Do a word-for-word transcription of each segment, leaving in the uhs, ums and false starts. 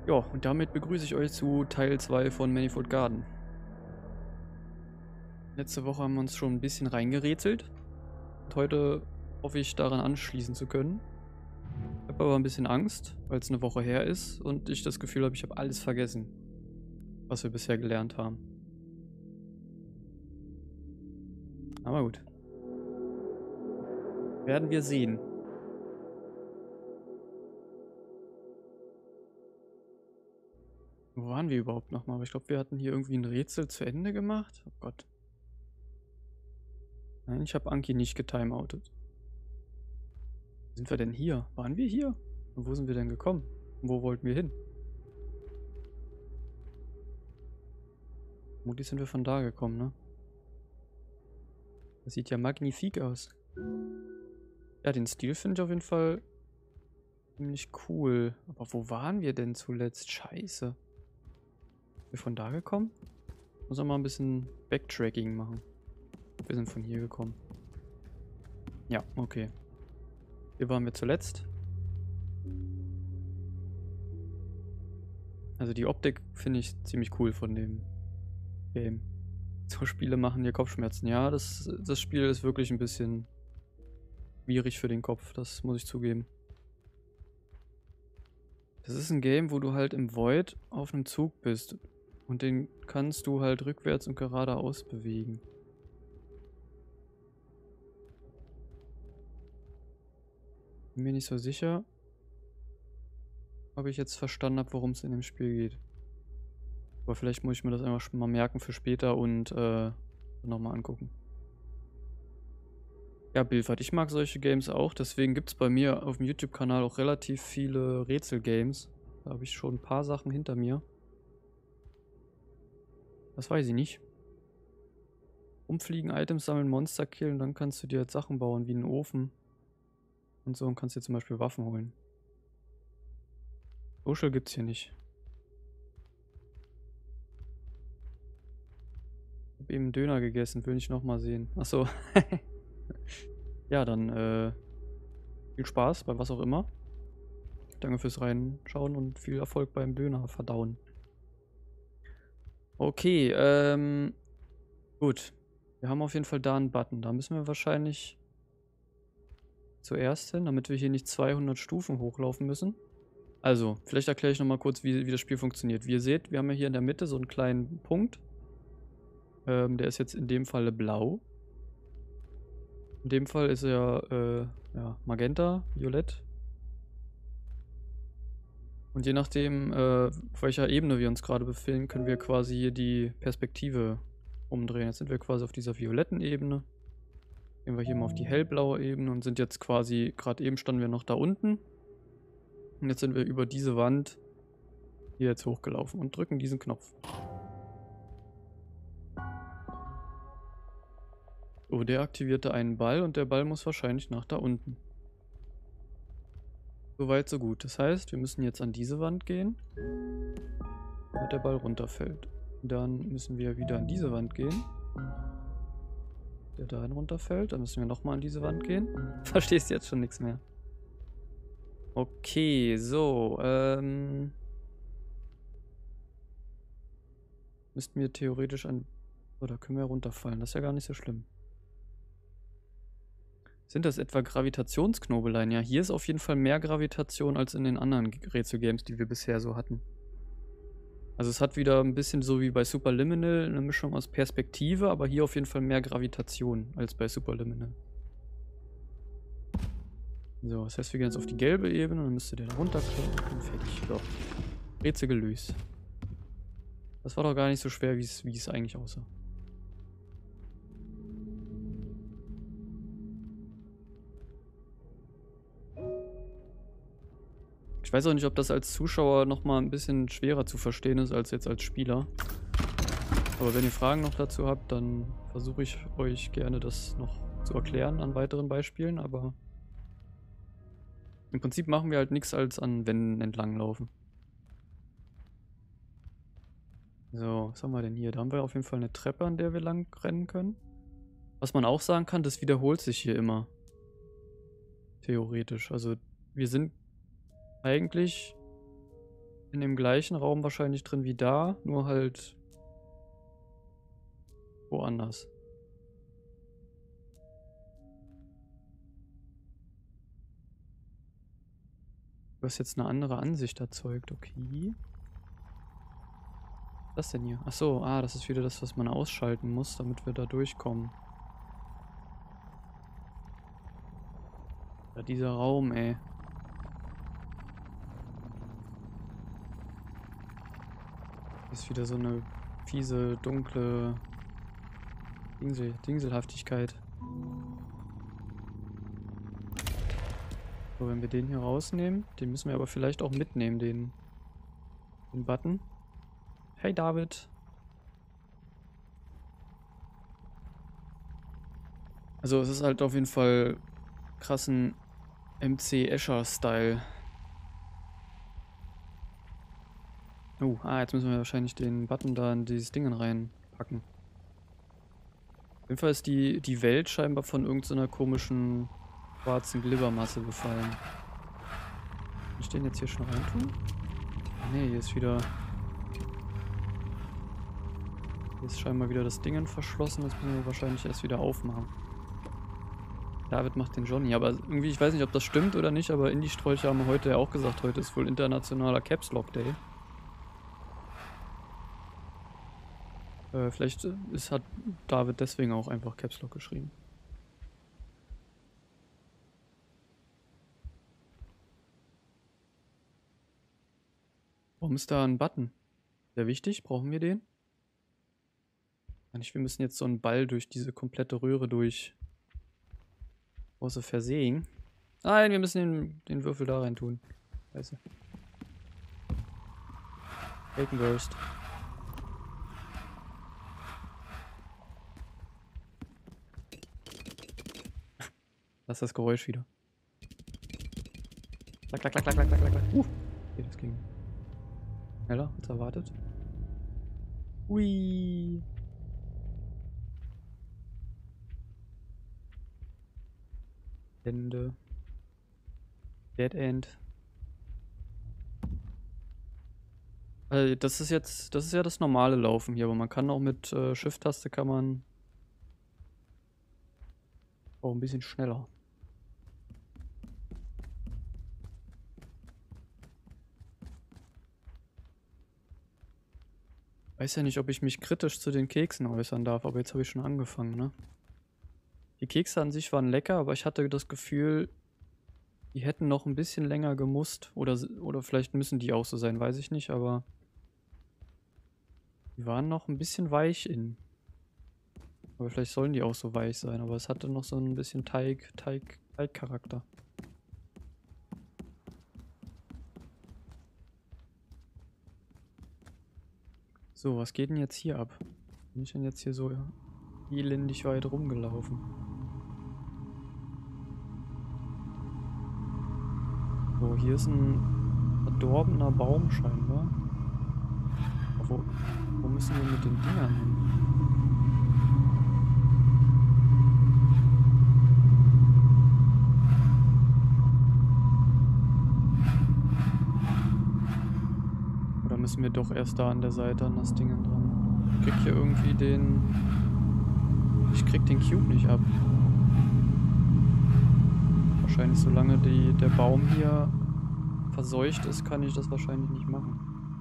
Ja, und damit begrüße ich euch zu Teil zwei von Manifold Garden. Letzte Woche haben wir uns schon ein bisschen reingerätselt. Und heute hoffe ich, daran anschließen zu können. Ich habe aber ein bisschen Angst, weil es eine Woche her ist und ich das Gefühl habe, ich habe alles vergessen, was wir bisher gelernt haben. Aber gut. Werden wir sehen. Wo waren wir überhaupt nochmal? Aber ich glaube, wir hatten hier irgendwie ein Rätsel zu Ende gemacht. Oh Gott. Nein, ich habe Anki nicht getimeoutet. Wo sind wir denn hier? Waren wir hier? Und wo sind wir denn gekommen? Und wo wollten wir hin? Vermutlich sind wir von da gekommen, ne? Das sieht ja magnifik aus. Ja, den Stil finde ich auf jeden Fall ziemlich cool. Aber wo waren wir denn zuletzt? Scheiße. Sind wir von da gekommen? Muss auch mal ein bisschen Backtracking machen. Wir sind von hier gekommen. Ja, okay. Hier waren wir zuletzt. Also die Optik finde ich ziemlich cool von dem Game. So Spiele machen dir Kopfschmerzen. Ja, das, das Spiel ist wirklich ein bisschen schwierig für den Kopf. Das muss ich zugeben. Das ist ein Game, wo du halt im Void auf einem Zug bist. Und den kannst du halt rückwärts und geradeaus bewegen. Bin mir nicht so sicher, ob ich jetzt verstanden habe, worum es in dem Spiel geht. Aber vielleicht muss ich mir das einfach schon mal merken für später und äh, nochmal angucken. Ja, Bilfert, ich mag solche Games auch, deswegen gibt es bei mir auf dem YouTube-Kanal auch relativ viele Rätsel-Games. Da habe ich schon ein paar Sachen hinter mir. Das weiß ich nicht. Umfliegen, Items sammeln, Monster killen, dann kannst du dir jetzt Sachen bauen, wie einen Ofen. Und so, und kannst dir zum Beispiel Waffen holen. Social gibt's hier nicht. Ich habe eben einen Döner gegessen, will ich nochmal sehen. Achso. Ja, dann äh, viel Spaß bei was auch immer. Danke fürs Reinschauen und viel Erfolg beim Döner verdauen. Okay, ähm, gut. Wir haben auf jeden Fall da einen Button. Da müssen wir wahrscheinlich zuerst hin, damit wir hier nicht zweihundert Stufen hochlaufen müssen. Also, vielleicht erkläre ich nochmal kurz, wie, wie das Spiel funktioniert. Wie ihr seht, wir haben ja hier in der Mitte so einen kleinen Punkt. Ähm, der ist jetzt in dem Falle blau. In dem Fall ist er äh, ja, Magenta, Violett. Und je nachdem, äh, auf welcher Ebene wir uns gerade befinden, können wir quasi hier die Perspektive umdrehen. Jetzt sind wir quasi auf dieser violetten Ebene. Gehen wir hier mal auf die hellblaue Ebene und sind jetzt quasi, gerade eben standen wir noch da unten. Und jetzt sind wir über diese Wand hier jetzt hochgelaufen und drücken diesen Knopf. So, der aktivierte einen Ball und der Ball muss wahrscheinlich nach da unten. Soweit, so gut. Das heißt, wir müssen jetzt an diese Wand gehen, damit der Ball runterfällt. Dann müssen wir wieder an diese Wand gehen, der dahin runterfällt. Dann müssen wir nochmal an diese Wand gehen. Verstehst jetzt schon nichts mehr. Okay, so, ähm... müssten wir theoretisch an... Oder können wir runterfallen? Das ist ja gar nicht so schlimm. Sind das etwa Gravitationsknobeleien? Ja, hier ist auf jeden Fall mehr Gravitation als in den anderen Rätselgames, die wir bisher so hatten. Also es hat wieder ein bisschen so wie bei Superliminal eine Mischung aus Perspektive, aber hier auf jeden Fall mehr Gravitation als bei Superliminal. So, das heißt, wir gehen jetzt auf die gelbe Ebene und dann müsste der da runterklettern und fertig. So. Rätsel gelöst. Das war doch gar nicht so schwer, wie es wie es eigentlich aussah. Ich weiß auch nicht, ob das als Zuschauer nochmal ein bisschen schwerer zu verstehen ist als jetzt als Spieler. Aber wenn ihr Fragen noch dazu habt, dann versuche ich euch gerne das noch zu erklären an weiteren Beispielen. Aber im Prinzip machen wir halt nichts als an Wänden entlanglaufen. So, was haben wir denn hier? Da haben wir auf jeden Fall eine Treppe, an der wir lang rennen können. Was man auch sagen kann, das wiederholt sich hier immer. Theoretisch. Also wir sind eigentlich in dem gleichen Raum wahrscheinlich drin wie da, nur halt woanders. Du hast jetzt eine andere Ansicht erzeugt, okay. Was ist das denn hier? Achso, ah, das ist wieder das, was man ausschalten muss, damit wir da durchkommen. Ja, dieser Raum, ey. Das ist wieder so eine fiese, dunkle Dingsel, Dingselhaftigkeit. So, wenn wir den hier rausnehmen, den müssen wir aber vielleicht auch mitnehmen, den, den Button. Hey David. Also es ist halt auf jeden Fall krassen M C Escher-Style. Oh, ah, jetzt müssen wir wahrscheinlich den Button da in dieses Ding reinpacken. Auf jeden Fall ist die, die Welt scheinbar von irgendeiner komischen schwarzen Glibbermasse befallen. Kann ich den jetzt hier schon reintun? Ne, hier ist wieder... Hier ist scheinbar wieder das Ding verschlossen. Das müssen wir wahrscheinlich erst wieder aufmachen. David macht den Johnny. Aber irgendwie, ich weiß nicht, ob das stimmt oder nicht, aber Indie-Strolche haben heute ja auch gesagt, heute ist wohl internationaler Caps Lock Day. Äh, vielleicht ist, hat David deswegen auch einfach Caps Lock geschrieben. Warum ist da ein Button? Sehr wichtig, brauchen wir den? Wir müssen jetzt so einen Ball durch diese komplette Röhre durch. Außer Versehen. Nein, wir müssen den, den Würfel da rein tun. Scheiße. Bacon Burst. Lass das Geräusch wieder. Klack, klack, klack, klack, klack, klack, klack. Uh. Okay, das ging schneller als erwartet. Hui. Ende. Dead End. Also das ist jetzt, das ist ja das normale Laufen hier, aber man kann auch mit äh, Shift-Taste kann man auch ein bisschen schneller. Weiß ja nicht, ob ich mich kritisch zu den Keksen äußern darf, aber jetzt habe ich schon angefangen, ne? Die Kekse an sich waren lecker, aber ich hatte das Gefühl, die hätten noch ein bisschen länger gemusst. Oder, oder vielleicht müssen die auch so sein, weiß ich nicht, aber die waren noch ein bisschen weich innen. Aber vielleicht sollen die auch so weich sein, aber es hatte noch so ein bisschen Teig, Teig, Teigcharakter. So, was geht denn jetzt hier ab? Bin ich denn jetzt hier so elendig weit rumgelaufen? So, hier ist ein verdorbener Baum scheinbar. Aber wo, wo müssen wir mit den Dingern hin? Oder müssen wir doch erst da an der Seite an das Ding dran? Ich krieg hier irgendwie den... Ich krieg den Cube nicht ab. Wahrscheinlich solange die, der Baum hier verseucht ist, kann ich das wahrscheinlich nicht machen.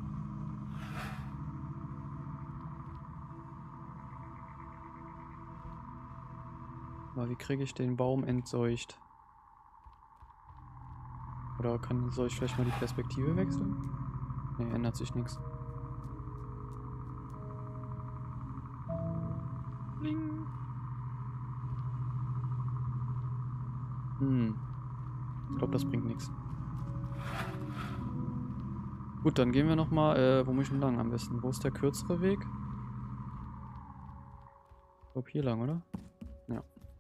Aber wie kriege ich den Baum entseucht? Oder kann, soll ich vielleicht mal die Perspektive wechseln? Ne, ändert sich nichts. Bling. Hm. Ich glaube, das bringt nichts. Gut, dann gehen wir nochmal. Äh, wo muss ich denn lang am besten? Wo ist der kürzere Weg? Ich glaube hier lang, oder? Ja.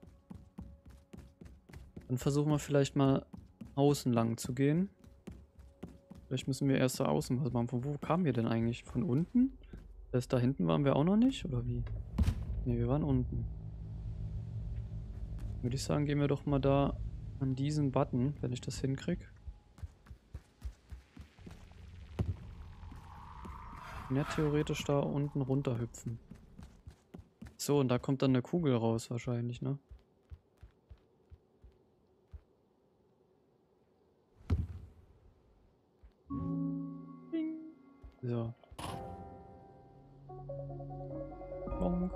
Dann versuchen wir vielleicht mal außen lang zu gehen. Vielleicht müssen wir erst da außen was machen. Von wo kamen wir denn eigentlich? Von unten? Erst da hinten waren wir auch noch nicht? Oder wie? Ne, wir waren unten. Würde ich sagen, gehen wir doch mal da an diesen Button, wenn ich das hinkriege. Ja, theoretisch da unten runter hüpfen. So, und da kommt dann eine Kugel raus wahrscheinlich, ne? So. Bonk.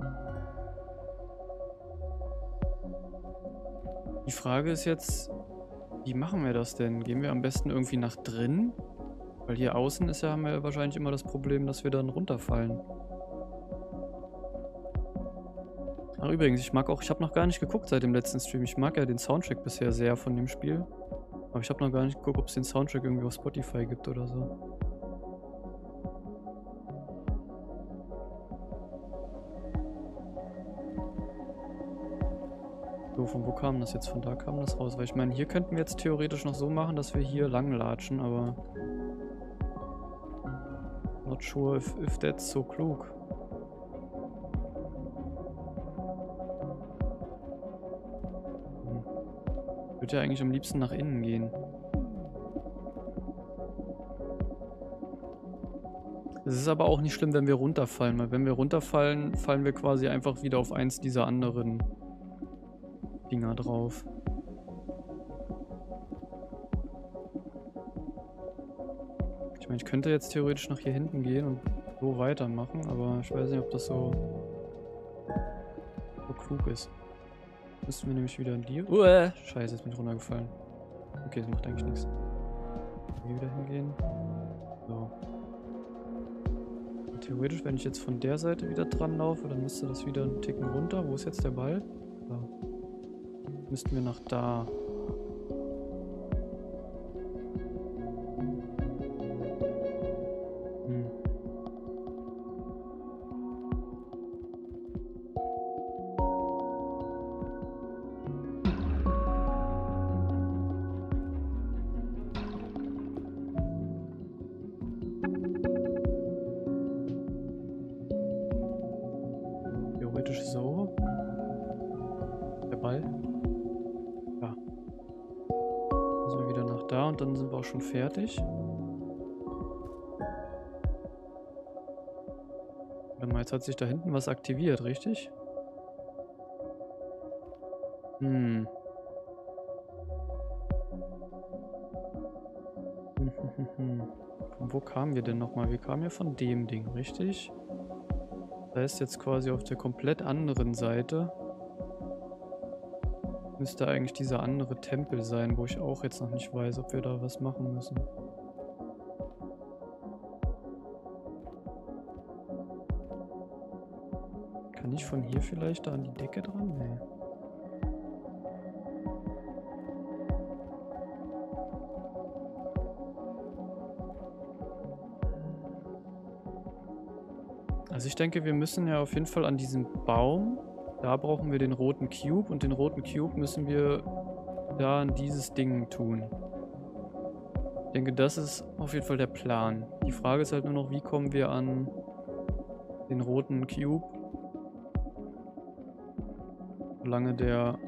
Die Frage ist jetzt, wie machen wir das denn? Gehen wir am besten irgendwie nach drin? Weil hier außen ist ja, haben wir wahrscheinlich immer das Problem, dass wir dann runterfallen. Ach übrigens, ich mag auch, ich habe noch gar nicht geguckt seit dem letzten Stream. Ich mag ja den Soundtrack bisher sehr von dem Spiel. Aber ich habe noch gar nicht geguckt, ob es den Soundtrack irgendwie auf Spotify gibt oder so. So, von wo kam das jetzt? Von da kam das raus. Weil ich meine, hier könnten wir jetzt theoretisch noch so machen, dass wir hier lang latschen, aber... Not sure if, if that's so klug. Hm. Ich würde ja eigentlich am liebsten nach innen gehen. Es ist aber auch nicht schlimm, wenn wir runterfallen, weil wenn wir runterfallen, fallen wir quasi einfach wieder auf eins dieser anderen Dinger drauf. Ich meine, ich könnte jetzt theoretisch nach hier hinten gehen und so weitermachen, aber ich weiß nicht, ob das so, so klug ist. Müssten wir nämlich wieder in die... Uäh! Scheiße, jetzt bin ich runtergefallen. Okay, das macht eigentlich nichts. Hier wieder hingehen. So. Und theoretisch, wenn ich jetzt von der Seite wieder dran laufe, dann müsste das wieder einen Ticken runter. Wo ist jetzt der Ball? Da. Müssten wir nach da. Hm. Theoretisch so. Der Ball. Ja. Müssen wir wieder nach da und dann sind wir auch schon fertig. Warte mal, jetzt hat sich da hinten was aktiviert, richtig? Hm. Von wo kamen wir denn nochmal? Wir kamen ja von dem Ding, richtig? Da ist jetzt quasi auf der komplett anderen Seite. Müsste eigentlich dieser andere Tempel sein, wo ich auch jetzt noch nicht weiß, ob wir da was machen müssen. Kann ich von hier vielleicht da an die Decke dran? Nee. Also ich denke, wir müssen ja auf jeden Fall an diesen Baum. Da brauchen wir den roten Cube und den roten Cube müssen wir da an dieses Ding tun. Ich denke, das ist auf jeden Fall der Plan. Die Frage ist halt nur noch, wie kommen wir an den roten Cube, solange der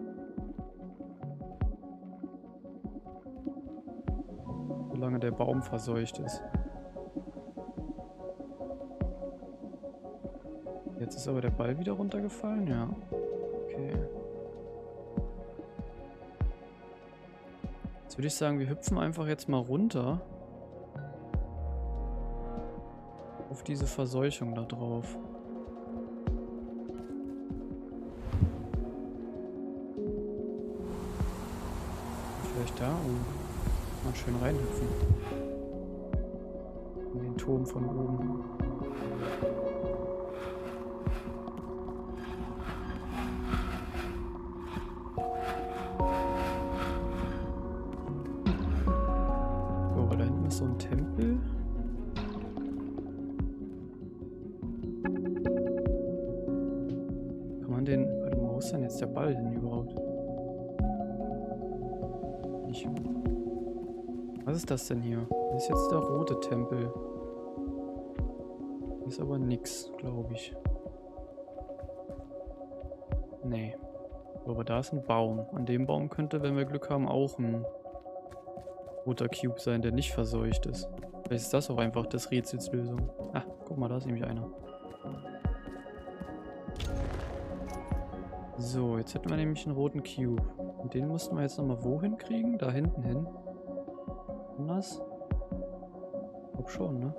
solange der Baum verseucht ist. Jetzt ist aber der Ball wieder runtergefallen, ja. Okay. Jetzt würde ich sagen, wir hüpfen einfach jetzt mal runter. Auf diese Verseuchung da drauf. Vielleicht da? Oh. Mal schön reinhüpfen. In den Turm von oben. So ein Tempel. Kann man den... Warte mal, wo ist denn jetzt der Ball denn überhaupt? Ich, was ist das denn hier? Das ist jetzt der rote Tempel. Hier ist aber nix, glaube ich. Nee. Aber da ist ein Baum. An dem Baum könnte, wenn wir Glück haben, auch ein roter Cube sein, der nicht verseucht ist. Vielleicht ist das auch einfach des Rätsels Lösung. Ah, guck mal, da ist nämlich einer. So, jetzt hätten wir nämlich einen roten Cube. Und den mussten wir jetzt nochmal wohin kriegen? Da hinten hin. Anders? Ich glaub schon, ne?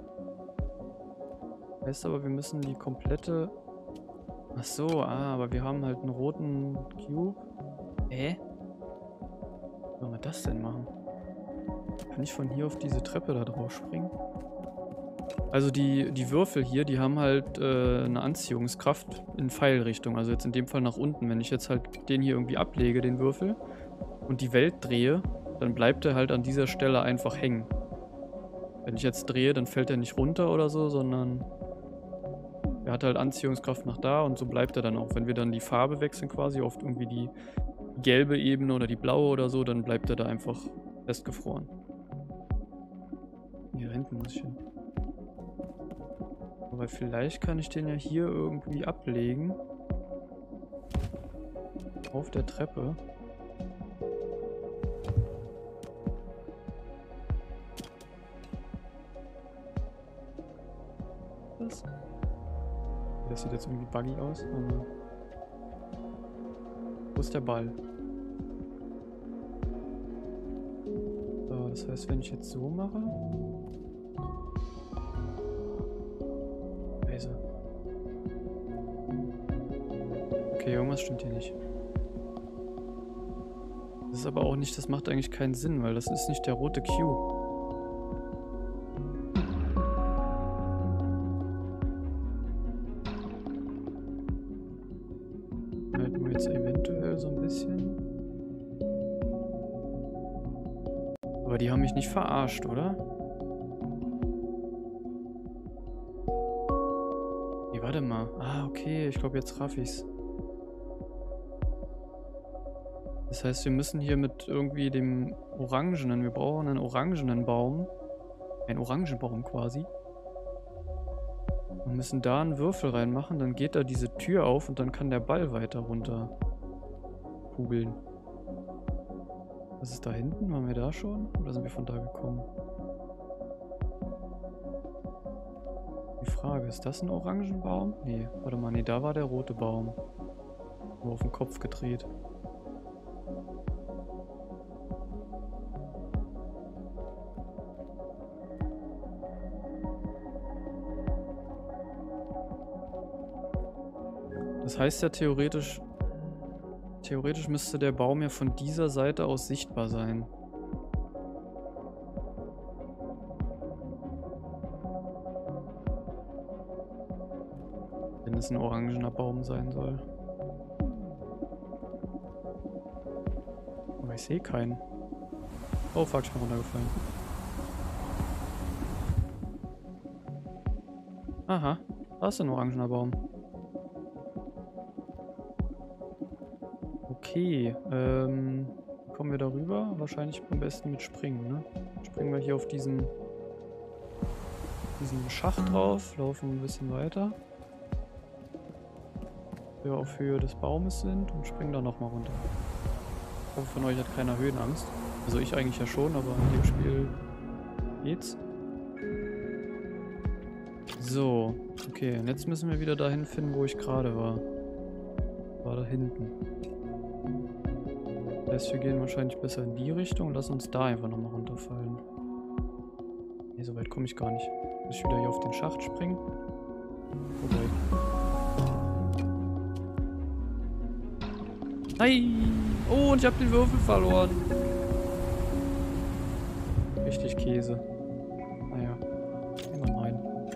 Heißt aber, wir müssen die komplette... Ach so, ah, aber wir haben halt einen roten Cube. Hä? Wie sollen wir das denn machen? Kann ich von hier auf diese Treppe da drauf springen? Also die, die Würfel hier, die haben halt äh, eine Anziehungskraft in Pfeilrichtung. Also jetzt in dem Fall nach unten. Wenn ich jetzt halt den hier irgendwie ablege, den Würfel, und die Welt drehe, dann bleibt er halt an dieser Stelle einfach hängen. Wenn ich jetzt drehe, dann fällt er nicht runter oder so, sondern er hat halt Anziehungskraft nach da und so bleibt er dann auch. Wenn wir dann die Farbe wechseln quasi, oft irgendwie die gelbe Ebene oder die blaue oder so, dann bleibt er da einfach festgefroren. Hier hinten muss ich hin. Aber vielleicht kann ich den ja hier irgendwie ablegen. Auf der Treppe. Was? Das sieht jetzt irgendwie buggy aus. Aber wo ist der Ball? So, das heißt, wenn ich jetzt so mache... Scheiße. Okay, irgendwas stimmt hier nicht. Das ist aber auch nicht, das macht eigentlich keinen Sinn, weil das ist nicht der rote Cube. Halten wir jetzt eventuell so ein bisschen. Aber die haben mich nicht verarscht, oder? Nee, warte mal. Ah, okay, ich glaube, jetzt raff ich's. Das heißt, wir müssen hier mit irgendwie dem Orangenen, wir brauchen einen orangenen Baum. Ein Orangenbaum quasi. Wir müssen da einen Würfel reinmachen, dann geht da diese Tür auf und dann kann der Ball weiter runter kugeln. Was ist da hinten? Waren wir da schon? Oder sind wir von da gekommen? Die Frage, ist das ein Orangenbaum? Nee, warte mal, nee, da war der rote Baum. Nur auf den Kopf gedreht. Das heißt ja theoretisch, theoretisch müsste der Baum ja von dieser Seite aus sichtbar sein. Wenn es ein orangener Baum sein soll. Aber ich sehe keinen. Oh fuck, ich bin runtergefallen. Aha, da ist ein orangener Baum. Okay, ähm, kommen wir darüber? Wahrscheinlich am besten mit Springen, ne? Springen wir hier auf diesen, diesen Schacht drauf, laufen ein bisschen weiter. Wir auf Höhe des Baumes sind und springen dann nochmal runter. Ich hoffe, von euch hat keiner Höhenangst. Also ich eigentlich ja schon, aber in dem Spiel geht's. So, okay, und jetzt müssen wir wieder dahin finden, wo ich gerade war. War da hinten. Das heißt, wir gehen wahrscheinlich besser in die Richtung und lassen uns da einfach nochmal runterfallen. Ne, so weit komme ich gar nicht. Muss ich wieder hier auf den Schacht springen? Wobei. Nein! Oh, und ich habe den Würfel verloren. Richtig Käse. Naja, immer nein.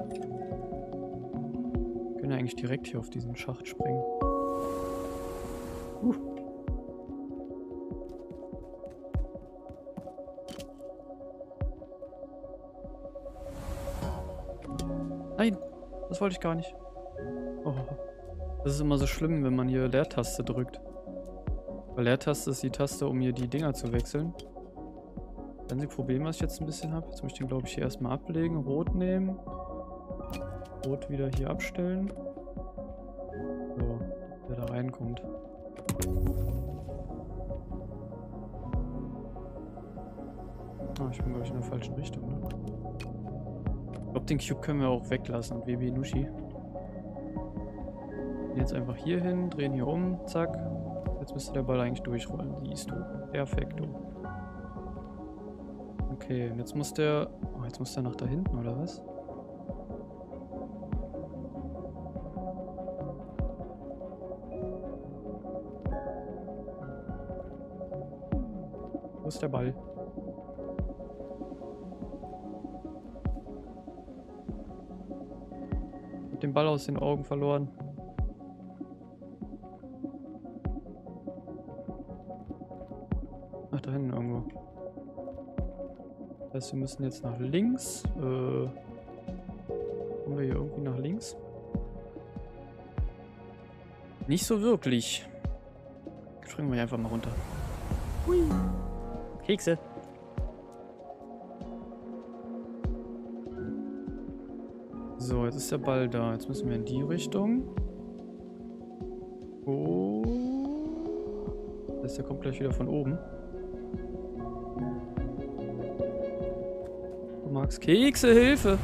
Wir können ja eigentlich direkt hier auf diesen Schacht springen. Uh. Nein, das wollte ich gar nicht. Oh. Das ist immer so schlimm, wenn man hier Leertaste drückt. Weil Leertaste ist die Taste, um hier die Dinger zu wechseln. Das einzige Problem, was ich jetzt ein bisschen habe, jetzt muss ich den, glaube ich, hier erstmal ablegen, Rot nehmen. Rot wieder hier abstellen. So, der da reinkommt. Ah, ich bin, glaube ich, in der falschen Richtung, ne? glaube, den Cube können wir auch weglassen. W B Nushi. Jetzt einfach hier hin, drehen hier um, zack. Jetzt müsste der Ball eigentlich durchrollen. Siehst du. Perfekto. Okay, und jetzt muss der... Oh, jetzt muss der nach da hinten, oder was? Wo ist der Ball? Ich hab den Ball aus den Augen verloren. Ach, da hinten irgendwo. Das heißt, wir müssen jetzt nach links. Äh, kommen wir hier irgendwie nach links? Nicht so wirklich. Springen wir einfach mal runter. Hui. Kekse. So, jetzt ist der Ball da. Jetzt müssen wir in die Richtung. Oh. Das heißt, der kommt gleich wieder von oben. Du magst Kekse, Hilfe!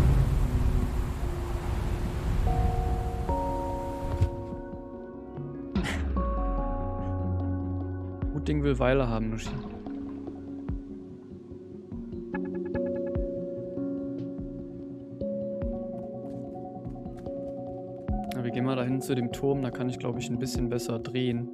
Gut Ding will Weile haben, Nushi. Na, wir gehen mal dahin zu dem Turm, da kann ich, glaube ich, ein bisschen besser drehen.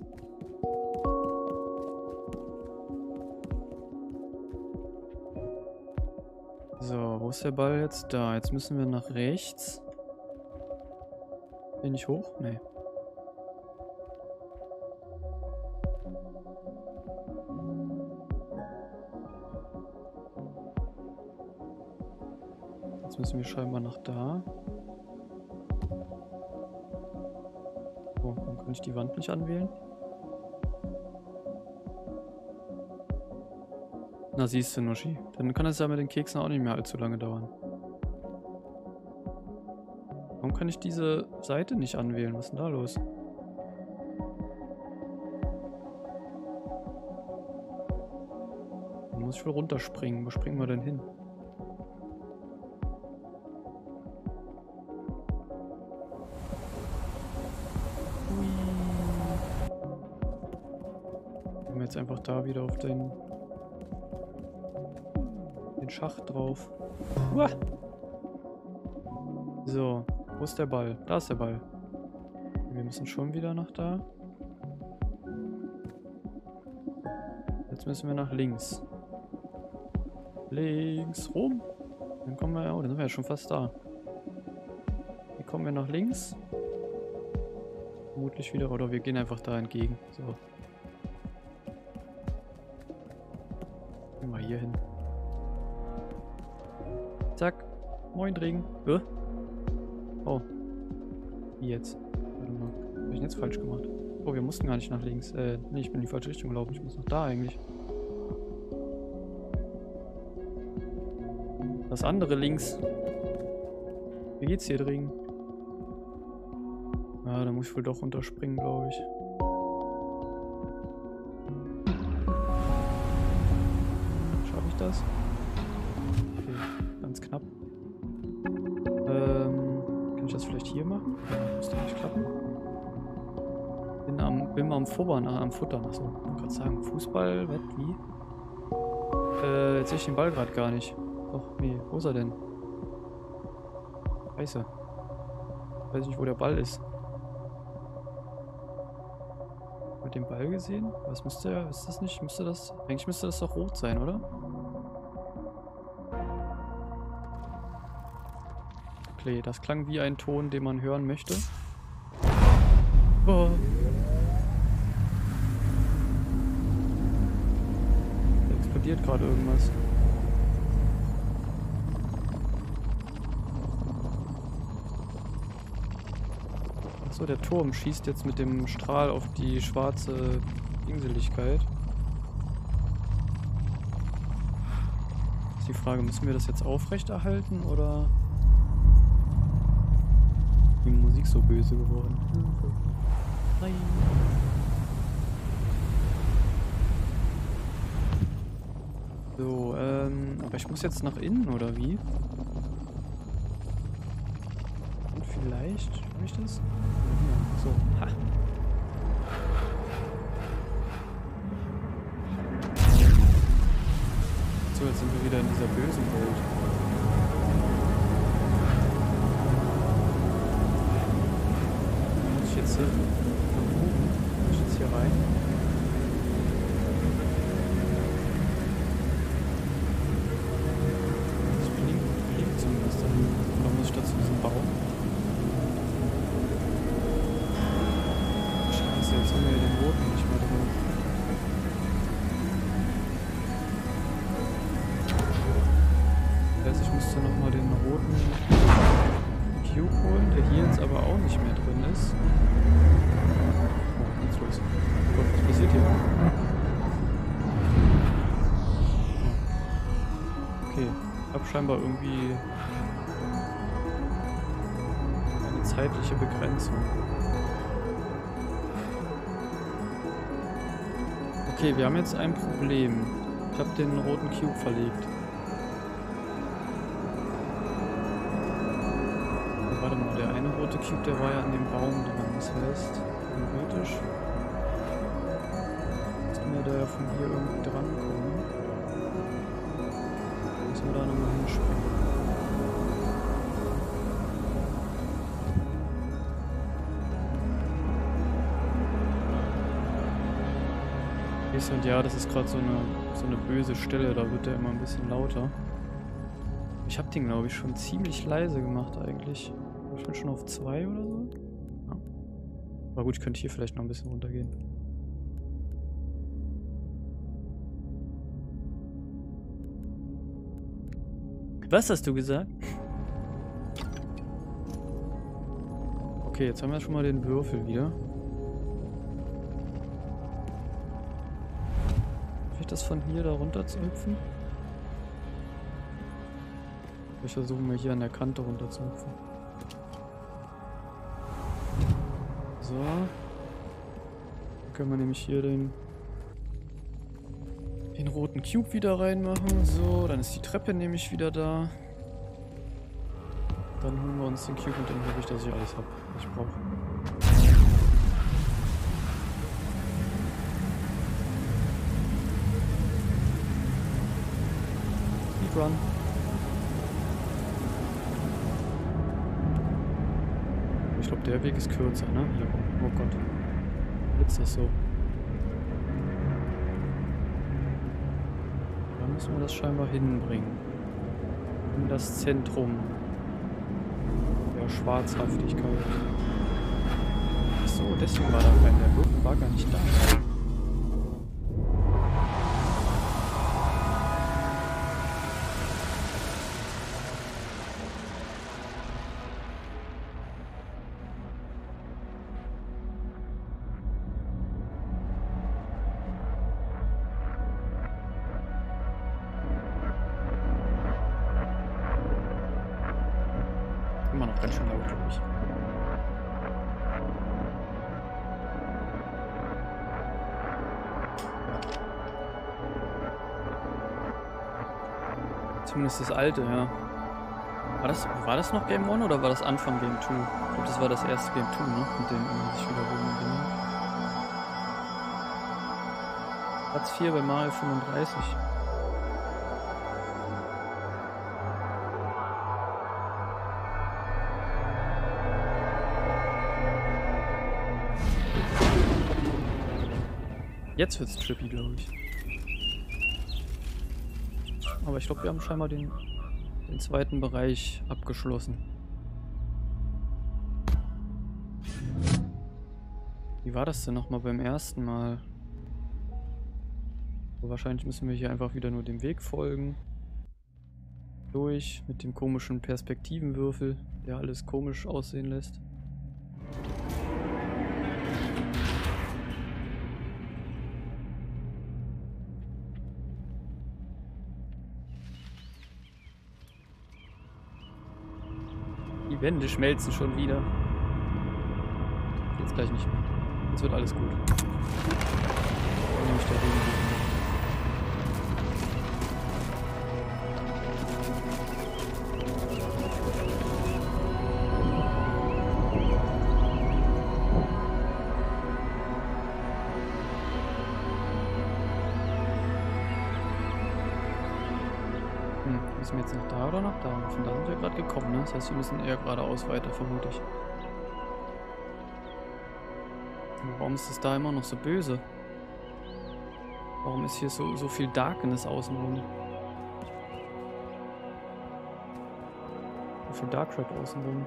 So, wo ist der Ball jetzt? Da. Jetzt müssen wir nach rechts. Bin ich hoch? Nee. Jetzt müssen wir scheinbar nach da. So, dann kann ich die Wand nicht anwählen. Na siehst du, Nushi. Dann kann es ja mit den Keksen auch nicht mehr allzu lange dauern. Warum kann ich diese Seite nicht anwählen? Was ist denn da los? Dann muss ich wohl runterspringen. Wo springen wir denn hin? Gehen wir jetzt einfach da wieder auf den... Schacht drauf. Uah. So, wo ist der Ball? Da ist der Ball. Wir müssen schon wieder nach da. Jetzt müssen wir nach links. Links rum. Dann kommen wir, oh, dann sind wir ja schon fast da. Hier kommen wir nach links. Vermutlich wieder, oder wir gehen einfach da entgegen. So. Gehen wir hier hin. Zack. Moin, Regen. Äh? Oh. Wie jetzt? Warte mal. Was hab ich denn jetzt falsch gemacht? Oh, wir mussten gar nicht nach links. Äh, nee, ich bin in die falsche Richtung gelaufen. Ich muss noch da eigentlich. Das andere links. Wie geht's hier, Regen? Ah, da muss ich wohl doch runterspringen, glaube ich. Schaffe ich das? Ganz knapp. Ähm, kann ich das vielleicht hier machen? Ja, müsste nicht klappen. Bin, am, bin mal am Futtern, ah, am Futtern. Achso, ich wollte gerade sagen, Fußball, was, wie? Äh, jetzt sehe ich den Ball gerade gar nicht. Doch, nee, wo ist er denn? Scheiße. Ich weiß nicht, wo der Ball ist. Mit dem Ball gesehen? Was müsste er, ist das nicht, müsste das, eigentlich müsste das doch rot sein, oder? Okay, das klang wie ein Ton, den man hören möchte. Oh. Da explodiert gerade irgendwas. Achso, der Turm schießt jetzt mit dem Strahl auf die schwarze Dingseligkeit. Ist die Frage, müssen wir das jetzt aufrechterhalten oder... Die Musik so böse geworden. Nein. So, ähm, aber ich muss jetzt nach innen, oder wie? Vielleicht? Habe ich das? So, ha. So, jetzt sind wir wieder in dieser bösen Welt. Muss ich jetzt hier nach oben? Muss ich jetzt hier rein? Das blinkt, blinkt zumindest da hinten. Oder muss ich da zu diesem Baum? Scheiße, jetzt haben wir ja den roten nicht mehr drin. Das heißt, ich müsste nochmal den roten Cube holen, der hier jetzt aber auch nicht mehr drin ist. Oh, jetzt los. Oh Gott, was passiert hier? Okay, ich habe scheinbar irgendwie eine zeitliche Begrenzung. Okay, wir haben jetzt ein Problem. Ich habe den roten Cube verlegt. Warte mal, der eine rote Cube, der war ja an dem Baum dran. Das heißt, theoretisch müssten wir da ja von hier irgendwie drankommen. Müssen wir da nochmal hinspringen. Und ja, das ist gerade so eine, so eine böse Stelle, da wird der immer ein bisschen lauter. Ich habe den, glaube ich, schon ziemlich leise gemacht eigentlich. Ich bin schon auf zwei oder so. Ja. Aber gut, ich könnte hier vielleicht noch ein bisschen runtergehen. Was hast du gesagt? Okay, jetzt haben wir schon mal den Würfel wieder. Das von hier da runter zu hüpfen? Ich versuche mal hier an der Kante runter zu hüpfen. So. Dann können wir nämlich hier den, den roten Cube wieder reinmachen. So, dann ist die Treppe nämlich wieder da. Dann holen wir uns den Cube und dann hoffe ich, dass ich alles habe, was ich brauche. Run. Ich glaube, der Weg ist kürzer, ne? Hier. Oh Gott. Jetzt ist das so. Da müssen wir das scheinbar hinbringen. In das Zentrum der Schwarzhaftigkeit. Achso, deswegen war da kein. Der Rücken war gar nicht da. Immer noch ganz schön laut, glaube ich. Zumindest das alte, ja. War das, war das noch Game One oder war das Anfang Game Two? Ich glaube, das war das erste Game Two, ne? Mit dem immer sich wiederholen. Genau. Platz vier bei Mario fünfunddreißig. Jetzt wird's trippy, glaube ich. Aber ich glaube, wir haben scheinbar den, den zweiten Bereich abgeschlossen. Wie war das denn nochmal beim ersten Mal? So, wahrscheinlich müssen wir hier einfach wieder nur dem Weg folgen. Durch mit dem komischen Perspektivenwürfel, der alles komisch aussehen lässt. Die Wände schmelzen schon wieder. Jetzt gleich nicht mehr. Jetzt wird alles gut. Dann nehme ich da drüben. Müssen wir jetzt nach da oder nach da? Von da sind wir gerade gekommen, ne? Das heißt, wir müssen eher geradeaus weiter, vermute ich. Aber warum ist das da immer noch so böse? Warum ist hier so, so viel Darkness außenrum? So viel Darkrai außenrum.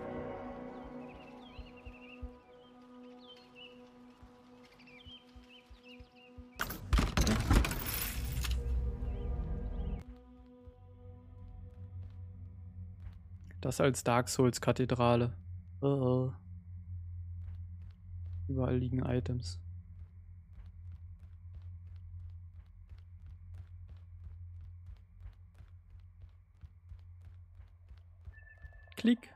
Das als Dark Souls Kathedrale. Oh. Überall liegen Items. Klick.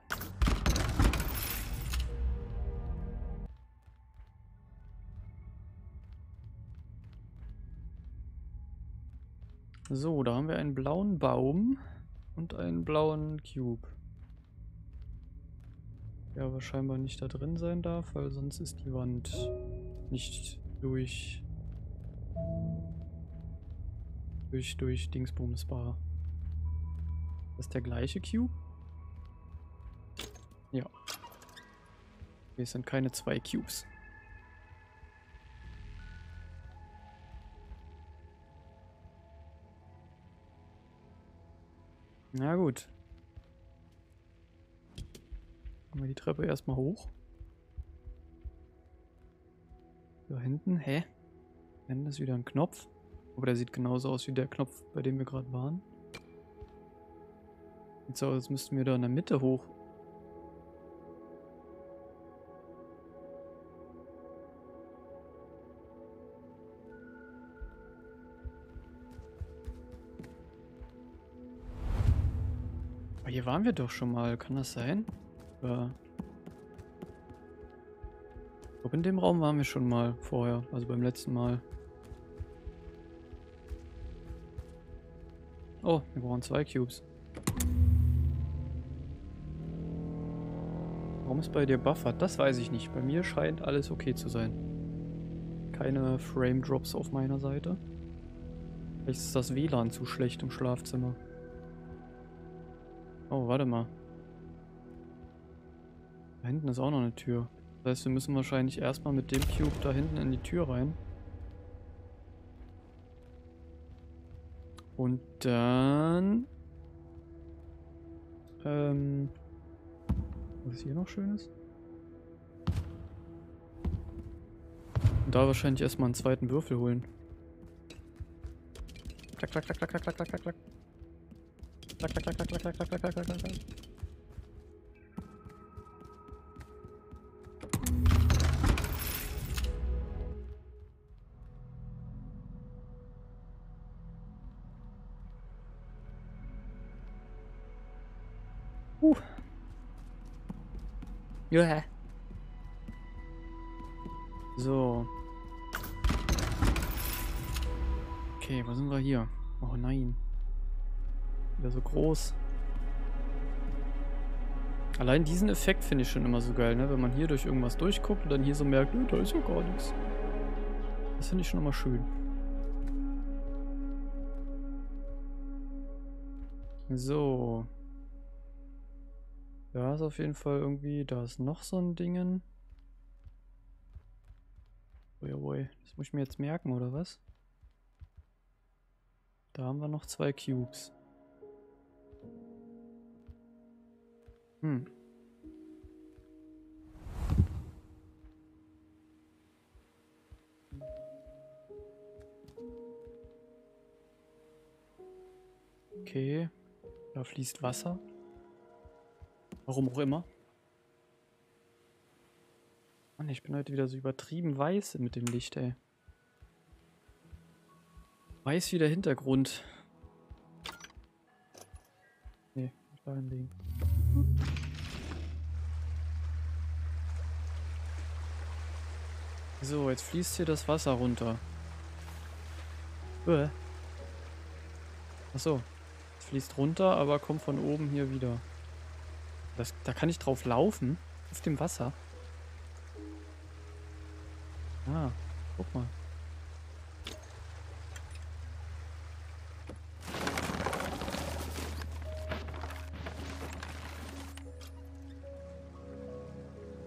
So, da haben wir einen blauen Baum und einen blauen Cube. Der aber scheinbar nicht da drin sein darf, weil sonst ist die Wand nicht durch durch durch Dingsbumsbar. Das ist der gleiche Cube? Ja. Okay, es sind keine zwei Cubes. Na gut. Machen wir die Treppe erstmal hoch. Da hinten, hä? Da hinten ist wieder ein Knopf. Aber der sieht genauso aus wie der Knopf, bei dem wir gerade waren. Sieht so aus, als müssten wir da in der Mitte hoch. Aber hier waren wir doch schon mal, kann das sein? Ja. Ich glaube, in dem Raum waren wir schon mal vorher, also beim letzten Mal. Oh, wir brauchen zwei Cubes. Warum ist bei dir buffert? Das weiß ich nicht. Bei mir scheint alles okay zu sein. Keine Frame Drops auf meiner Seite. Vielleicht ist das W L A N zu schlecht im Schlafzimmer. Oh, warte mal. Da hinten ist auch noch eine Tür. Das heißt, wir müssen wahrscheinlich erstmal mit dem Cube da hinten in die Tür rein. Und dann... Ähm... Was ist hier noch Schönes? Und da wahrscheinlich erstmal einen zweiten Würfel holen. Klack, klack, klack, klack, klack, klack, klack, klack. Klack, klack, klack, klack, klack, klack, klack, klack, klack, klack, klack. Uh. Ja. So. Okay, wo sind wir hier? Oh nein. Wieder so groß. Allein diesen Effekt finde ich schon immer so geil, ne? Wenn man hier durch irgendwas durchguckt und dann hier so merkt, oh, da ist ja gar nichts. Das finde ich schon immer schön. So. Da ist auf jeden Fall irgendwie, da ist noch so ein Dingen. Oh jawohl, das muss ich mir jetzt merken, oder was? Da haben wir noch zwei Cubes. Hm. Okay, da fließt Wasser. Warum auch immer. Mann, ich bin heute wieder so übertrieben weiß mit dem Licht, ey. Weiß wie der Hintergrund. Nee, nicht da hinlegen. So, jetzt fließt hier das Wasser runter. Äh. Achso. Es fließt runter, aber kommt von oben hier wieder. Das, da kann ich drauf laufen. Auf dem Wasser. Ah, guck mal.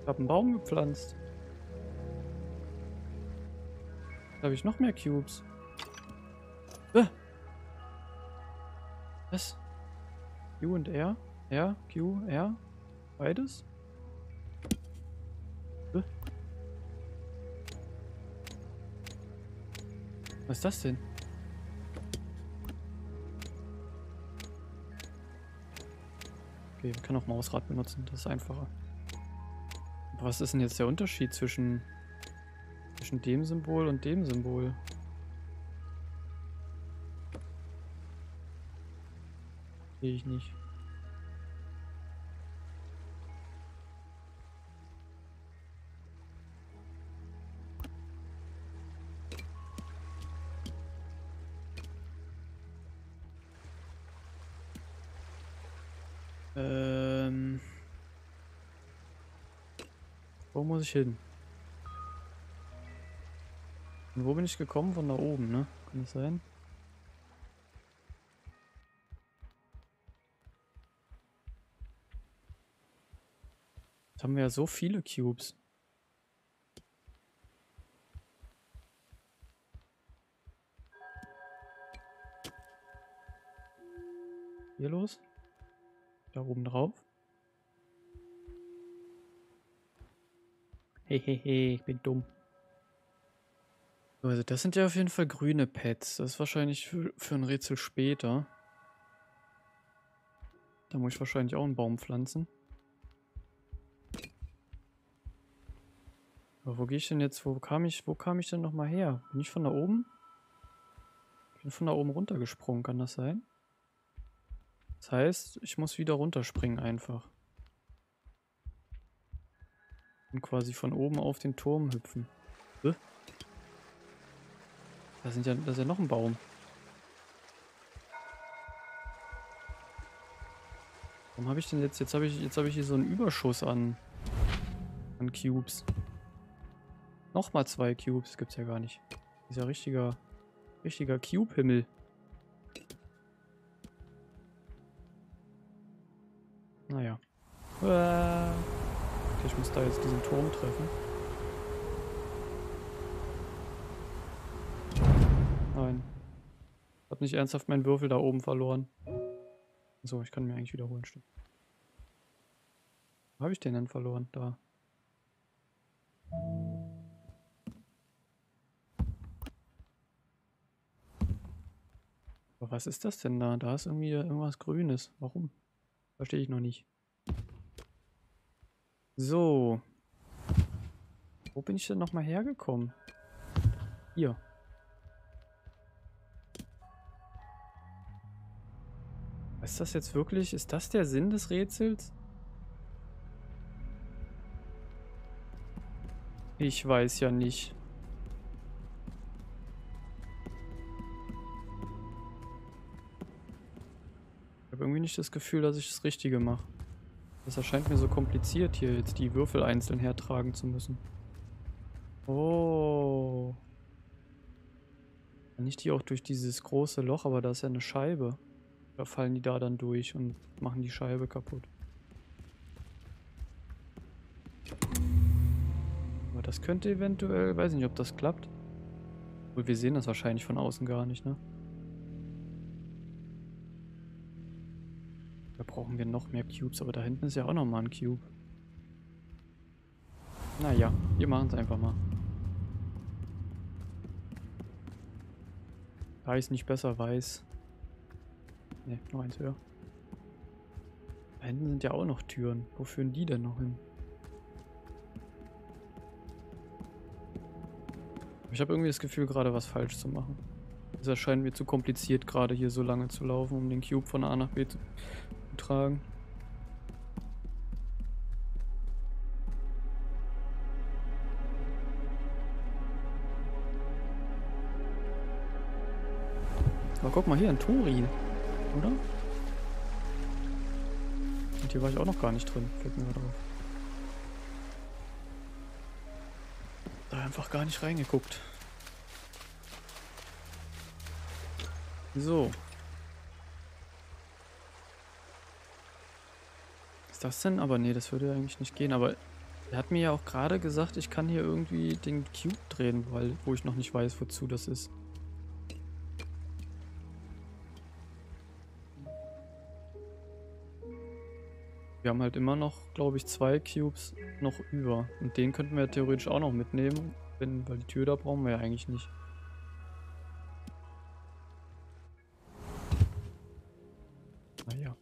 Ich habe einen Baum gepflanzt. Da habe ich noch mehr Cubes. Äh. Was? Q und R? R, Q, R? Beides? Äh. Was ist das denn? Okay, ich kann auch Mausrad benutzen, das ist einfacher. Aber was ist denn jetzt der Unterschied zwischen, zwischen dem Symbol und dem Symbol? Sehe ich nicht. Ähm. Wo muss ich hin? Und wo bin ich gekommen? Von da oben, ne? Kann das sein? Jetzt haben wir ja so viele Cubes. Hier los? Da oben drauf? Hehehe, ich bin dumm. Also das sind ja auf jeden Fall grüne Pads. Das ist wahrscheinlich für, für ein Rätsel später. Da muss ich wahrscheinlich auch einen Baum pflanzen. Aber wo gehe ich denn jetzt? Wo kam ich, wo kam ich denn nochmal her? Bin ich von da oben? Ich bin von da oben runtergesprungen, kann das sein? Das heißt, ich muss wieder runterspringen einfach. Und quasi von oben auf den Turm hüpfen. Hä? Da sind ja, da ist ja noch ein Baum. Warum habe ich denn jetzt, jetzt habe ich, jetzt habe ich hier so einen Überschuss an, an Cubes. Nochmal zwei Cubes, gibt's ja gar nicht. Das ist ja richtiger, richtiger Cube-Himmel. Naja. Okay, ich muss da jetzt diesen Turm treffen. Nein. Ich habe nicht ernsthaft meinen Würfel da oben verloren. So, ich kann mir eigentlich wiederholen, stimmt. Wo habe ich den denn verloren? Da. Aber was ist das denn da? Da ist irgendwie irgendwas Grünes. Warum? Verstehe ich noch nicht. So. Wo bin ich denn nochmal hergekommen? Hier. Ist das jetzt wirklich? Ist das der Sinn des Rätsels? Ich weiß ja nicht. Ich habe irgendwie nicht das Gefühl, dass ich das Richtige mache. Das erscheint mir so kompliziert, hier jetzt die Würfel einzeln hertragen zu müssen. Oh. Nicht die auch durch dieses große Loch, aber da ist ja eine Scheibe. Da fallen die da dann durch und machen die Scheibe kaputt. Aber das könnte eventuell, weiß nicht, ob das klappt. Obwohl, wir sehen das wahrscheinlich von außen gar nicht, ne? Da brauchen wir noch mehr Cubes, aber da hinten ist ja auch nochmal ein Cube. Naja, wir machen es einfach mal. Da ich es nicht besser weiß. Ne, nur eins höher. Da hinten sind ja auch noch Türen. Wo führen die denn noch hin? Ich habe irgendwie das Gefühl, gerade was falsch zu machen. Es erscheint mir zu kompliziert, gerade hier so lange zu laufen, um den Cube von A nach B zu tragen. Aber guck mal hier, ein Tori, oder? Und hier war ich auch noch gar nicht drin, fällt mir mal drauf. Da einfach gar nicht reingeguckt. So. Was ist das denn? Aber nee, das würde eigentlich nicht gehen, aber Er hat mir ja auch gerade gesagt, ich kann hier irgendwie den Cube drehen, weil, wo ich noch nicht weiß, wozu das ist. Wir haben halt immer noch, glaube ich, zwei Cubes noch über. Und den könnten wir theoretisch auch noch mitnehmen, wenn, weil die Tür da brauchen wir ja eigentlich nicht. Naja.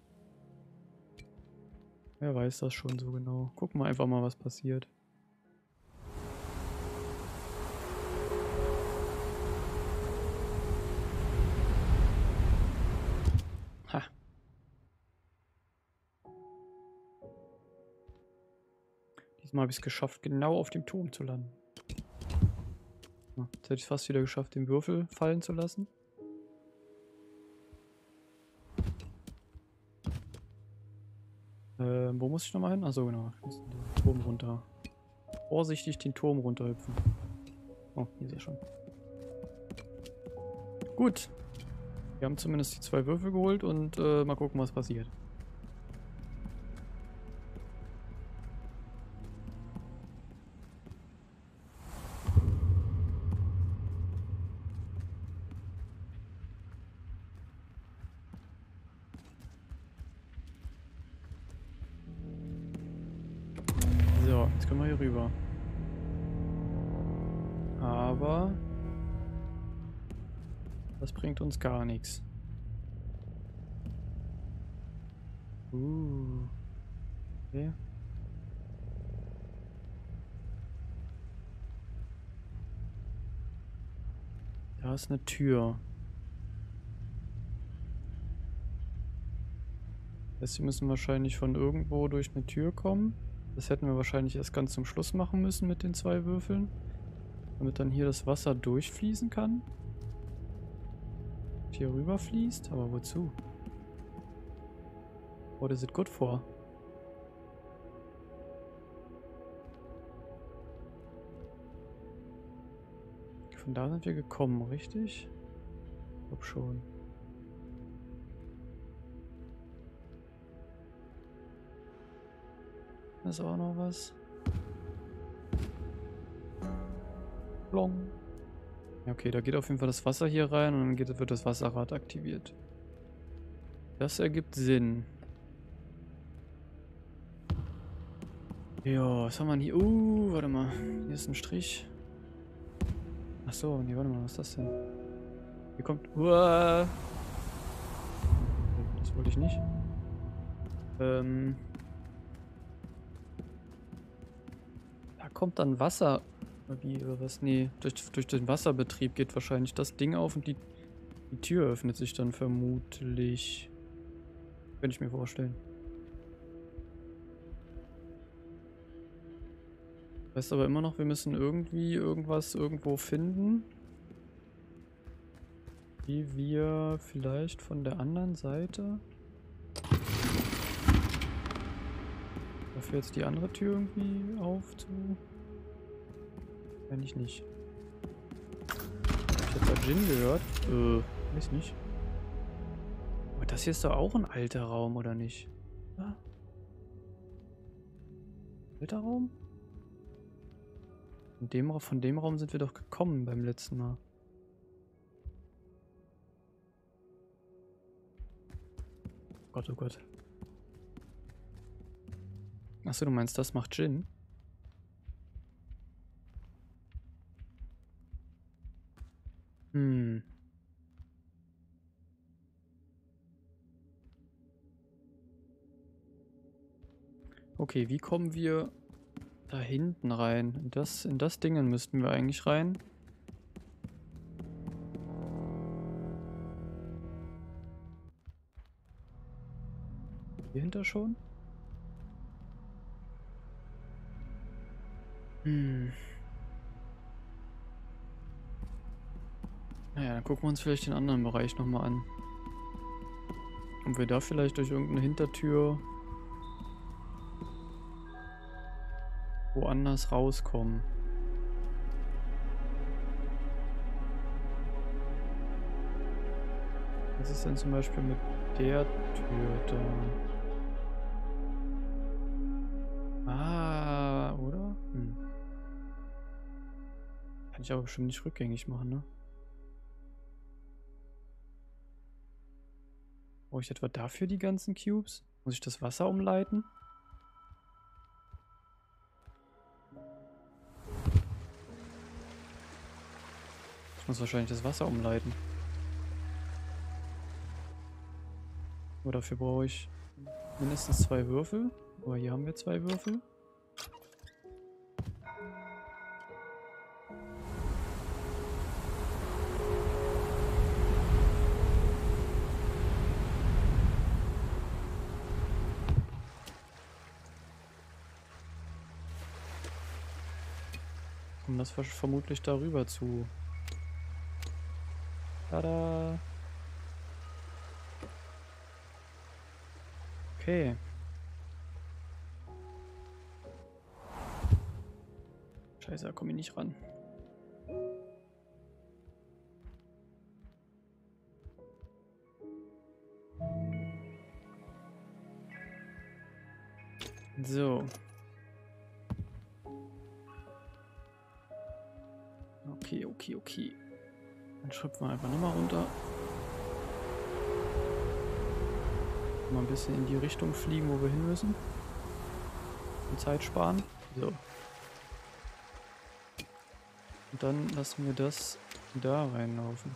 Wer weiß das schon so genau. Gucken wir einfach mal, was passiert. Ha. Diesmal habe ich es geschafft, genau auf dem Turm zu landen. Ja, jetzt hätte ich es fast wieder geschafft, den Würfel fallen zu lassen. Äh, wo muss ich nochmal hin? Achso, genau. Ich muss den Turm runter. Vorsichtig den Turm runterhüpfen. Oh, hier ist er schon. Gut. Wir haben zumindest die zwei Würfel geholt und äh, mal gucken, was passiert. So, jetzt können wir hier rüber. Aber das bringt uns gar nichts. Uh. Okay. Da ist eine Tür. Das heißt, wir müssen wahrscheinlich von irgendwo durch eine Tür kommen. Das hätten wir wahrscheinlich erst ganz zum Schluss machen müssen mit den zwei Würfeln. Damit dann hier das Wasser durchfließen kann. Und hier rüber fließt. Aber wozu? What is it good for? Von da sind wir gekommen, richtig? Ich glaube schon. Da ist auch noch was. Blong. Ja, okay, da geht auf jeden Fall das Wasser hier rein und dann geht, wird das Wasserrad aktiviert. Das ergibt Sinn. Ja, was haben wir denn hier? Uh, warte mal. Hier ist ein Strich. Achso, nee, warte mal, was ist das denn? Hier kommt... Uah. Das wollte ich nicht. Ähm... Da kommt dann Wasser... Wie, oder was? Nee, durch, durch den Wasserbetrieb geht wahrscheinlich das Ding auf und die, die Tür öffnet sich dann vermutlich. Könnte ich mir vorstellen. Weißt aber immer noch, wir müssen irgendwie irgendwas irgendwo finden, wie wir vielleicht von der anderen Seite dafür jetzt die andere Tür irgendwie aufzu... Eigentlich nicht. Ich habe da Djinn gehört. Äh, weiß nicht. Aber das hier ist doch auch ein alter Raum, oder nicht? Ja. Alter Raum? Von dem, von dem Raum sind wir doch gekommen beim letzten Mal. Oh Gott, oh Gott. Achso, du meinst, das macht Djinn? Hm. Okay, wie kommen wir da hinten rein? In das, in das Dingen müssten wir eigentlich rein. Hier hinter schon? Hm. Naja, dann gucken wir uns vielleicht den anderen Bereich nochmal an. Ob wir da vielleicht durch irgendeine Hintertür woanders rauskommen. Was ist denn zum Beispiel mit der Tür da? Ah, oder? Kann ich aber bestimmt nicht rückgängig machen, ne? Brauche ich etwa dafür die ganzen Cubes? Muss ich das Wasser umleiten? Ich muss wahrscheinlich das Wasser umleiten. Aber dafür brauche ich mindestens zwei Würfel. Aber hier haben wir zwei Würfel. Um das vermutlich darüber zu... Tada! Okay. Scheiße, da komme ich nicht ran. So. Okay, okay, okay. Dann schrüpfen wir einfach nochmal runter. Mal ein bisschen in die Richtung fliegen, wo wir hin müssen. Und Zeit sparen. So. Und dann lassen wir das da reinlaufen.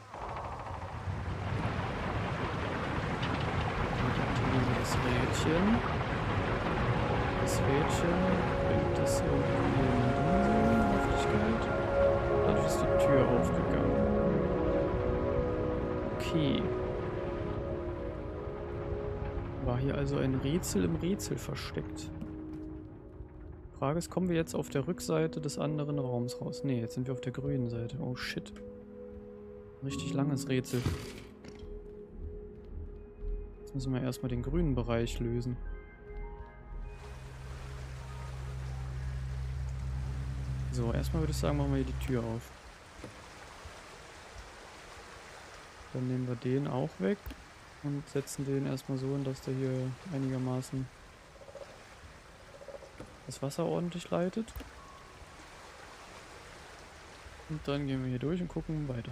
Und aktivieren wir das Rädchen. Das Rädchen bringt das irgendwie in die Haftigkeit. Dadurch ist die Tür aufgegangen. Okay. War hier also ein Rätsel im Rätsel versteckt. Frage ist, kommen wir jetzt auf der Rückseite des anderen Raums raus? Ne, jetzt sind wir auf der grünen Seite. Oh shit. Richtig langes Rätsel. Jetzt müssen wir erstmal den grünen Bereich lösen. So, erstmal würde ich sagen, machen wir hier die Tür auf. Dann nehmen wir den auch weg und setzen den erstmal so hin, dass der hier einigermaßen das Wasser ordentlich leitet. Und dann gehen wir hier durch und gucken weiter.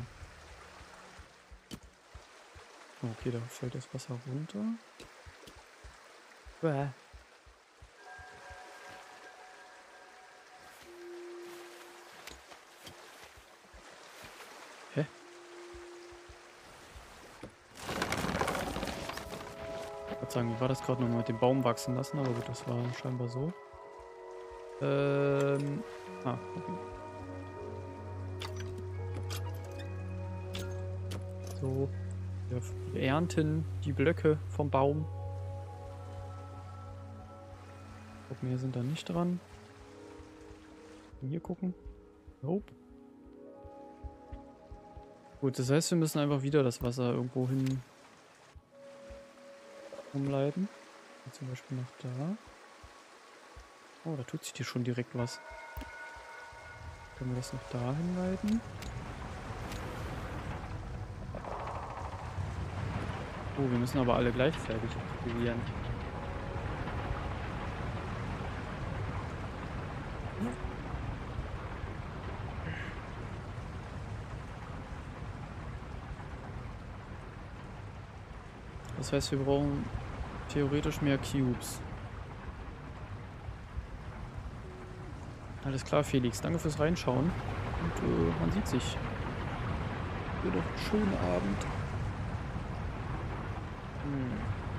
Okay, da fällt das Wasser runter. Bäh. Hä? Ich würde sagen, wie war das gerade nochmal mit dem Baum wachsen lassen? Aber gut, das war scheinbar so. Ähm. Ah, okay. So. Wir ernten die Blöcke vom Baum. Ich glaube, mehr sind da nicht dran. Hier gucken. Nope. Gut, das heißt, wir müssen einfach wieder das Wasser irgendwo hin umleiten. Hier zum Beispiel nach da. Oh, da tut sich hier schon direkt was. Können wir das noch da hinleiten? Oh, wir müssen aber alle gleichzeitig aktivieren. Das heißt, wir brauchen theoretisch mehr Cubes. Alles klar, Felix. Danke fürs Reinschauen. Und äh, man sieht sich. Wird doch einen schönen Abend. Hm.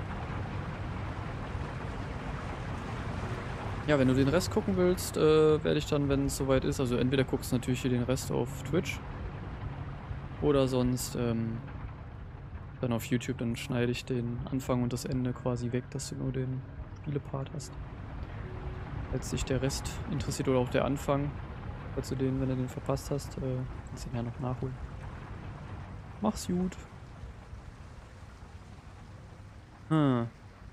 Ja, wenn du den Rest gucken willst, äh, werde ich dann, wenn es soweit ist, also entweder guckst du natürlich hier den Rest auf Twitch oder sonst ähm, dann auf YouTube, dann schneide ich den Anfang und das Ende quasi weg, dass du nur den Spielepart hast. Falls dich der Rest interessiert oder auch der Anfang, falls du den, wenn du den verpasst hast, äh, kannst du den ja noch nachholen. Mach's gut. Hm.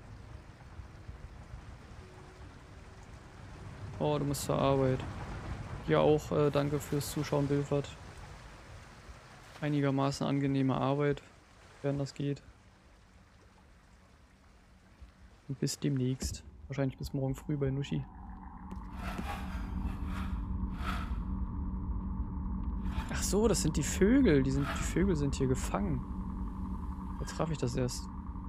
Oh, du musst zur Arbeit. Ja, auch äh, danke fürs Zuschauen, Wilfert. Einigermaßen angenehme Arbeit, wenn das geht. Und bis demnächst. Wahrscheinlich bis morgen früh bei Nushi. Ach so, das sind die Vögel. Die, sind, die Vögel sind hier gefangen. Jetzt raff ich das erst.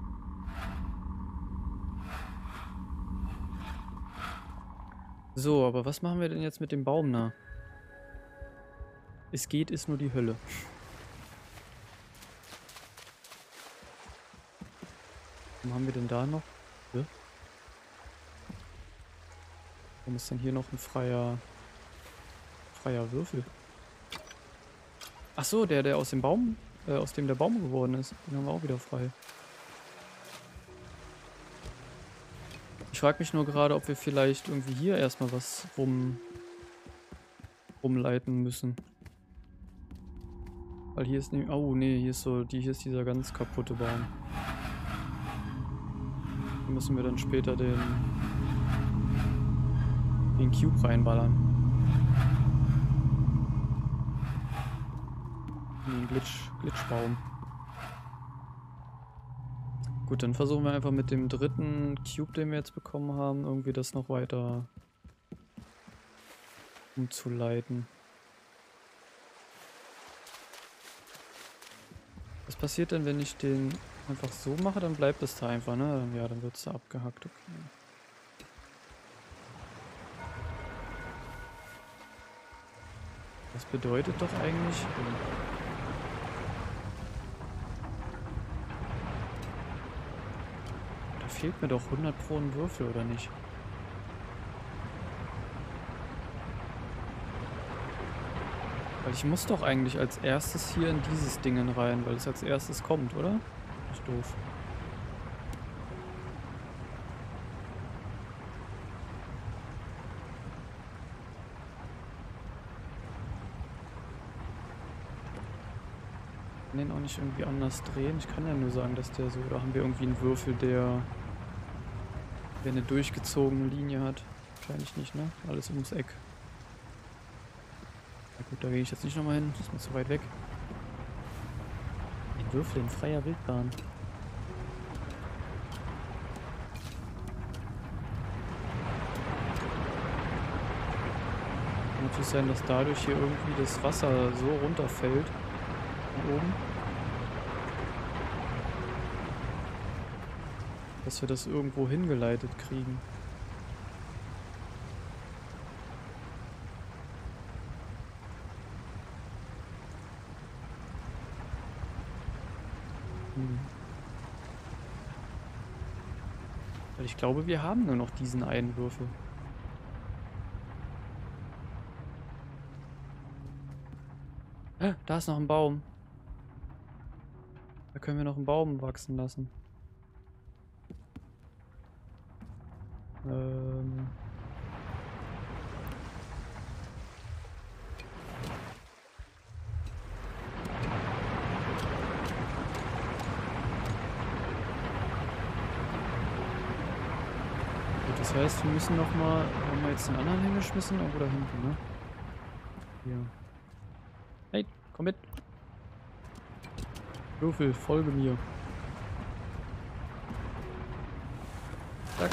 So, aber was machen wir denn jetzt mit dem Baum da? Es geht, ist nur die Hölle. Was haben wir denn da noch? Ja? Warum ist denn hier noch ein freier, freier Würfel? Ach so, der, der aus dem Baum, äh, aus dem der Baum geworden ist. Den haben wir auch wieder frei. Ich frage mich nur gerade, ob wir vielleicht irgendwie hier erstmal was rum, rumleiten müssen. Weil hier ist nämlich... Oh, nee, hier ist so... Die, hier ist dieser ganz kaputte Baum. Da müssen wir dann später den... den Cube reinballern. Den Glitch, Glitchbaum. Gut, dann versuchen wir einfach mit dem dritten Cube, den wir jetzt bekommen haben, irgendwie das noch weiter umzuleiten. Was passiert denn, wenn ich den einfach so mache? Dann bleibt es da einfach, ne? Ja, dann wird es da abgehackt. Okay. Das bedeutet doch eigentlich... Da fehlt mir doch hundert pro ein Würfel, oder nicht? Weil ich muss doch eigentlich als erstes hier in dieses Ding rein, weil es als erstes kommt, oder? Ist doof. Ich kann den auch nicht irgendwie anders drehen. Ich kann ja nur sagen, dass der so... Oder haben wir irgendwie einen Würfel, der... der eine durchgezogene Linie hat? Wahrscheinlich nicht, ne? Alles ums Eck. Na gut, da gehe ich jetzt nicht nochmal hin. Das ist mir zu weit weg. Ein Würfel in freier Wildbahn. Kann natürlich sein, dass dadurch hier irgendwie das Wasser so runterfällt. Von oben. Dass wir das irgendwo hingeleitet kriegen. Hm. Weil ich glaube, wir haben nur noch diesen einen Würfel. Ah, da ist noch ein Baum. Da können wir noch einen Baum wachsen lassen. Ähm... Das heißt, wir müssen noch mal... Haben wir jetzt den anderen hingeschmissen? Irgendwo da hinten, ne? Hier. Hey, komm mit! Würfel, folge mir. Zack.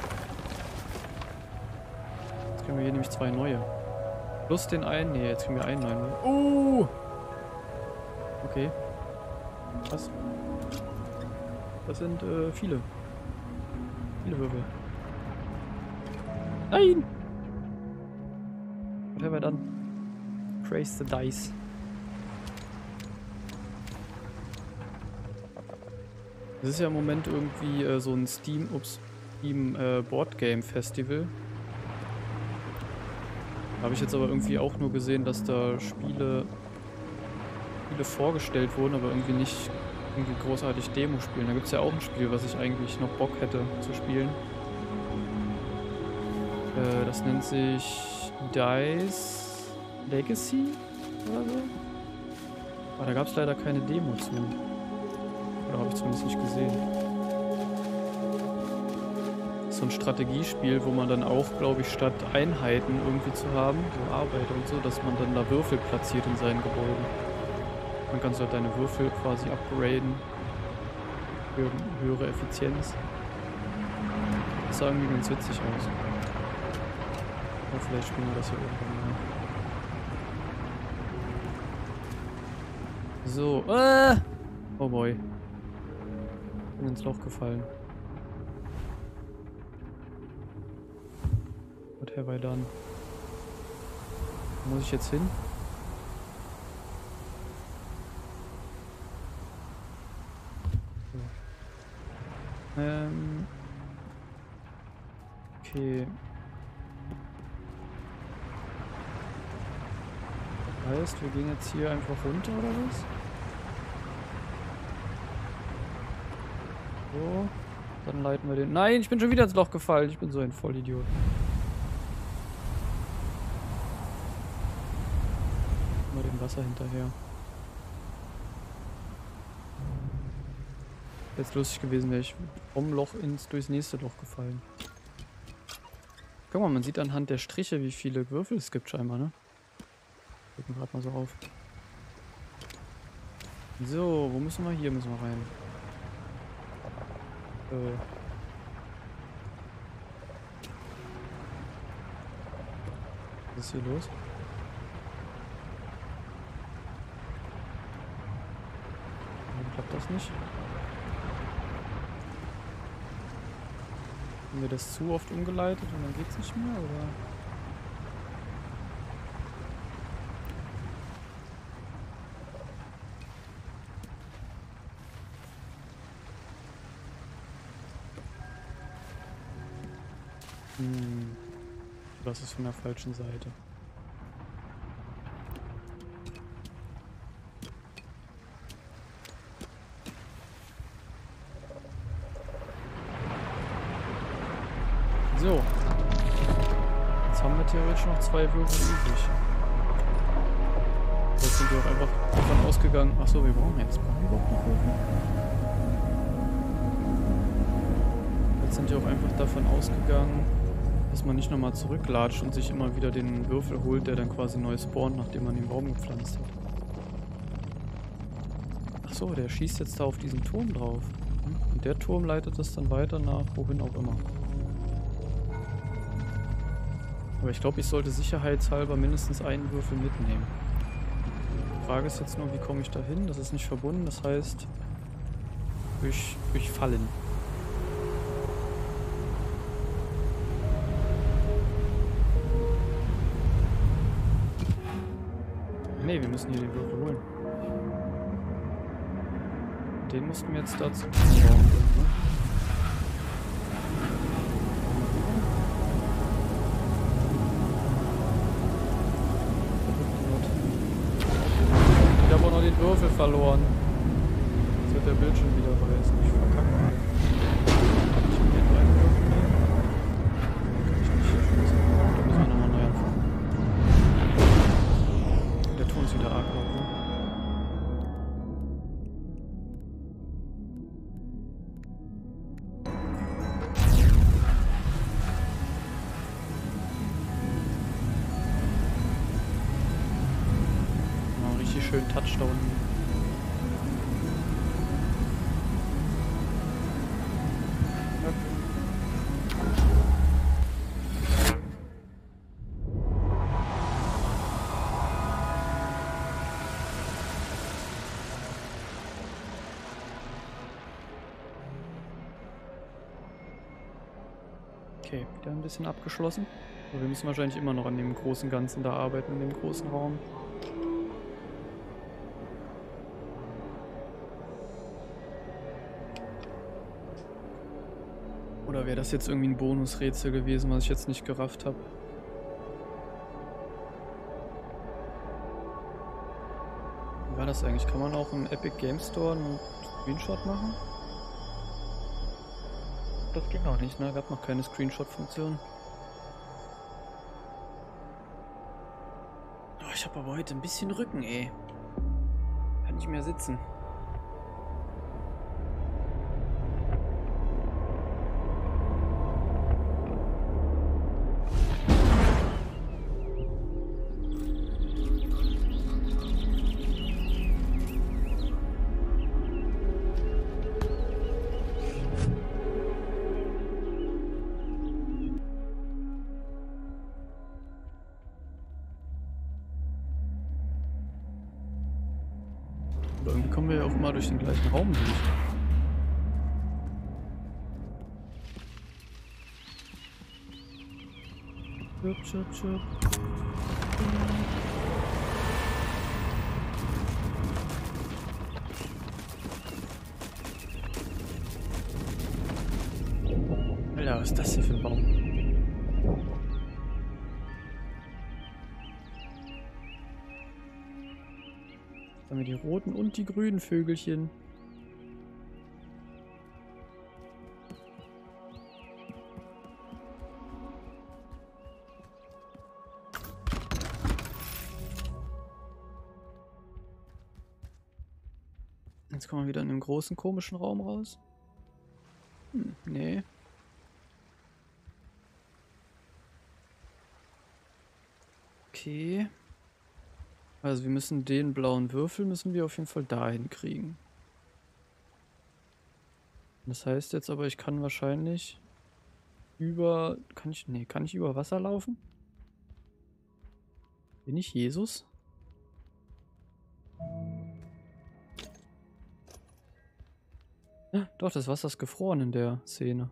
Jetzt kriegen wir hier nämlich zwei neue. Plus den einen. Ne, jetzt kriegen wir einen neuen. Oh! Okay. Was? Das sind äh, viele. Viele Würfel. Nein! Was haben wir dann? Praise the dice. Das ist ja im Moment irgendwie äh, so ein Steam, ups, Steam äh, Board Game Festival. Da habe ich jetzt aber irgendwie auch nur gesehen, dass da Spiele, Spiele vorgestellt wurden, aber irgendwie nicht irgendwie großartig Demo spielen. Da gibt es ja auch ein Spiel, was ich eigentlich noch Bock hätte zu spielen. Äh, das nennt sich Dice Legacy oder so. Aber da gab es leider keine Demo zu. Oder habe ich zumindest nicht gesehen. So ein Strategiespiel, wo man dann auch, glaube ich, statt Einheiten irgendwie zu haben, so Arbeiter und so, dass man dann da Würfel platziert in seinen Gebäuden. Dann kannst du halt deine Würfel quasi upgraden. Für höhere Effizienz. Das sah irgendwie ganz witzig aus. Aber vielleicht spielen wir das hier irgendwann mal. So, äh! Oh boy. Bin ins Loch gefallen. What have I done? Wo muss ich jetzt hin? So. Ähm. Okay. Das heißt, wir gehen jetzt hier einfach runter, oder was? So. Dann leiten wir den... Nein, ich bin schon wieder ins Loch gefallen. Ich bin so ein Vollidiot. Mal dem Wasser hinterher. Wäre jetzt lustig gewesen, wäre ich vom Loch ins durchs nächste Loch gefallen. Guck mal, man sieht anhand der Striche, wie viele Würfel es gibt scheinbar, ne? Fällt mir gerade mal so auf. So, wo müssen wir? Hier müssen wir rein. Äh. Was ist hier los? Warum klappt das nicht? Haben wir das zu oft umgeleitet und dann geht's nicht mehr, oder? Hm. Das ist von der falschen Seite. So. Jetzt haben wir theoretisch noch zwei Würfel übrig. Jetzt sind wir auch einfach davon ausgegangen. Achso, wir brauchen jetzt brauchen wir überhaupt noch Würfel. Jetzt sind wir auch einfach davon ausgegangen, dass man nicht nochmal zurücklatscht und sich immer wieder den Würfel holt, der dann quasi neu spawnt, nachdem man den Baum gepflanzt hat. Achso, der schießt jetzt da auf diesen Turm drauf. Und der Turm leitet das dann weiter nach wohin auch immer. Aber ich glaube, ich sollte sicherheitshalber mindestens einen Würfel mitnehmen. Die Frage ist jetzt nur, wie komme ich da hin? Das ist nicht verbunden, das heißt durch, durch Fallen. Ne, wir müssen hier den Würfel holen. Den mussten wir jetzt dazu bauen. Ne? Ich habe auch noch den Würfel verloren. Jetzt wird der Bildschirm wieder weiß. Ich verkacke mal. Kann ich mir den einen Würfel nehmen? Kann ich nicht. Da müssen wir nochmal neu anfangen. Der Ton ist wieder arg laut, ne? Mal richtig schön Touch da unten. Okay, wieder ein bisschen abgeschlossen. Aber wir müssen wahrscheinlich immer noch an dem großen Ganzen da arbeiten, in dem großen Raum. Oder wäre das jetzt irgendwie ein Bonusrätsel gewesen, was ich jetzt nicht gerafft habe? Wie war das eigentlich? Kann man auch im Epic Game Store einen Screenshot machen? Das ging auch nicht, ne? Gab noch keine Screenshot-Funktion. Oh, ich habe aber heute ein bisschen Rücken, ey. Kann nicht mehr sitzen. kommen wir ja auch immer durch den gleichen Raum durch. Chirp, chirp, chirp. Alter, was ist das hier für ein Baum? Jetzt haben wir die roten und die grünen Vögelchen. Jetzt kommen wir wieder in einem großen, komischen Raum raus. Hm, nee. Okay. Also wir müssen den blauen Würfel müssen wir auf jeden Fall dahin kriegen. Das heißt jetzt aber, ich kann wahrscheinlich über... Kann ich... Nee, kann ich über Wasser laufen? Bin ich Jesus? Doch, das Wasser ist gefroren in der Szene.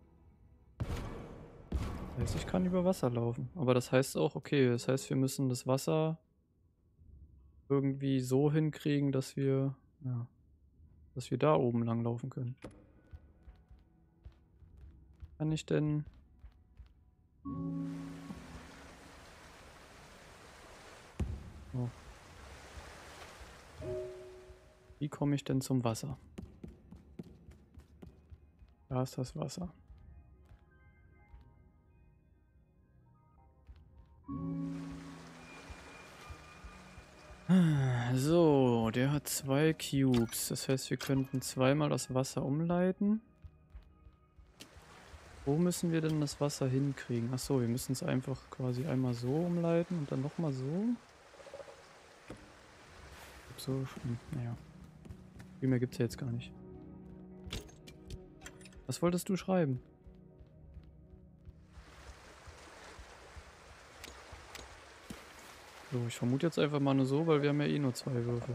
Das heißt, ich kann über Wasser laufen. Aber das heißt auch, okay, das heißt, wir müssen das Wasser irgendwie so hinkriegen, dass wir, ja, dass wir da oben lang laufen können. Kann ich denn... Oh. Wie komme ich denn zum Wasser? Da ist das Wasser. So, der hat zwei Cubes. Das heißt, wir könnten zweimal das Wasser umleiten. Wo müssen wir denn das Wasser hinkriegen? Achso, wir müssen es einfach quasi einmal so umleiten und dann nochmal so. So, hm, naja. Viel mehr gibt es ja jetzt gar nicht. Was wolltest du schreiben? So, ich vermute jetzt einfach mal nur so, weil wir haben ja eh nur zwei Würfel.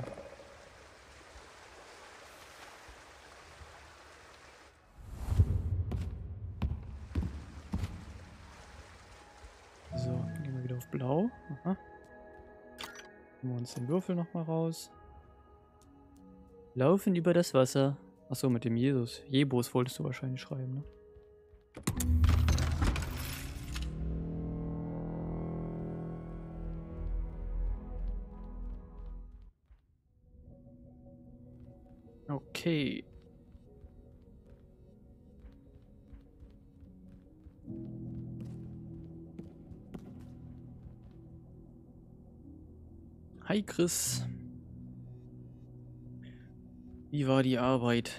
So, dann gehen wir wieder auf Blau. Aha. Nehmen wir uns den Würfel nochmal raus. Laufen über das Wasser. Achso, mit dem Jesus. Jebos wolltest du wahrscheinlich schreiben, ne? Okay. Hi Chris. Wie war die Arbeit?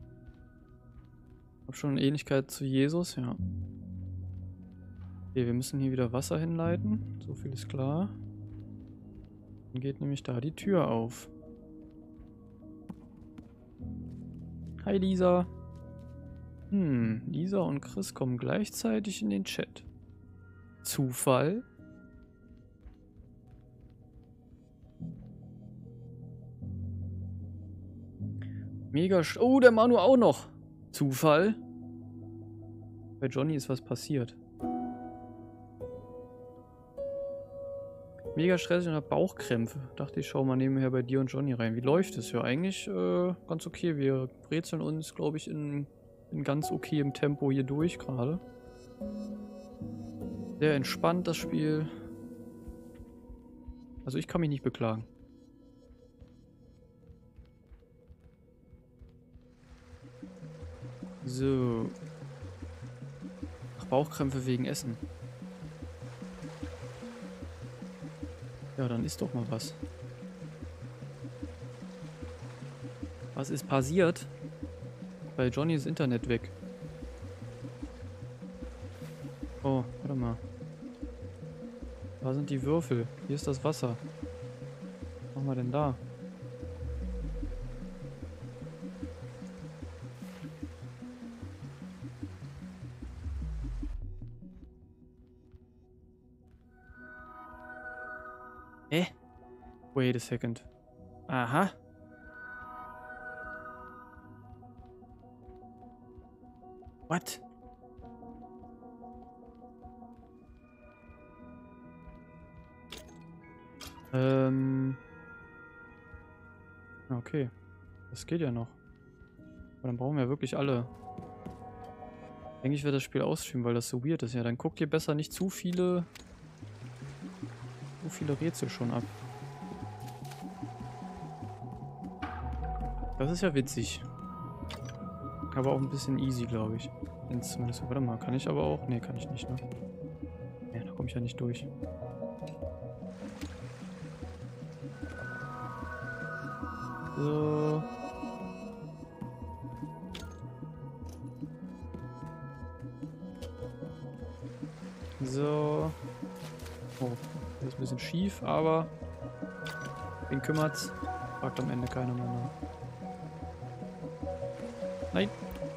Hab schon eine Ähnlichkeit zu Jesus, ja. Okay, wir müssen hier wieder Wasser hinleiten. So viel ist klar. Dann geht nämlich da die Tür auf. Hi Lisa. Hm, Lisa und Chris kommen gleichzeitig in den Chat. Zufall? Mega sch... Oh, der Manu auch noch. Zufall? Bei Johnny ist was passiert. Mega stressig und hab Bauchkrämpfe. Dachte ich, schau mal nebenher bei dir und Johnny rein. Wie läuft es? Ja, eigentlich äh, ganz okay. Wir brezeln uns, glaube ich, in, in ganz okayem Tempo hier durch gerade. Sehr entspannt das Spiel. Also ich kann mich nicht beklagen. So. Ach, Bauchkrämpfe wegen Essen. Ja, dann isst doch mal was. Was ist passiert? Bei Johnny ist Internet weg. Oh, warte mal. Da sind die Würfel. Hier ist das Wasser. Was machen wir denn da? Hä? Wait a second. Aha. What? Ähm. Okay. Das geht ja noch. Aber dann brauchen wir ja wirklich alle. Eigentlich wird das Spiel ausstreamen, weil das so weird ist. Ja, dann guckt ihr besser nicht zu viele... zu viele Rätsel schon ab. Das ist ja witzig. Aber auch ein bisschen easy, glaube ich. Wenn's zumindest... Warte mal, kann ich aber auch... Ne, kann ich nicht, ne? Ja, da komme ich ja nicht durch. So... So. Oh, das ist ein bisschen schief, aber wen kümmert's? Fragt am Ende keiner mehr nach. Nein.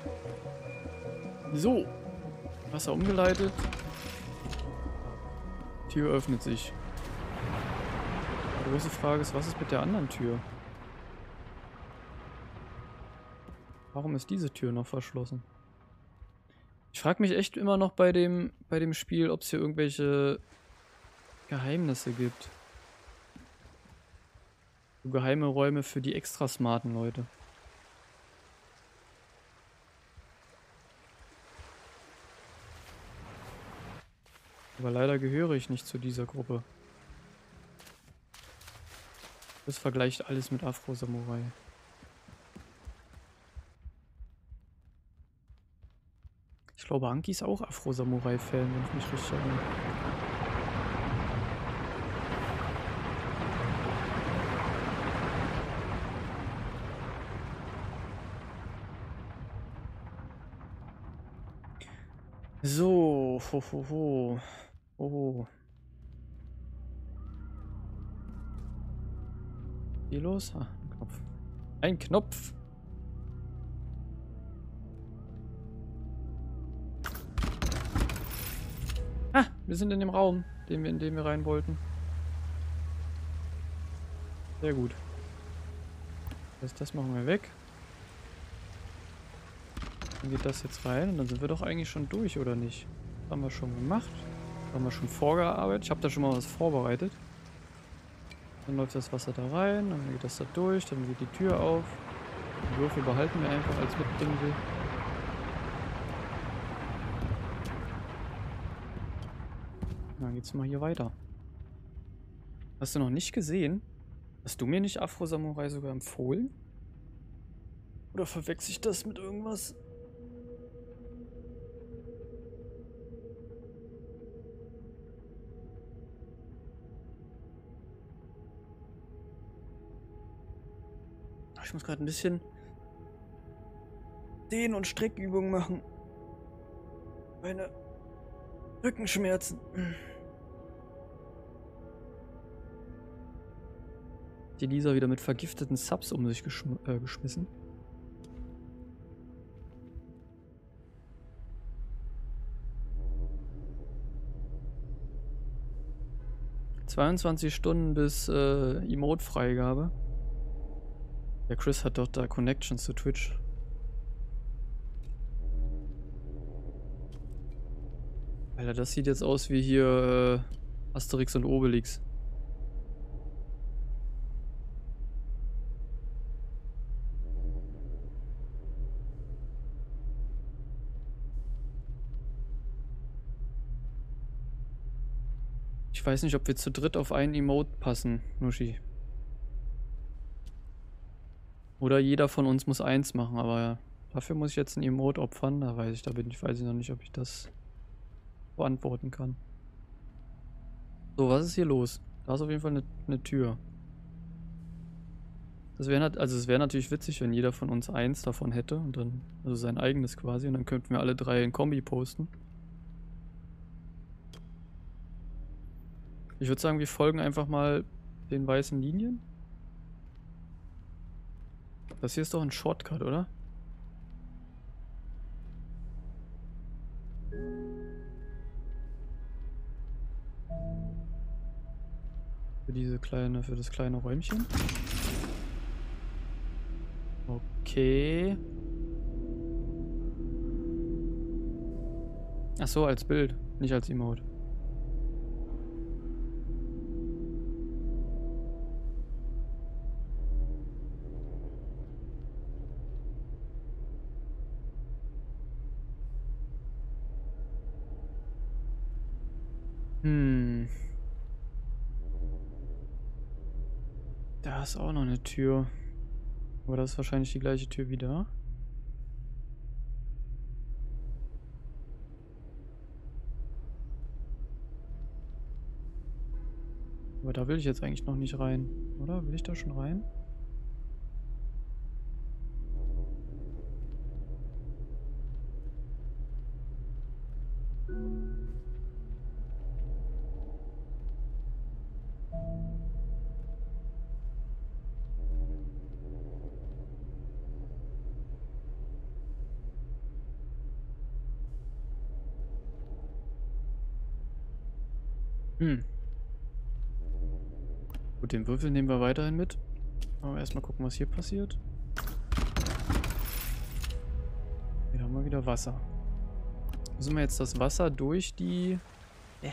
So. Wasser umgeleitet. Tür öffnet sich. Die große Frage ist, was ist mit der anderen Tür? Warum ist diese Tür noch verschlossen? Ich frage mich echt immer noch bei dem, bei dem Spiel, ob es hier irgendwelche Geheimnisse gibt. So geheime Räume für die extra smarten Leute. Aber leider gehöre ich nicht zu dieser Gruppe. Das vergleicht alles mit Afro Samurai. Ich glaube, Anki ist auch Afro Samurai-Fan, wenn ich mich richtig erinnere. So, ho, ho, ho. Oh. Hier los? Ah, ein Knopf. Ein Knopf! Ah, wir sind in dem Raum, den wir, in den wir rein wollten. Sehr gut. Das heißt, das machen wir weg. Dann geht das jetzt rein und dann sind wir doch eigentlich schon durch, oder nicht? Das haben wir schon gemacht. Das haben wir schon vorgearbeitet. Ich habe da schon mal was vorbereitet. Dann läuft das Wasser da rein, dann geht das da durch, dann geht die Tür auf. Den Würfel behalten wir einfach als Mitbringsel. Dann geht's mal hier weiter. Hast du noch nicht gesehen? Hast du mir nicht Afro Samurai sogar empfohlen? Oder verwechsel ich das mit irgendwas? Ich muss gerade ein bisschen Dehn- und Streckübungen machen. Meine Rückenschmerzen. Die Lisa wieder mit vergifteten Subs um sich geschm äh, geschmissen. zweiundzwanzig Stunden bis äh, Emote-Freigabe. Der Chris hat doch da Connections zu Twitch. Alter, das sieht jetzt aus wie hier äh, Asterix und Obelix. Ich weiß nicht, ob wir zu dritt auf einen Emote passen, Nushi. Oder jeder von uns muss eins machen, aber dafür muss ich jetzt ein Emote opfern. Da weiß ich, da bin ich, weiß ich noch nicht, ob ich das beantworten kann. So, was ist hier los? Da ist auf jeden Fall eine, eine Tür. Das wäre also es wäre natürlich witzig, wenn jeder von uns eins davon hätte und dann, also sein eigenes quasi, und dann könnten wir alle drei in Kombi posten. Ich würde sagen, wir folgen einfach mal den weißen Linien. Das hier ist doch ein Shortcut, oder? Für diese kleine, für das kleine Räumchen. Okay. Ach so, als Bild, nicht als Emote. Hm. Da ist auch noch eine Tür. Aber das ist wahrscheinlich die gleiche Tür wie da. Aber da will ich jetzt eigentlich noch nicht rein. Oder? Will ich da schon rein? Hm. Gut, den Würfel nehmen wir weiterhin mit. Aber erstmal gucken, was hier passiert. Hier haben wir wieder Wasser. Müssen wir jetzt das Wasser durch die... Äh.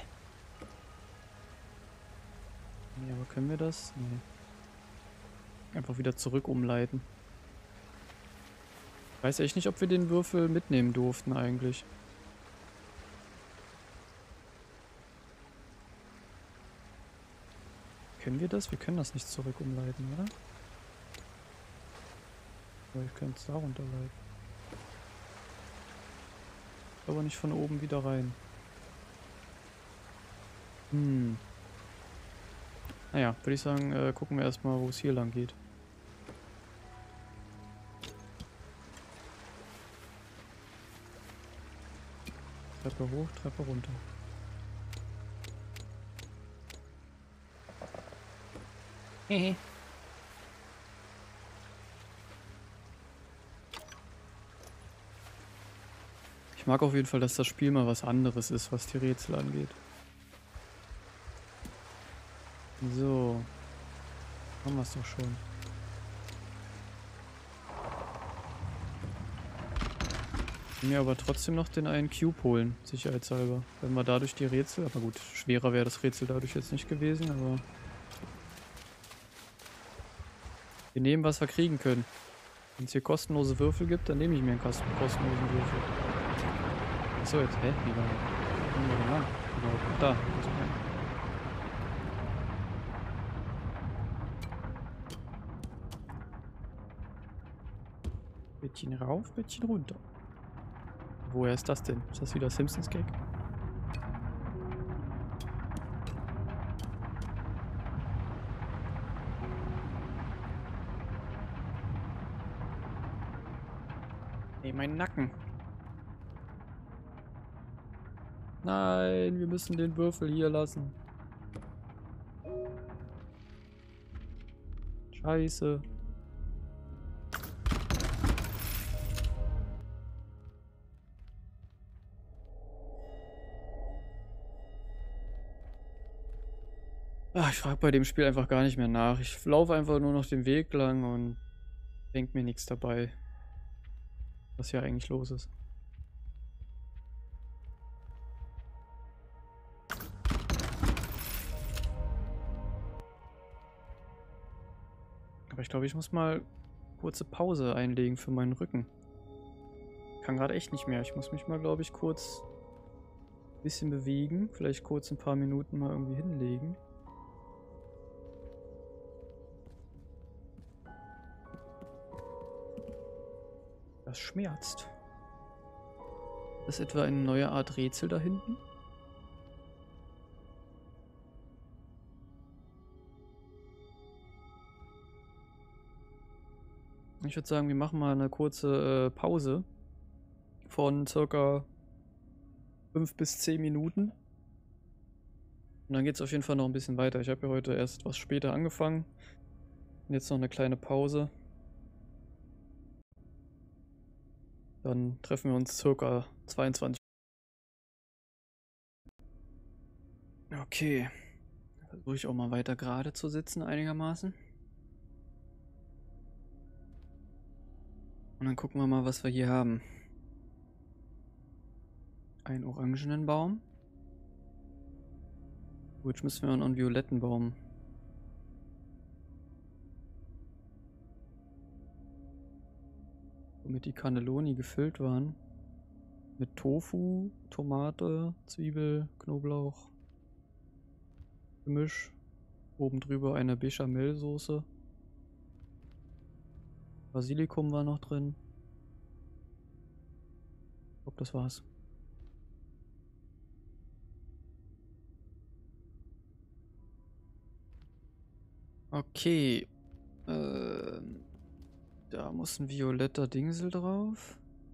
Nee, aber können wir das? Nee. Einfach wieder zurück umleiten. Ich weiß echt nicht, ob wir den Würfel mitnehmen durften eigentlich. Können wir das? Wir können das nicht zurück umleiten, oder? Aber ich könnte es da runterleiten. Aber nicht von oben wieder rein. Hm. Naja, würde ich sagen, äh, gucken wir erstmal, wo es hier lang geht. Treppe hoch, Treppe runter. Hehe. Ich mag auf jeden Fall, dass das Spiel mal was anderes ist, was die Rätsel angeht. So. Haben wir es doch schon. Mir aber trotzdem noch den einen Cube holen, sicherheitshalber. Wenn wir dadurch die Rätsel... Aber gut, schwerer wäre das Rätsel dadurch jetzt nicht gewesen, aber... Wir nehmen, was wir kriegen können. Wenn es hier kostenlose Würfel gibt, dann nehme ich mir einen Kasten kostenlosen Würfel. Achso, jetzt, hä? Wie war Wie war der Mann? Genau, da. Bisschen rauf, bisschen runter. Woher ist das denn? Ist das wieder Simpsons Gag? Ey, mein Nacken. Nein, wir müssen den Würfel hier lassen. Scheiße. Ach, ich frage bei dem Spiel einfach gar nicht mehr nach. Ich laufe einfach nur noch den Weg lang und denke mir nichts dabei, was hier eigentlich los ist. Aber ich glaube, ich muss mal kurze Pause einlegen für meinen Rücken. Ich kann gerade echt nicht mehr. Ich muss mich mal, glaube ich, kurz ein bisschen bewegen. Vielleicht kurz ein paar Minuten mal irgendwie hinlegen. Das schmerzt. Ist etwa eine neue Art Rätsel da hinten? Ich würde sagen, wir machen mal eine kurze äh, Pause von circa fünf bis zehn Minuten. Und dann geht es auf jeden Fall noch ein bisschen weiter. Ich habe ja heute erst etwas später angefangen. Und jetzt noch eine kleine Pause. Dann treffen wir uns circa zweiundzwanzig. Okay. Dann versuche ich auch mal weiter gerade zu sitzen einigermaßen. Und dann gucken wir mal, was wir hier haben. einen orangenen Baum. Gut, müssen wir noch einen violetten Baum. Womit die Cannelloni gefüllt waren. Mit Tofu, Tomate, Zwiebel, Knoblauch, Gemisch. Oben drüber eine Bechamelsoße. Basilikum war noch drin. Ich glaube, das war's. Okay. Ähm, da muss ein violetter Dingsel drauf.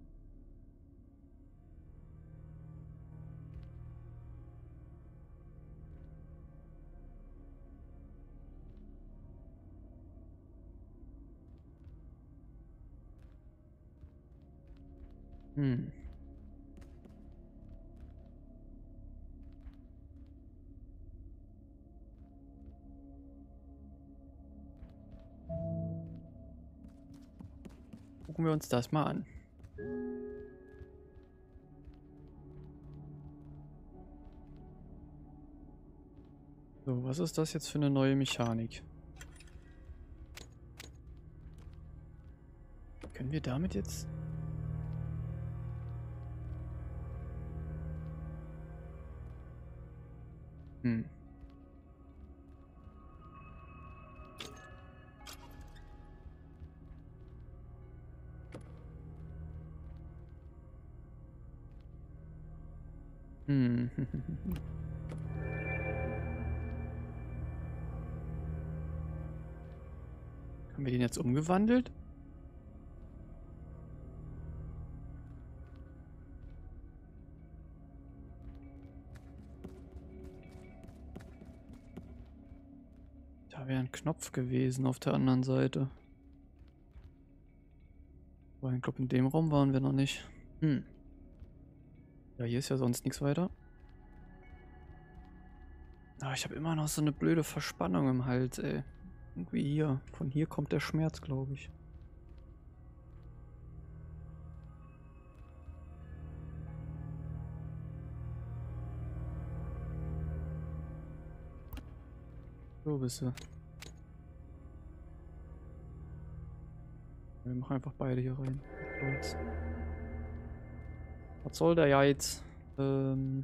Hm. Gucken wir uns das mal an. So, was ist das jetzt für eine neue Mechanik? Können wir damit jetzt... Hm. Hm. Haben wir den jetzt umgewandelt? Da wäre ein Knopf gewesen auf der anderen Seite. Aber ich glaube, in dem Raum waren wir noch nicht. Hm. Ja, hier ist ja sonst nichts weiter. Aber ich habe immer noch so eine blöde Verspannung im Hals, ey. Irgendwie hier. Von hier kommt der Schmerz, glaube ich. So bist du. Wir machen einfach beide hier rein. Was, Was soll der ja jetzt? Ähm...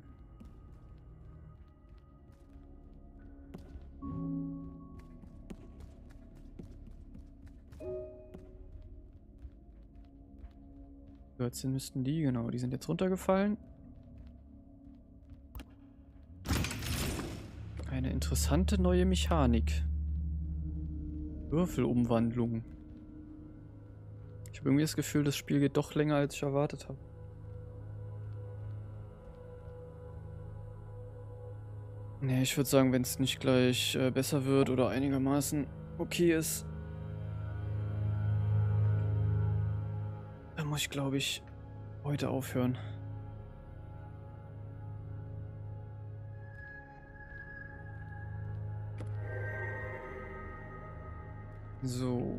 Jetzt müssten die, genau, die sind jetzt runtergefallen. Eine interessante neue Mechanik. Würfelumwandlung. Ich habe irgendwie das Gefühl, das Spiel geht doch länger, als ich erwartet habe. Nee, ich würde sagen, wenn es nicht gleich äh, besser wird oder einigermaßen okay ist, dann muss ich, glaube ich, heute aufhören. So.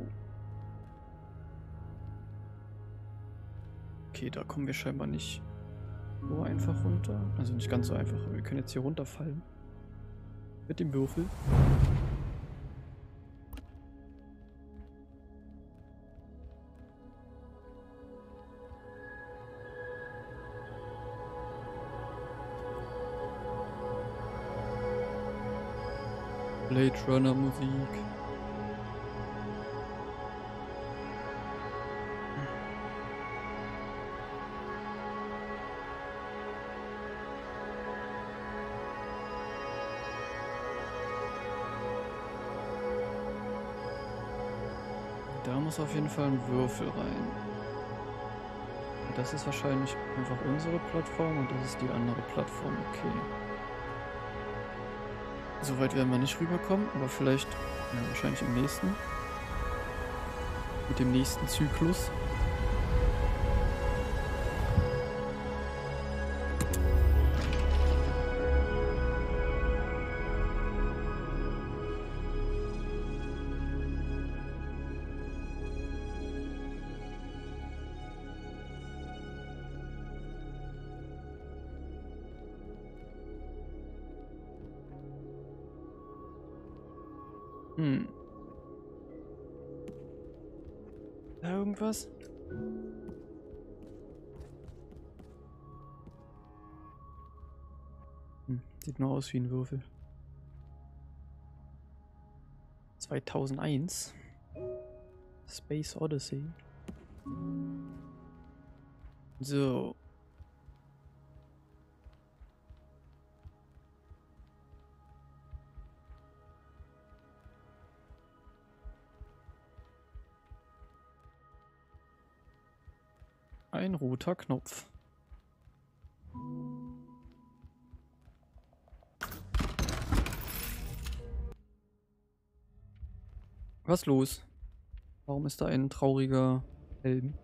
Okay, da kommen wir scheinbar nicht so einfach runter. Also nicht ganz so einfach, aber wir können jetzt hier runterfallen. Mit dem Würfel. Blade Runner Musik. Da muss auf jeden Fall ein Würfel rein. Das ist wahrscheinlich einfach unsere Plattform und das ist die andere Plattform. Okay. So weit werden wir nicht rüberkommen, aber vielleicht, ja, wahrscheinlich im nächsten. Mit dem nächsten Zyklus. Hm. Da irgendwas? Hm. Sieht nur aus wie ein Würfel. zweitausendeins. Space Odyssey. So. Ein roter Knopf. Was los? Warum ist da ein trauriger Helm?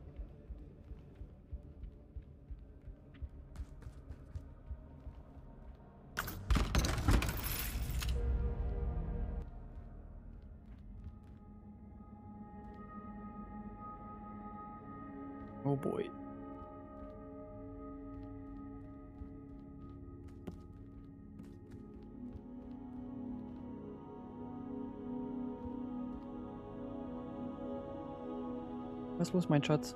Oh boy. Was ist los, mein Schatz?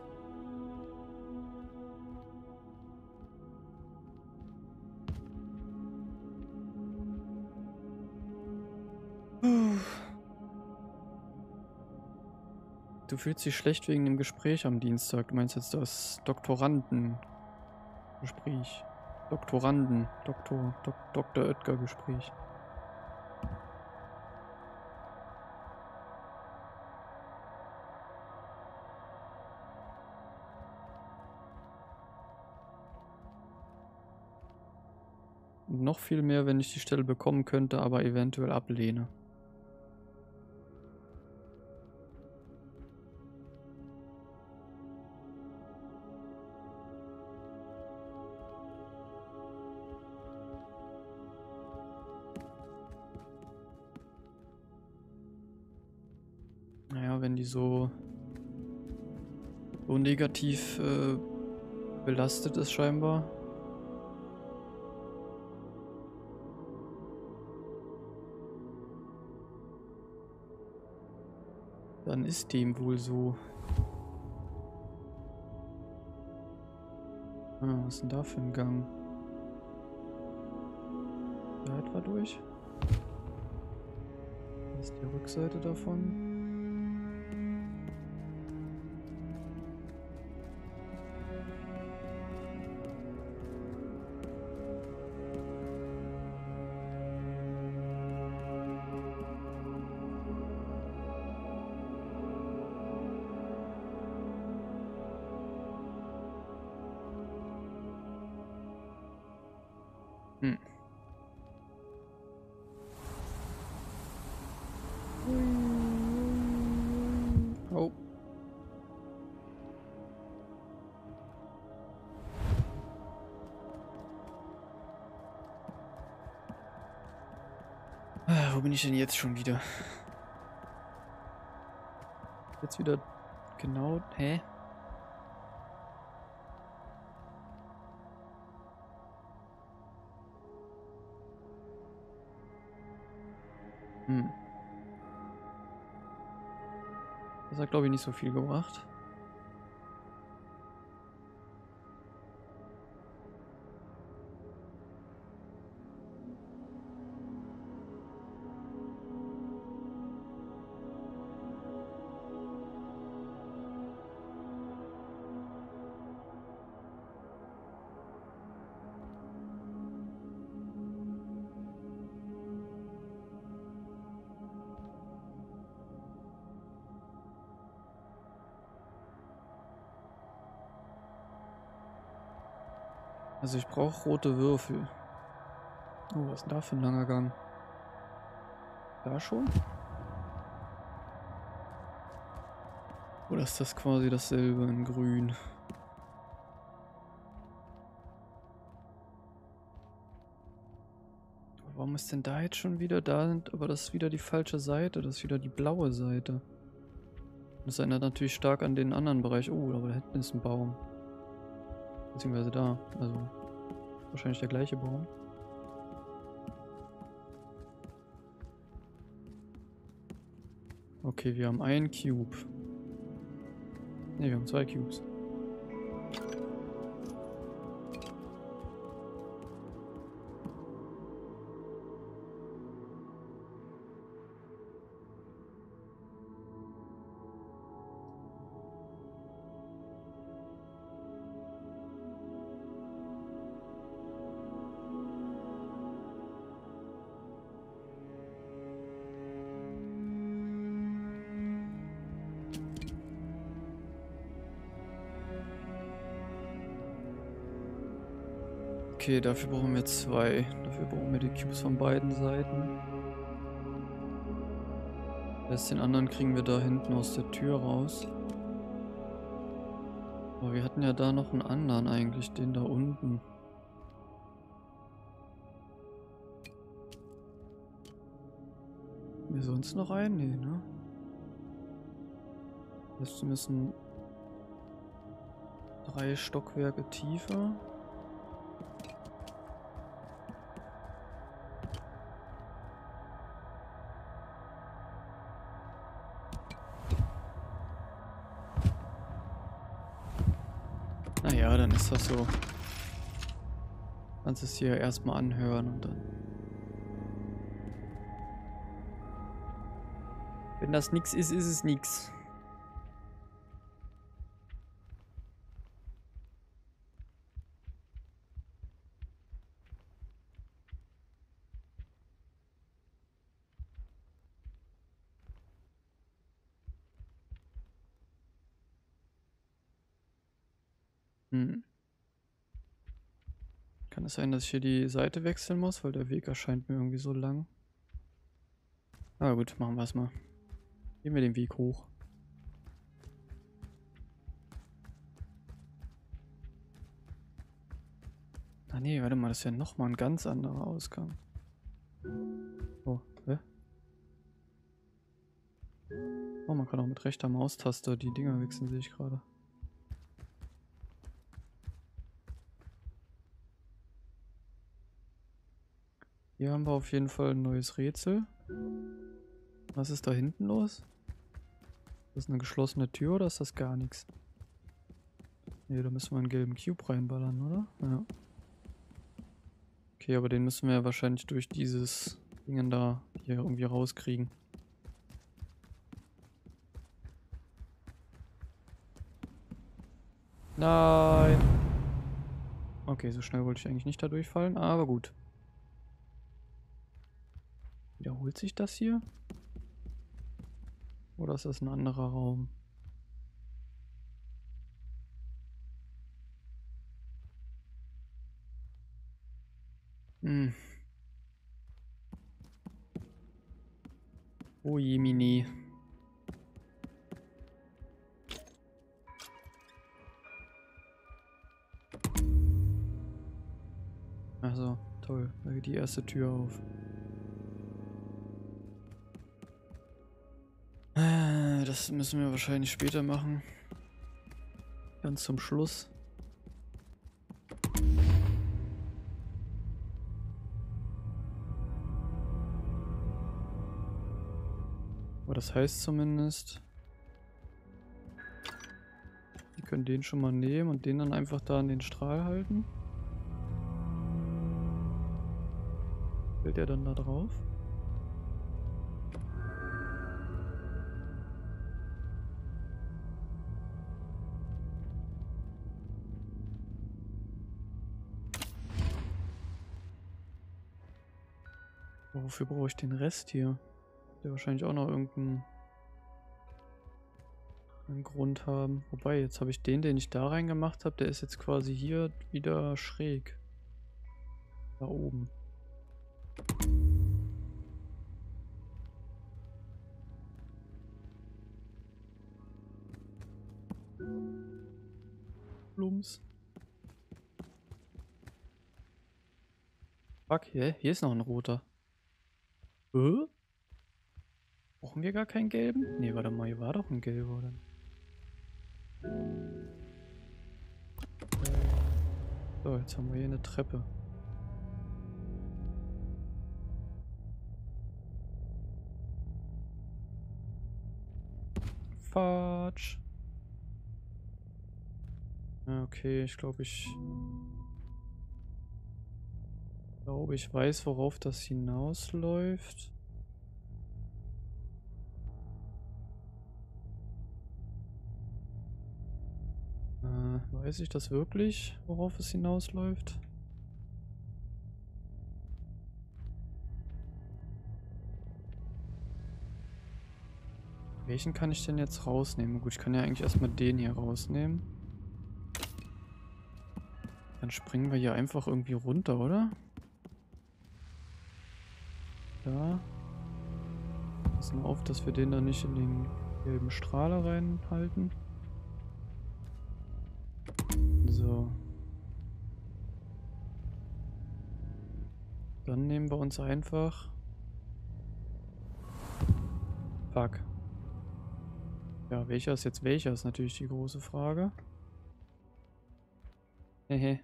Du fühlst dich schlecht wegen dem Gespräch am Dienstag. Du meinst jetzt das Doktorandengespräch. Doktoranden. Doktor. Dok Doktor Oetker-Gespräch. Noch viel mehr, wenn ich die Stelle bekommen könnte, aber eventuell ablehne. Naja, wenn die so, so negativ äh, belastet ist scheinbar. Dann ist dem wohl so. Ah, was ist denn da für ein Gang? Da etwa durch? Das ist die Rückseite davon. Hm. Oh. Ah, wo bin ich denn jetzt schon wieder? Jetzt wieder genau. Hä? Hm. Das hat, glaube ich, nicht so viel gebracht. Also ich brauche rote Würfel. Oh, was ist denn da für ein langer Gang? Da schon? Oder ist das quasi dasselbe in grün? Warum ist denn da jetzt schon wieder? Da sind, aber das ist wieder die falsche Seite. Das ist wieder die blaue Seite. Das erinnert natürlich stark an den anderen Bereich. Oh, aber da hinten ist ein Baum. Beziehungsweise da. Also wahrscheinlich der gleiche Baum. Okay, wir haben einen Cube. Ne, wir haben zwei Cubes. Okay, dafür brauchen wir zwei. Dafür brauchen wir die Cubes von beiden Seiten. Erst den anderen kriegen wir da hinten aus der Tür raus. Aber wir hatten ja da noch einen anderen eigentlich, den da unten. Haben wir sonst noch einen? Nee, ne? Das heißt, wir müssen drei Stockwerke tiefer. Naja, dann ist das so. Kannst es hier erstmal anhören und dann. Wenn das nix ist, ist es nix. Hm. Kann es sein, dass ich hier die Seite wechseln muss, weil der Weg erscheint mir irgendwie so lang. Aber gut, machen wir es mal. Gehen wir den Weg hoch. Ah nee, warte mal, das ist ja nochmal ein ganz anderer Ausgang. Oh, hä? Oh, man kann auch mit rechter Maustaste die Dinger wechseln, sehe ich gerade. Hier haben wir auf jeden Fall ein neues Rätsel. Was ist da hinten los? Ist das eine geschlossene Tür oder ist das gar nichts? Ne, da müssen wir einen gelben Cube reinballern, oder? Ja. Okay, aber den müssen wir ja wahrscheinlich durch dieses Ding da hier irgendwie rauskriegen. Nein! Okay, so schnell wollte ich eigentlich nicht da durchfallen, aber gut. Wiederholt sich das hier? Oder ist das ein anderer Raum? Hm. Oh Jemini. Also, toll. Da geht die erste Tür auf. Das müssen wir wahrscheinlich später machen. Ganz zum Schluss. Aber das heißt zumindest, wir können den schon mal nehmen und den dann einfach da an den Strahl halten. Fällt der dann da drauf? Wofür brauche ich den Rest hier? Der wahrscheinlich auch noch irgendeinen einen Grund haben. Wobei, jetzt habe ich den, den ich da reingemacht habe, der ist jetzt quasi hier wieder schräg. Da oben. Plums. Fuck, hä? Hier ist noch ein roter. Hä? Brauchen wir gar keinen gelben? Ne, warte mal, hier war doch ein gelber, oder? So, jetzt haben wir hier eine Treppe. Fatsch. Ja, okay, ich glaube, ich... Ich glaube, ich weiß, worauf das hinausläuft. Äh, weiß ich das wirklich, worauf es hinausläuft? Welchen kann ich denn jetzt rausnehmen? Gut, ich kann ja eigentlich erstmal den hier rausnehmen. Dann springen wir hier einfach irgendwie runter, oder? Da. Passen auf, dass wir den da nicht in den gelben Strahler reinhalten. So. Dann nehmen wir uns einfach... Fuck. Ja, welcher ist jetzt welcher, ist natürlich die große Frage. Hehe.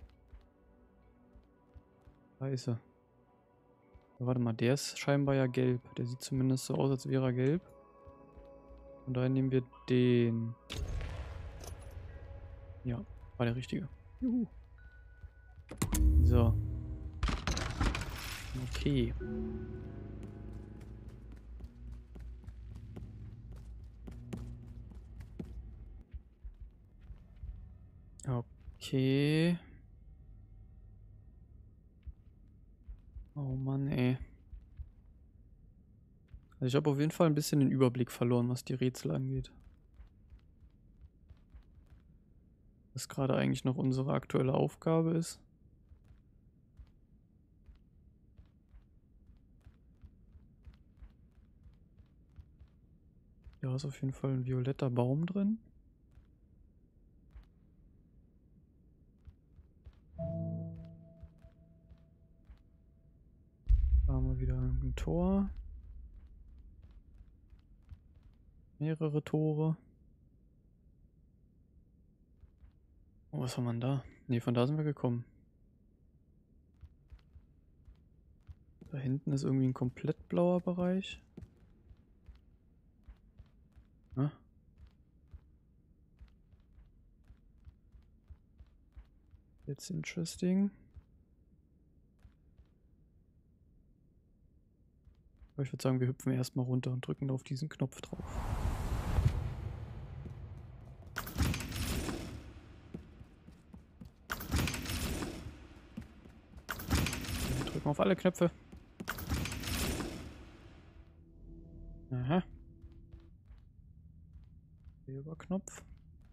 Scheiße. Ja, warte mal, der ist scheinbar ja gelb. Der sieht zumindest so aus, als wäre er gelb. Und daher nehmen wir den. Ja, war der richtige. Juhu. So. Okay. Okay. Oh Mann, ey. Also ich habe auf jeden Fall ein bisschen den Überblick verloren, was die Rätsel angeht. Was gerade eigentlich noch unsere aktuelle Aufgabe ist. Ja, ist auf jeden Fall ein violetter Baum drin. Da haben wir wieder ein Tor. Mehrere Tore. Oh, was haben wir denn da? Ne, von da sind wir gekommen. Da hinten ist irgendwie ein komplett blauer Bereich. Ja. Jetzt interesting. Aber ich würde sagen, wir hüpfen erstmal runter und drücken auf diesen Knopf drauf. Wir drücken auf alle Knöpfe. Aha. Silberknopf.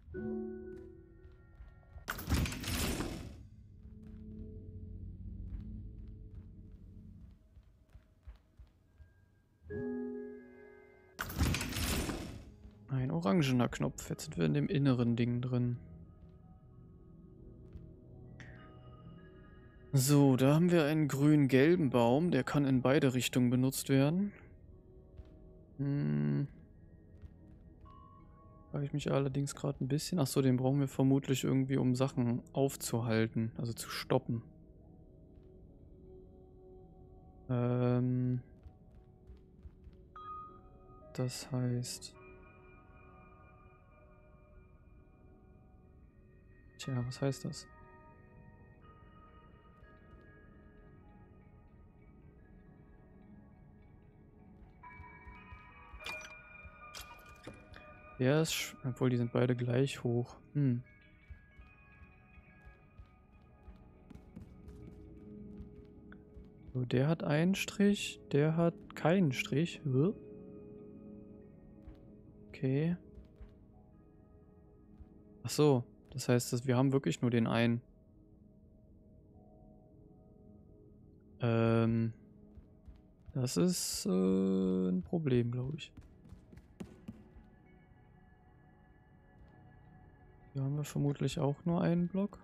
Ein orangener Knopf. Jetzt sind wir in dem inneren Ding drin. So, da haben wir einen grün-gelben Baum. Der kann in beide Richtungen benutzt werden. Hm. Frage ich mich allerdings gerade ein bisschen. Achso, den brauchen wir vermutlich irgendwie, um Sachen aufzuhalten. Also zu stoppen. Ähm. Das heißt... Tja, was heißt das? Der ist... Obwohl, die sind beide gleich hoch. Hm. So, der hat einen Strich, der hat keinen Strich. Okay. Ach so, das heißt, dass wir haben wirklich nur den einen. Ähm... Das ist äh, ein Problem, glaube ich. Hier haben wir vermutlich auch nur einen Block.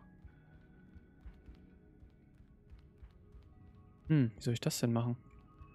Hm, wie soll ich das denn machen?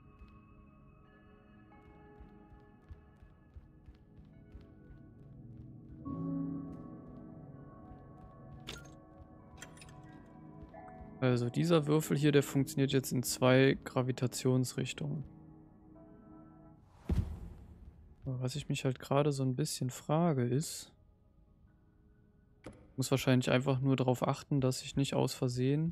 Also dieser Würfel hier, der funktioniert jetzt in zwei Gravitationsrichtungen. Aber was ich mich halt gerade so ein bisschen frage ist, ich muss wahrscheinlich einfach nur darauf achten, dass ich nicht aus Versehen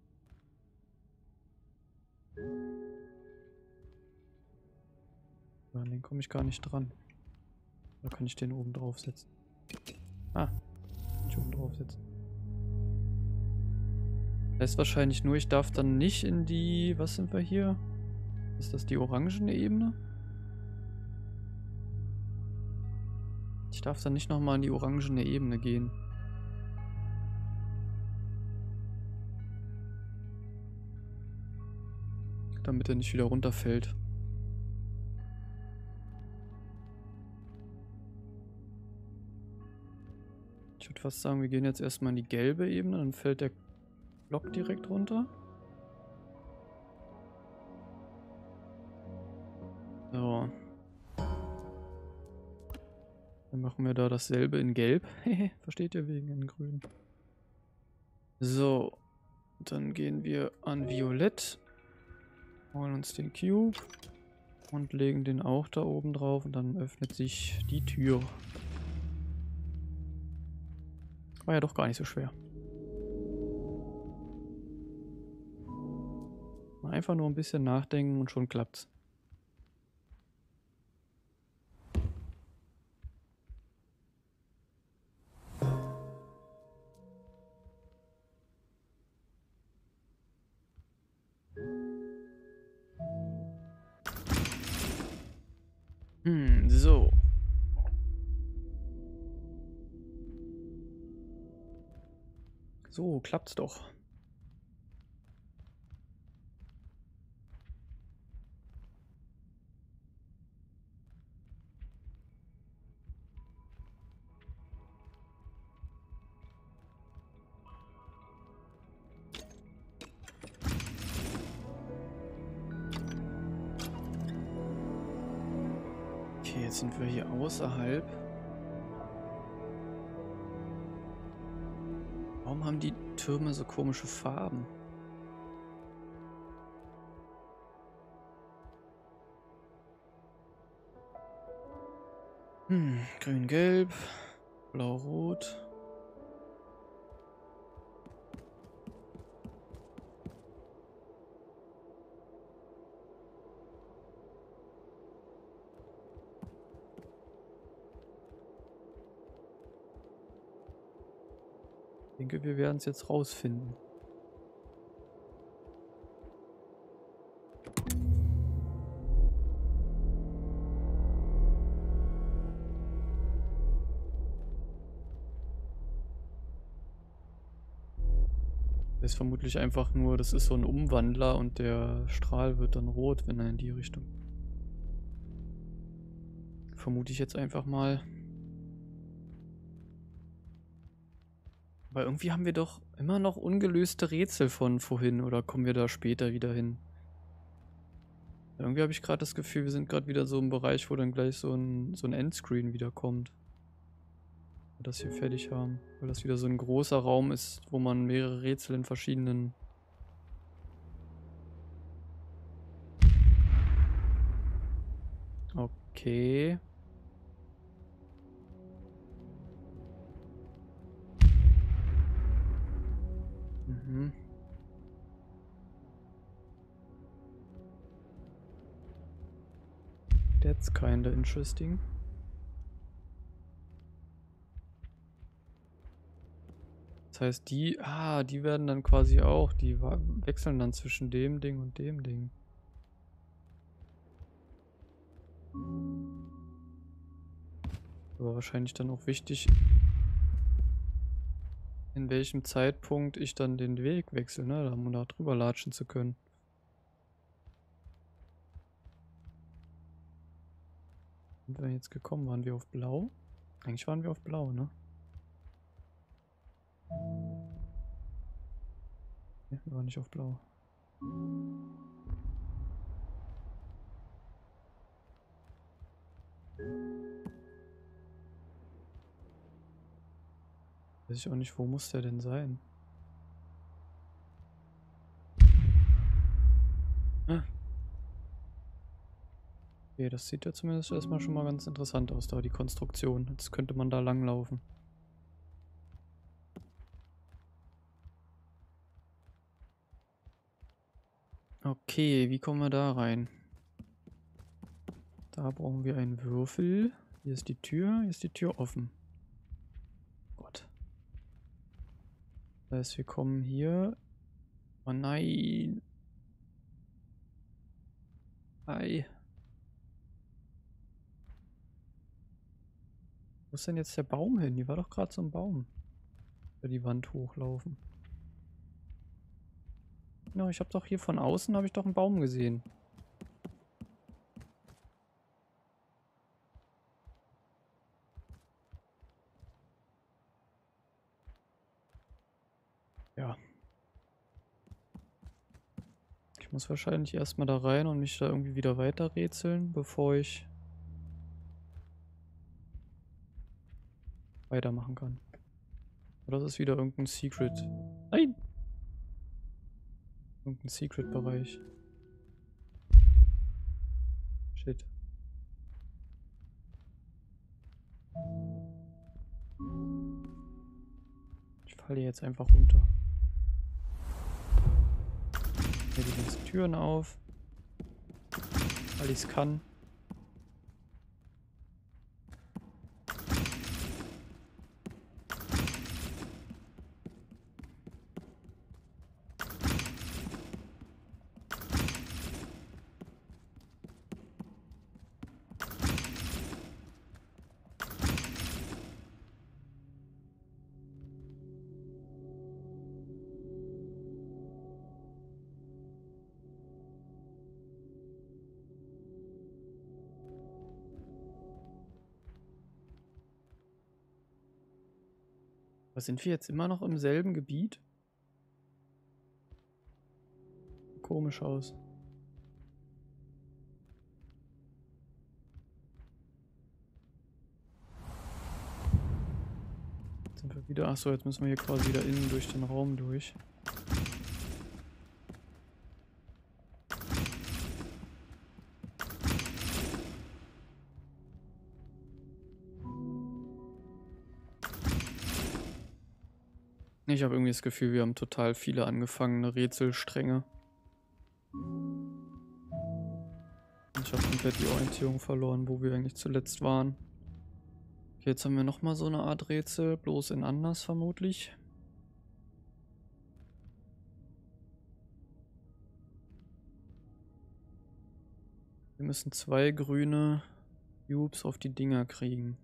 ja, an den komme ich gar nicht dran. Oder kann ich den oben drauf setzen? Ah, kann ich oben drauf setzen. Das heißt wahrscheinlich nur, ich darf dann nicht in die, was sind wir hier? Ist das die orangene Ebene? Ich darf dann nicht nochmal in die orangene Ebene gehen. Damit er nicht wieder runterfällt. Ich würde fast sagen, wir gehen jetzt erstmal in die gelbe Ebene, dann fällt der Block direkt runter. So. Dann machen wir da dasselbe in gelb. Versteht ihr, wegen in grün. So. Dann gehen wir an Violett. Holen uns den Cube. Und legen den auch da oben drauf. Und dann öffnet sich die Tür. War ja doch gar nicht so schwer. Einfach nur ein bisschen nachdenken und schon klappt's. Hm, so. So, klappt's doch. Okay, jetzt sind wir hier außerhalb. Warum haben die Türme so komische Farben? Hm, grün-gelb, blau-rot. Ich denke, wir werden es jetzt rausfinden. Das ist vermutlich einfach nur, das ist so ein Umwandler und der Strahl wird dann rot, wenn er in die Richtung. Vermute ich jetzt einfach mal. Aber irgendwie haben wir doch immer noch ungelöste Rätsel von vorhin, oder kommen wir da später wieder hin? Irgendwie habe ich gerade das Gefühl, wir sind gerade wieder so im Bereich, wo dann gleich so ein, so ein Endscreen wieder kommt. Wir das hier fertig haben. Weil das wieder so ein großer Raum ist, wo man mehrere Rätsel in verschiedenen... Okay. Mhm. That's kinda interesting. Das heißt, die, ah, die werden dann quasi auch, die wechseln dann zwischen dem Ding und dem Ding. Aber wahrscheinlich dann auch wichtig, in welchem Zeitpunkt ich dann den Weg wechsle, ne, um da drüber latschen zu können. Sind wir jetzt gekommen? Waren wir auf Blau? Eigentlich waren wir auf Blau, ne? Ne, wir waren nicht auf Blau. Weiß ich auch nicht, wo muss der denn sein? Ah. Okay, das sieht ja zumindest erstmal schon mal ganz interessant aus, da die Konstruktion. Jetzt könnte man da langlaufen. Okay, wie kommen wir da rein? Da brauchen wir einen Würfel. Hier ist die Tür, hier ist die Tür offen. Gott. Das heißt, wir kommen hier... Oh nein. Ei. Wo ist denn jetzt der Baum hin? Hier war doch gerade so ein Baum. Über die Wand hochlaufen. Ja, ich habe doch hier von außen habe ich doch einen Baum gesehen. Ja. Ich muss wahrscheinlich erstmal da rein und mich da irgendwie wieder weiter rätseln, bevor ich weitermachen kann. Oder das ist wieder irgendein Secret. Nein! Irgendein Secret-Bereich. Shit. Ich falle jetzt einfach runter. Hier die ganzen Türen auf. Weil ich es kann. Aber sind wir jetzt immer noch im selben Gebiet? Komisch aus. Jetzt sind wir wieder. Achso, jetzt müssen wir hier quasi wieder innen durch den Raum durch. Ich habe irgendwie das Gefühl, wir haben total viele angefangene Rätselstränge. Ich habe komplett die Orientierung verloren, wo wir eigentlich zuletzt waren. Okay, jetzt haben wir nochmal so eine Art Rätsel, bloß in anders vermutlich. Wir müssen zwei grüne Cubes auf die Dinger kriegen.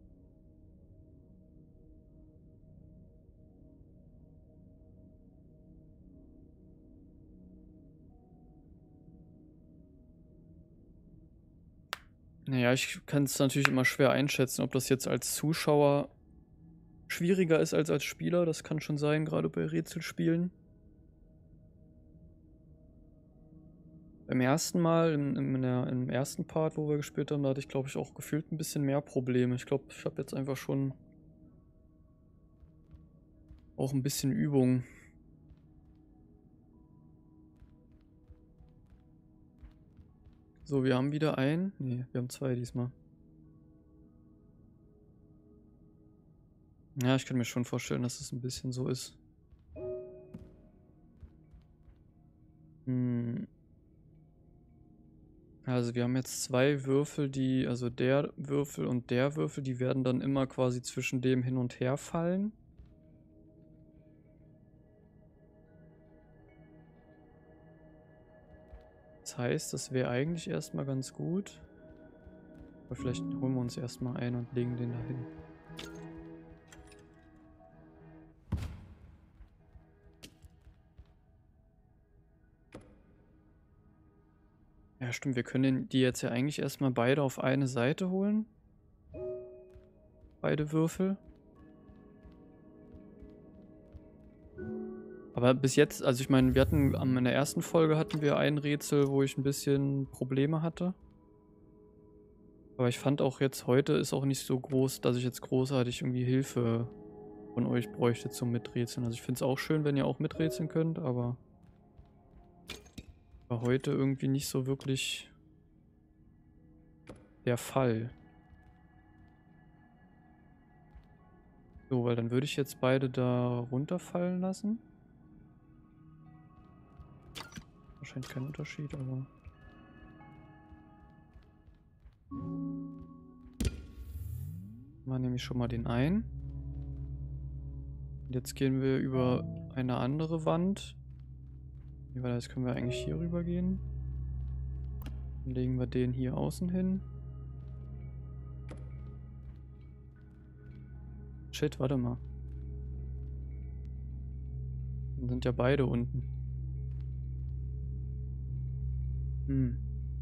Naja, ich kann es natürlich immer schwer einschätzen, ob das jetzt als Zuschauer schwieriger ist als als Spieler. Das kann schon sein, gerade bei Rätselspielen. Beim ersten Mal, in, in der, im ersten Part, wo wir gespielt haben, da hatte ich, glaube ich, auch gefühlt ein bisschen mehr Probleme. Ich glaube, ich habe jetzt einfach schon auch ein bisschen Übung. So, wir haben wieder einen. Ne, wir haben zwei diesmal. Ja, ich kann mir schon vorstellen, dass es ein bisschen so ist. Hm. Also wir haben jetzt zwei Würfel, die, also der Würfel und der Würfel, die werden dann immer quasi zwischen dem hin und her fallen. Das heißt, das wäre eigentlich erstmal ganz gut. Aber vielleicht holen wir uns erstmal einen und legen den dahin. Ja, stimmt, wir können die jetzt ja eigentlich erstmal beide auf eine Seite holen. Beide Würfel. Aber bis jetzt, also ich meine, wir hatten in der ersten Folge hatten wir ein Rätsel, wo ich ein bisschen Probleme hatte. Aber ich fand auch jetzt heute ist auch nicht so groß, dass ich jetzt großartig irgendwie Hilfe von euch bräuchte zum Miträtseln. Also ich finde es auch schön, wenn ihr auch miträtseln könnt, aber war heute irgendwie nicht so wirklich der Fall. So, weil dann würde ich jetzt beide da runterfallen lassen. Wahrscheinlich kein Unterschied, aber... Machen nämlich schon mal den ein. Und jetzt gehen wir über eine andere Wand. Wie war das? Können wir eigentlich hier rüber gehen? Dann legen wir den hier außen hin. Shit, warte mal. Dann sind ja beide unten. Hm.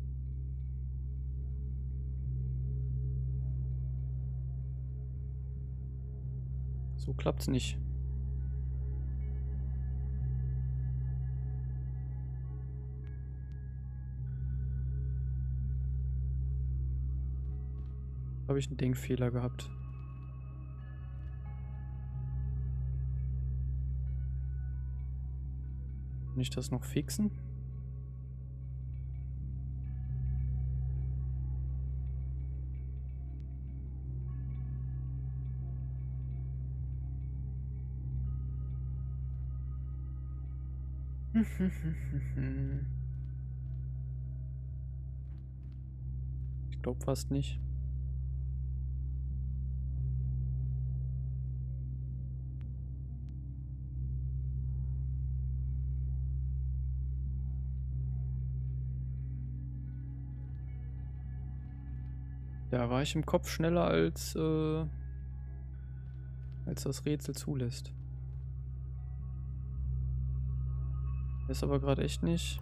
So klappt's nicht. Habe ich einen Denkfehler gehabt. Kann ich das noch fixen? Ich glaube fast nicht. Da war ich im Kopf schneller als, äh, als das Rätsel zulässt. Ist aber gerade echt nicht.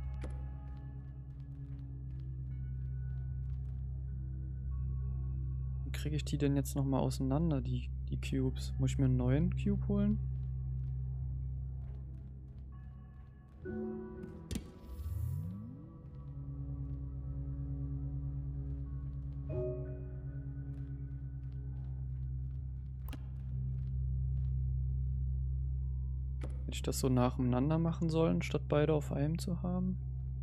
Wie kriege ich die denn jetzt nochmal auseinander, die, die Cubes? Muss ich mir einen neuen Cube holen? Hätte ich das so nacheinander machen sollen, statt beide auf einem zu haben?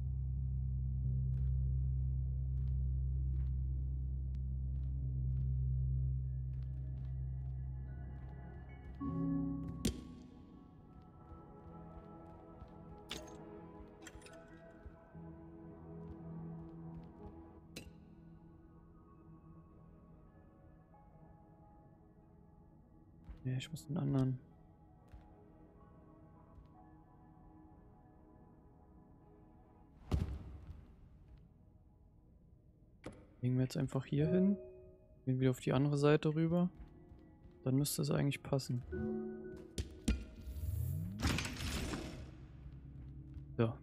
Ja, ich muss den anderen. Legen wir jetzt einfach hier hin. Gehen wieder auf die andere Seite rüber. Dann müsste es eigentlich passen. So.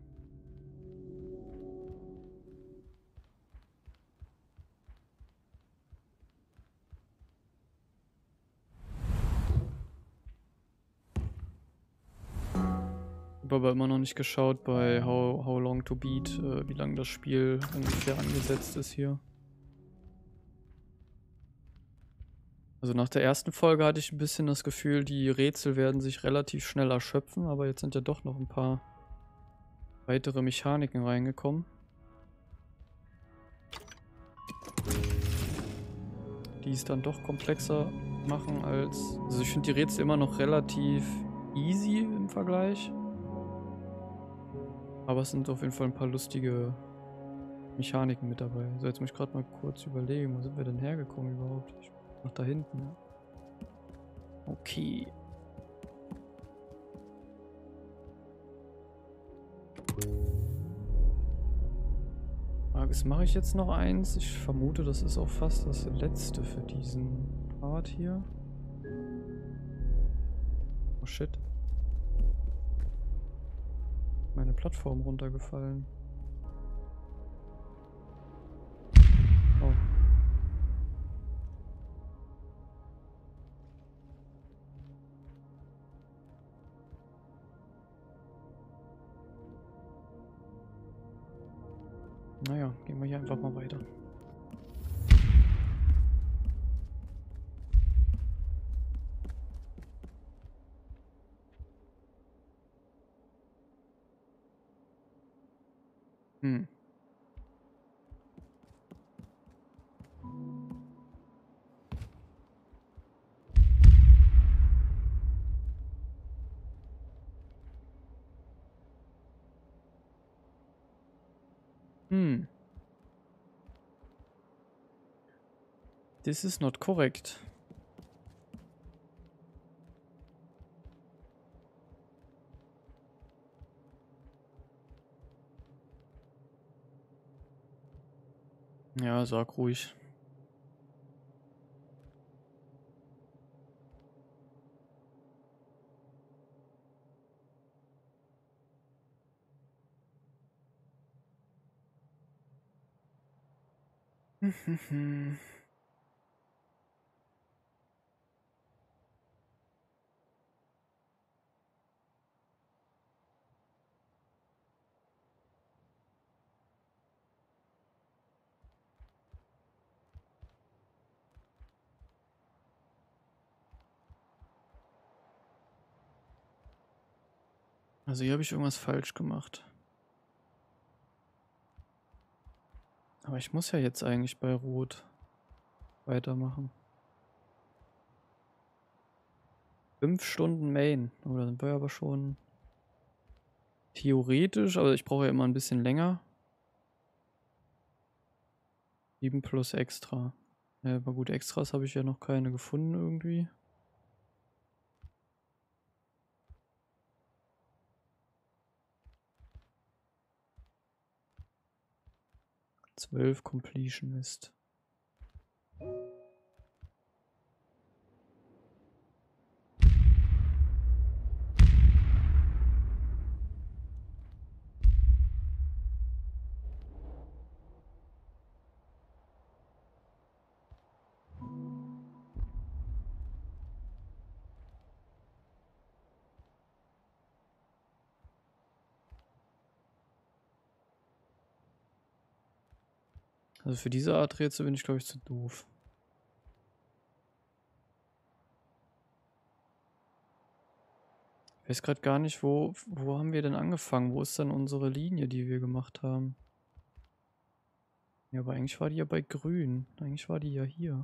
Ich habe aber immer noch nicht geschaut bei How, How Long to Beat, äh, wie lange das Spiel ungefähr angesetzt ist hier. Also nach der ersten Folge hatte ich ein bisschen das Gefühl, die Rätsel werden sich relativ schnell erschöpfen, aber jetzt sind ja doch noch ein paar weitere Mechaniken reingekommen. Die es dann doch komplexer machen als... Also ich finde die Rätsel immer noch relativ easy im Vergleich. Aber es sind auf jeden Fall ein paar lustige Mechaniken mit dabei. So, jetzt muss ich gerade mal kurz überlegen, wo sind wir denn hergekommen überhaupt? Ich, nach da hinten, ja. Okay. Frage ist, mache ich jetzt noch eins? Ich vermute, das ist auch fast das letzte für diesen Part hier. Oh shit. Meine Plattform runtergefallen. Oh. Naja, gehen wir hier einfach mal weiter. Hm. Hm. This is not correct. Ja, sag ruhig. Also hier habe ich irgendwas falsch gemacht. Aber ich muss ja jetzt eigentlich bei Rot weitermachen. Fünf Stunden Main. Oh, da sind wir aber schon theoretisch, aber ich brauche ja immer ein bisschen länger. sieben plus extra. Ja, aber gut, Extras habe ich ja noch keine gefunden irgendwie. zwölf Completion ist. Also für diese Art Rätsel bin ich, glaube ich, zu doof. Ich weiß gerade gar nicht, wo, wo haben wir denn angefangen? Wo ist denn unsere Linie, die wir gemacht haben? Ja, aber eigentlich war die ja bei grün. Eigentlich war die ja hier.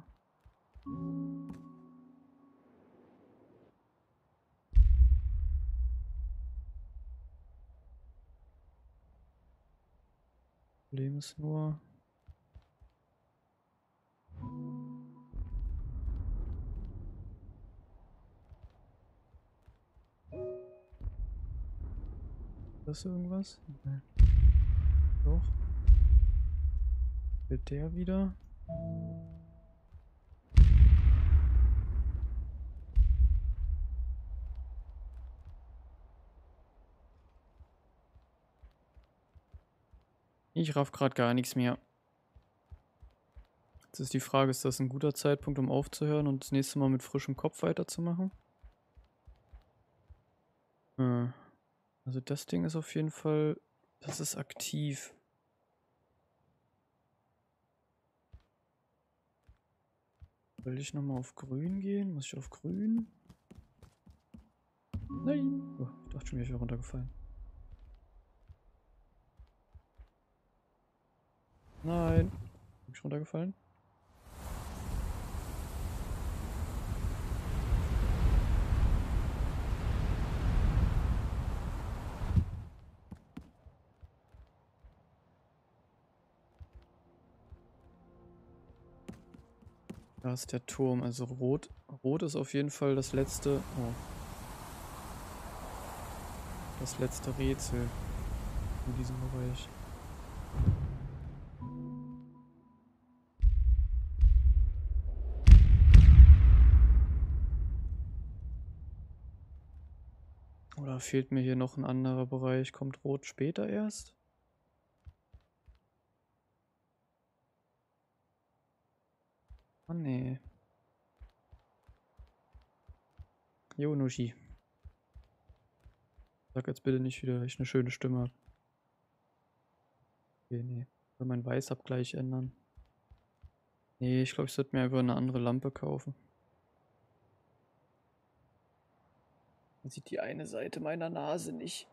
Problem ist nur... Ist das irgendwas? Nein. Doch. Wird der wieder? Ich raff gerade gar nichts mehr. Jetzt ist die Frage, ist das ein guter Zeitpunkt, um aufzuhören und das nächste Mal mit frischem Kopf weiterzumachen? Äh, also das Ding ist auf jeden Fall, das ist aktiv. Will ich nochmal auf grün gehen? Muss ich auf grün? Nein! Oh, ich dachte schon, ich wäre runtergefallen. Nein! Bin ich runtergefallen? Da ist der Turm, also rot. Rot ist auf jeden Fall das letzte. Oh. Das letzte Rätsel in diesem Bereich. Oder fehlt mir hier noch ein anderer Bereich? Kommt Rot später erst? Ah, nee. Jo, Nushi. Sag jetzt bitte nicht wieder, dass ich eine schöne Stimme habe. Okay, nee. Ich will meinen Weißabgleich ändern. Nee, ich glaube, ich sollte mir einfach eine andere Lampe kaufen. Man sieht die eine Seite meiner Nase nicht.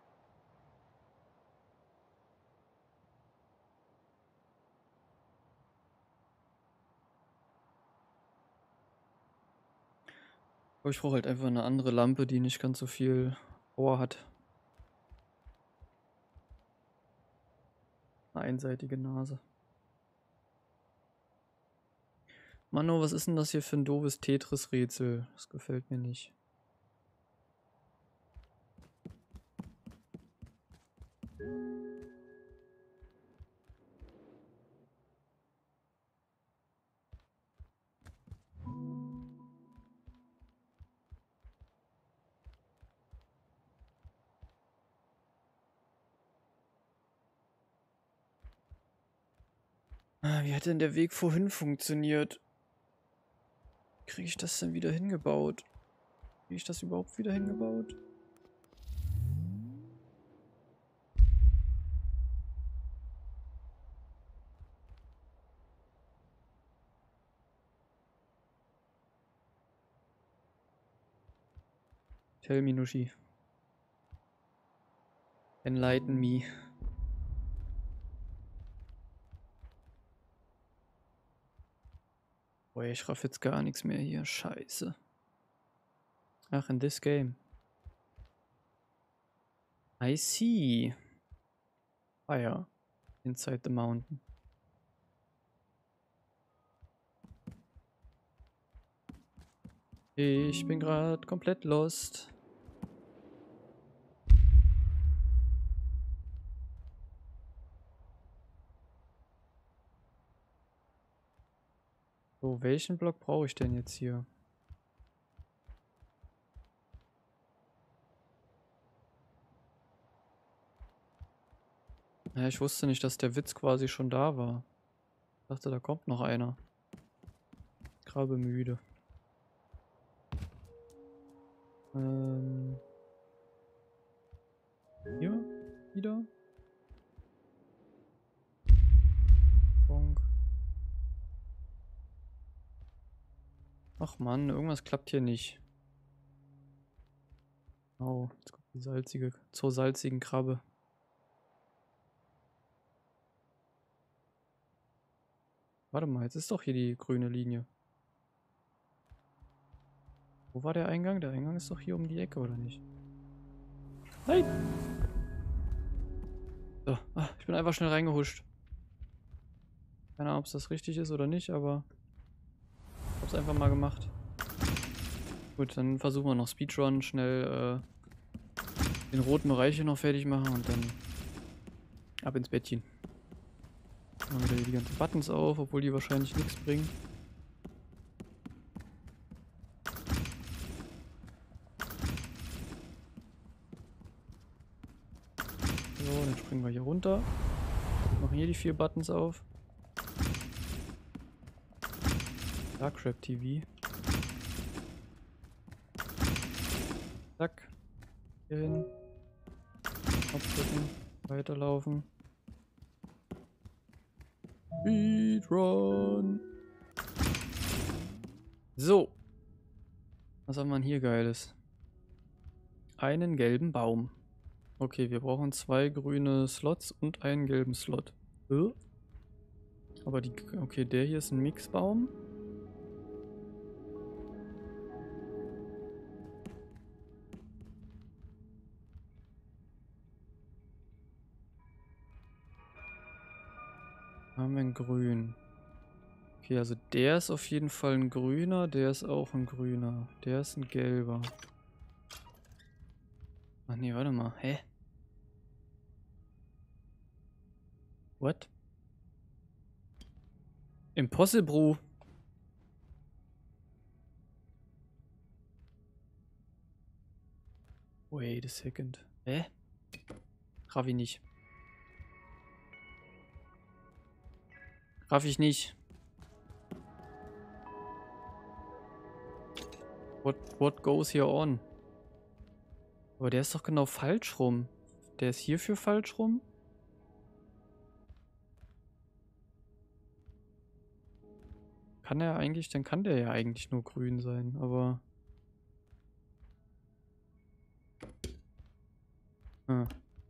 Aber ich brauche halt einfach eine andere Lampe, die nicht ganz so viel Power hat. Eine einseitige Nase. Mano, was ist denn das hier für ein doofes Tetris-Rätsel? Das gefällt mir nicht. Ah, wie hat denn der Weg vorhin funktioniert? Kriege ich das denn wieder hingebaut? Kriege ich das überhaupt wieder hingebaut? Tell me, Nushi. Enlighten me. Boah, ich raff jetzt gar nichts mehr hier. Scheiße. Ach, in this game. I see. Fire. Inside the mountain. Ich bin gerade komplett lost. So, welchen Block brauche ich denn jetzt hier? Ja, ich wusste nicht, dass der Witz quasi schon da war. Ich dachte, da kommt noch einer. Grabe müde. Ähm. Hier? Wieder? Bonk. Ach Mann, irgendwas klappt hier nicht. Oh, jetzt kommt die salzige, zur salzigen Krabbe. Warte mal, jetzt ist doch hier die grüne Linie. Wo war der Eingang? Der Eingang ist doch hier um die Ecke, oder nicht? Nein! So, ah, ich bin einfach schnell reingehuscht. Keine Ahnung, ob es das richtig ist oder nicht, aber ich hab's einfach mal gemacht. Gut, dann versuchen wir noch Speedrun, schnell äh, den roten Bereich hier noch fertig machen und dann ab ins Bettchen. Dann wieder die ganzen Buttons auf, obwohl die wahrscheinlich nichts bringen. So, dann springen wir hier runter. Machen hier die vier Buttons auf. Darkrap T V. Zack. Hier hin. Knopf drücken. Weiterlaufen. Speedrun. So. Was haben wir denn hier Geiles? Einen gelben Baum. Okay, wir brauchen zwei grüne Slots und einen gelben Slot. Äh? Aber die... Okay, der hier ist ein Mixbaum. Haben wir einen grün. Okay, also der ist auf jeden Fall ein grüner, der ist auch ein grüner. Der ist ein gelber. Ach nee, warte mal. Hä? What? Impossible. Wait a second. Hä? Raff ich nicht. Raff ich nicht. What, what goes here on? Aber der ist doch genau falsch rum. Der ist hierfür falsch rum. Kann er eigentlich, dann kann der ja eigentlich nur grün sein, aber... Hm.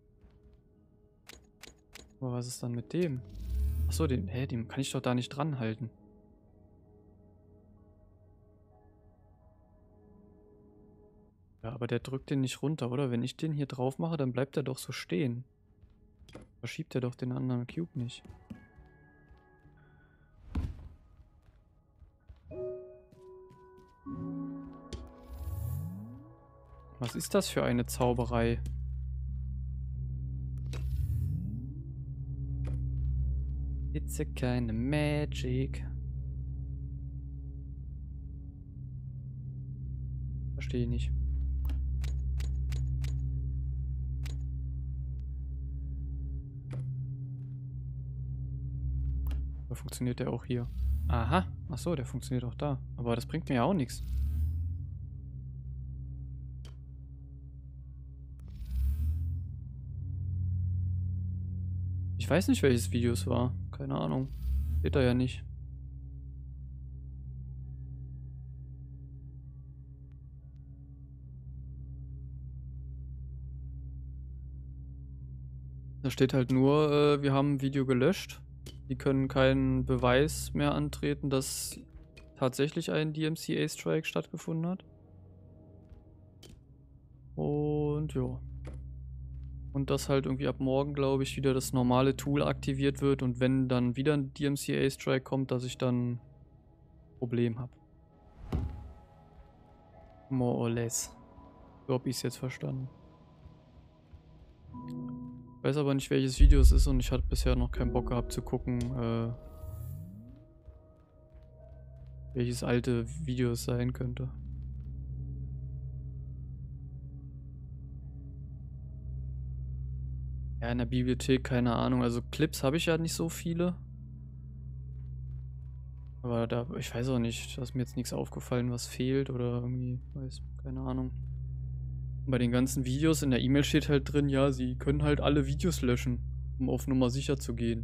Aber was ist dann mit dem? Achso, den, hä, den kann ich doch da nicht dran halten. Ja, aber der drückt den nicht runter, oder? Wenn ich den hier drauf mache, dann bleibt er doch so stehen. Verschiebt er doch den anderen Cube nicht. Was ist das für eine Zauberei? It's a keine Magic. Verstehe ich nicht. Oder funktioniert der auch hier? Aha. Achso, der funktioniert auch da. Aber das bringt mir ja auch nichts. Ich weiß nicht, welches Video es war. Keine Ahnung. Steht da ja nicht. Da steht halt nur, äh, wir haben ein Video gelöscht. Die können keinen Beweis mehr antreten, dass tatsächlich ein D M C A-Strike stattgefunden hat. Und ja. Und dass halt irgendwie ab morgen, glaube ich, wieder das normale Tool aktiviert wird und wenn dann wieder ein D M C A-Strike kommt, dass ich dann ein Problem habe. More or less. So habe ich es jetzt verstanden. Ich weiß aber nicht, welches Video es ist und ich hatte bisher noch keinen Bock gehabt zu gucken, äh, welches alte Video es sein könnte. Ja, in der Bibliothek, keine Ahnung. Also Clips habe ich ja nicht so viele. Aber da, ich weiß auch nicht, da ist mir jetzt nichts aufgefallen, was fehlt oder irgendwie, weiß, keine Ahnung. Bei den ganzen Videos in der E-Mail steht halt drin, ja, sie können halt alle Videos löschen, um auf Nummer sicher zu gehen.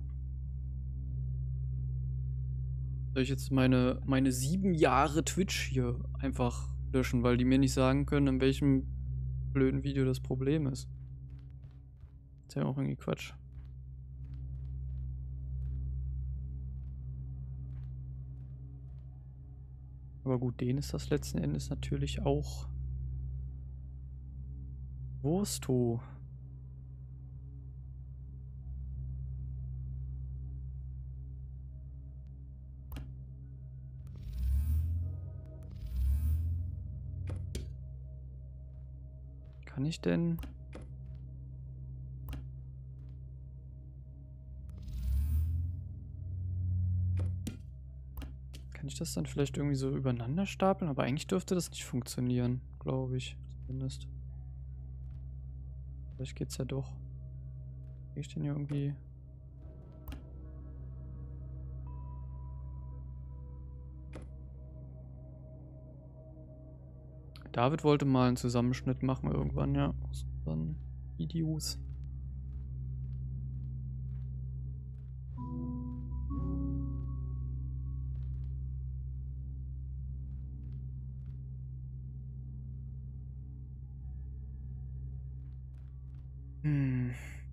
Soll ich jetzt meine, meine sieben Jahre Twitch hier einfach löschen, weil die mir nicht sagen können, in welchem blöden Video das Problem ist? Ist ja auch irgendwie Quatsch. Aber gut, denen ist das letzten Endes natürlich auch Wursto. Kann ich denn... Kann ich das dann vielleicht irgendwie so übereinander stapeln? Aber eigentlich dürfte das nicht funktionieren, glaube ich. Zumindest. Vielleicht geht's ja doch. Krieg ich den hier irgendwie... David wollte mal einen Zusammenschnitt machen irgendwann, ja. Aus unseren Videos. Hm.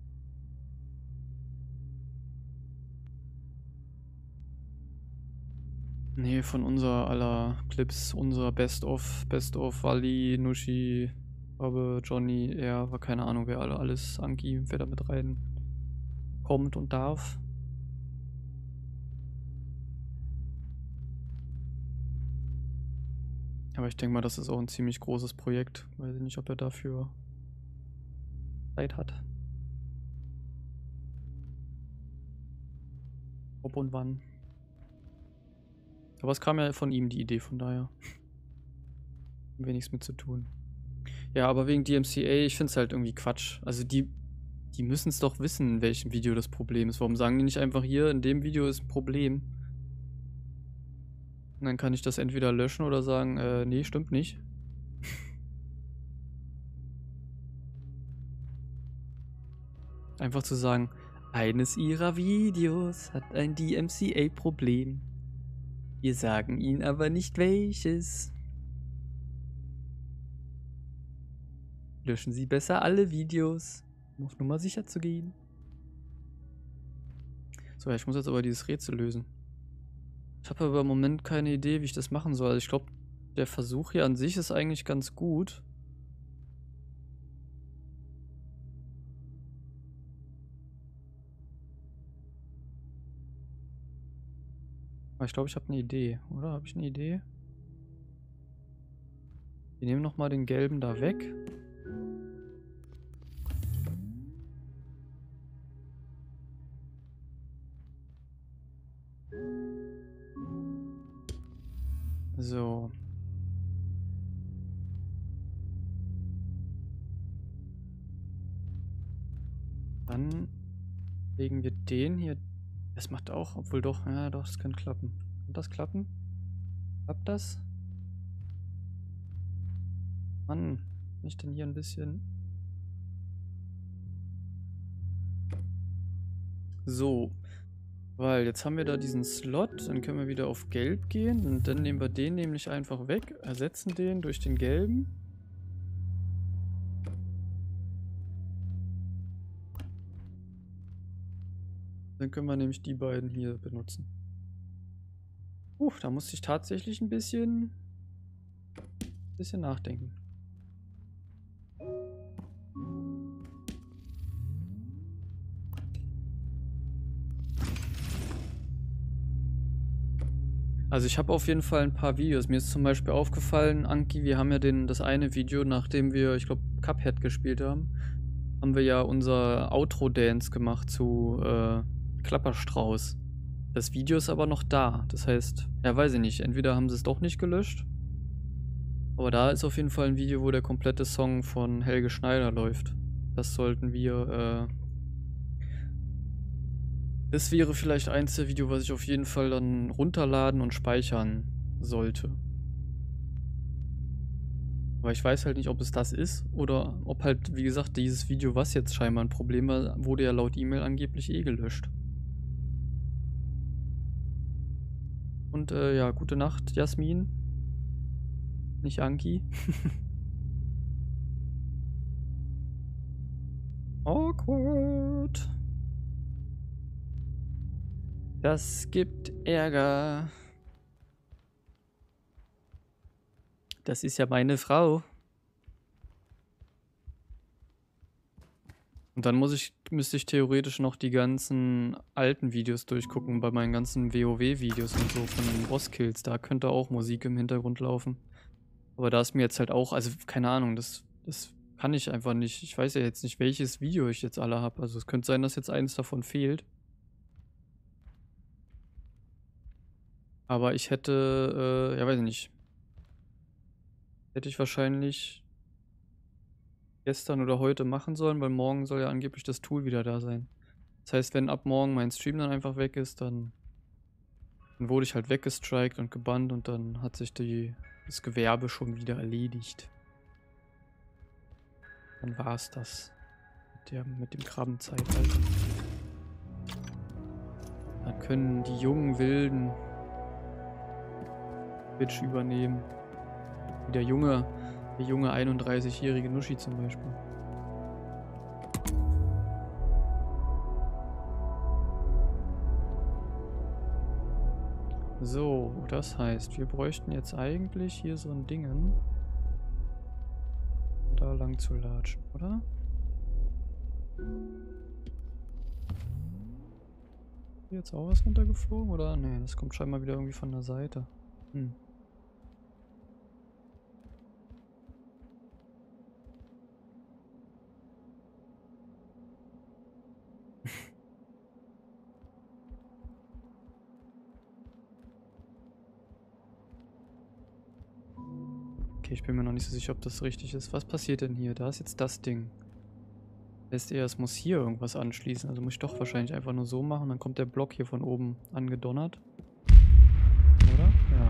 Nee, von unser aller Clips, unser Best-of, Best-of, Wally, Nushi, Robbe, Johnny, er, war keine Ahnung, wer alle alles, Anki, wer da mit rein kommt und darf. Aber ich denke mal, das ist auch ein ziemlich großes Projekt. Weiß ich nicht, ob er dafür Zeit hat. Ob und wann. Aber es kam ja von ihm, die Idee, von daher. Haben wir nichts mit zu tun. Ja, aber wegen D M C A, ich finde es halt irgendwie Quatsch. Also die, die müssen es doch wissen, in welchem Video das Problem ist. Warum sagen die nicht einfach hier, in dem Video ist ein Problem? Und dann kann ich das entweder löschen oder sagen, äh, nee, stimmt nicht. Einfach zu sagen, eines ihrer Videos hat ein D M C A-Problem. Wir sagen ihnen aber nicht welches. Löschen Sie besser alle Videos, um auf Nummer sicher zu gehen. So, ich muss jetzt aber dieses Rätsel lösen. Ich habe aber im Moment keine Idee, wie ich das machen soll. Also ich glaube, der Versuch hier an sich ist eigentlich ganz gut. Aber ich glaube, ich habe eine Idee, oder? Habe ich eine Idee? Wir nehmen nochmal den gelben da weg. So. Dann legen wir den hier. Das macht auch, obwohl doch, ja doch, das könnte klappen. Kann das klappen? Klappt das? Mann, kann ich denn hier ein bisschen... So. Weil jetzt haben wir da diesen Slot, dann können wir wieder auf Gelb gehen und dann nehmen wir den nämlich einfach weg, ersetzen den durch den gelben. Dann können wir nämlich die beiden hier benutzen. Uh, da musste ich tatsächlich ein bisschen, bisschen nachdenken. Also ich habe auf jeden Fall ein paar Videos. Mir ist zum Beispiel aufgefallen, Anki, wir haben ja den, das eine Video, nachdem wir, ich glaube, Cuphead gespielt haben, haben wir ja unser Outro-Dance gemacht zu äh, Klapperstrauß. Das Video ist aber noch da. Das heißt, ja, weiß ich nicht, entweder haben sie es doch nicht gelöscht, aber da ist auf jeden Fall ein Video, wo der komplette Song von Helge Schneider läuft. Das sollten wir, äh, das wäre vielleicht eins der Videos, was ich auf jeden Fall dann runterladen und speichern sollte. Aber ich weiß halt nicht, ob es das ist oder ob halt, wie gesagt, dieses Video, was jetzt scheinbar ein Problem war, wurde ja laut E-Mail angeblich eh gelöscht. Und äh, ja, gute Nacht, Jasmin. Nicht Anki. Awkward. Das gibt Ärger. Das ist ja meine Frau. Und dann muss ich, müsste ich theoretisch noch die ganzen alten Videos durchgucken, bei meinen ganzen WoW-Videos und so von den Bosskills. Da könnte auch Musik im Hintergrund laufen. Aber da ist mir jetzt halt auch, also keine Ahnung, das, das kann ich einfach nicht. Ich weiß ja jetzt nicht, welches Video ich jetzt alle habe. Also es könnte sein, dass jetzt eins davon fehlt. Aber ich hätte, äh, ja weiß ich nicht. Hätte ich wahrscheinlich gestern oder heute machen sollen, weil morgen soll ja angeblich das Tool wieder da sein. Das heißt, wenn ab morgen mein Stream dann einfach weg ist, dann, dann wurde ich halt weggestrikt und gebannt und dann hat sich die, das Gewerbe schon wieder erledigt. Dann war es das mit, der, mit dem Krabbenzeitalter. Dann können die jungen Wilden Twitch übernehmen. Wie der junge, der junge einunddreißigjährige Nuschi zum Beispiel. So, das heißt, wir bräuchten jetzt eigentlich hier so ein Dingen, da lang zu latschen, oder? Hier jetzt auch was runtergeflogen, oder? Nee, das kommt scheinbar wieder irgendwie von der Seite. Hm. Okay, ich bin mir noch nicht so sicher, ob das richtig ist. Was passiert denn hier? Da ist jetzt das Ding. Heißt eher, es muss hier irgendwas anschließen. Also muss ich doch wahrscheinlich einfach nur so machen. Dann kommt der Block hier von oben angedonnert. Oder? Ja.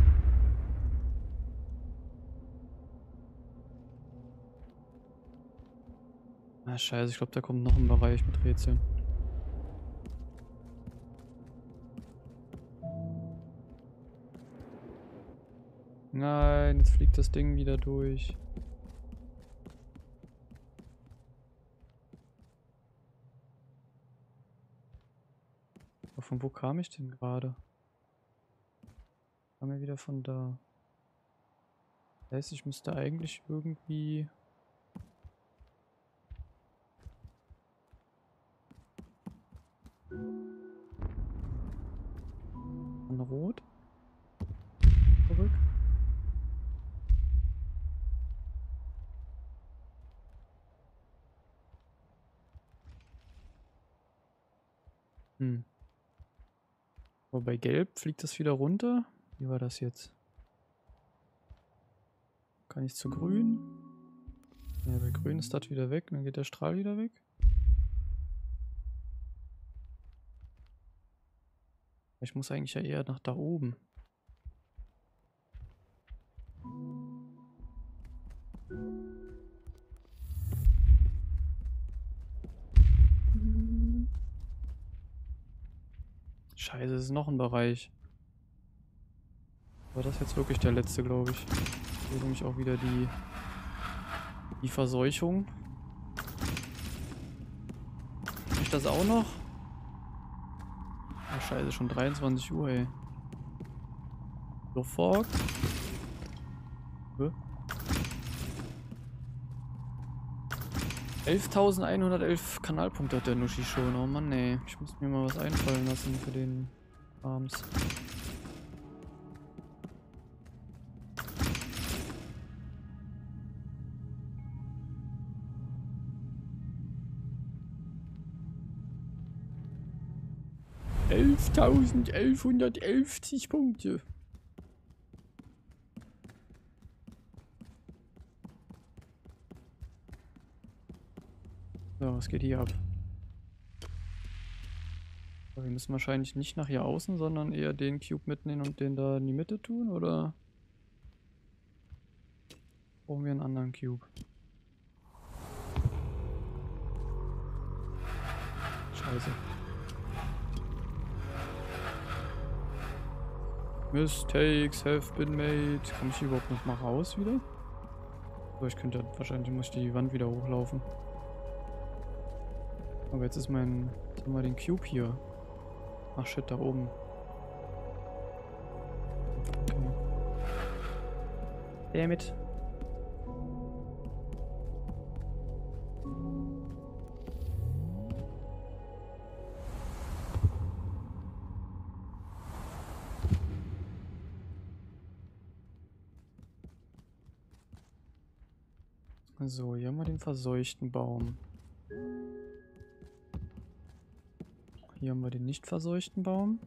Ah, scheiße. Ich glaube, da kommt noch ein Bereich mit Rätseln. Nein, jetzt fliegt das Ding wieder durch. Aber von wo kam ich denn gerade? Kam ja wieder von da. Das heißt, ich müsste eigentlich irgendwie... Von Rot? Aber bei Gelb fliegt das wieder runter. Wie war das jetzt? Kann ich zu Grün? Ja, bei Grün ist das wieder weg. Dann geht der Strahl wieder weg. Ich muss eigentlich ja eher nach da oben. Scheiße, es ist noch ein Bereich. War das jetzt wirklich der letzte, glaube ich. Hier nämlich auch wieder die, die Verseuchung. Ich das auch noch? Oh, scheiße, schon dreiundzwanzig Uhr, ey. Sofort. elftausendeinhundertelf Kanalpunkte hat der Nuschi schon. Oh Mann, ey. Ich muss mir mal was einfallen lassen für den abends. elftausendeinhundertelfzig Punkte. So, was geht hier ab? Aber wir müssen wahrscheinlich nicht nach hier außen, sondern eher den Cube mitnehmen und den da in die Mitte tun, oder? Brauchen wir einen anderen Cube? Scheiße. Mistakes have been made. Komme ich hier überhaupt noch mal raus wieder? So, ich könnte wahrscheinlich muss ich die Wand wieder hochlaufen. Aber jetzt ist mein. Jetzt haben wir den Cube hier. Ach shit, da oben. Okay. Damit. So, hier haben wir den verseuchten Baum. Hier haben wir den nicht verseuchten Baum.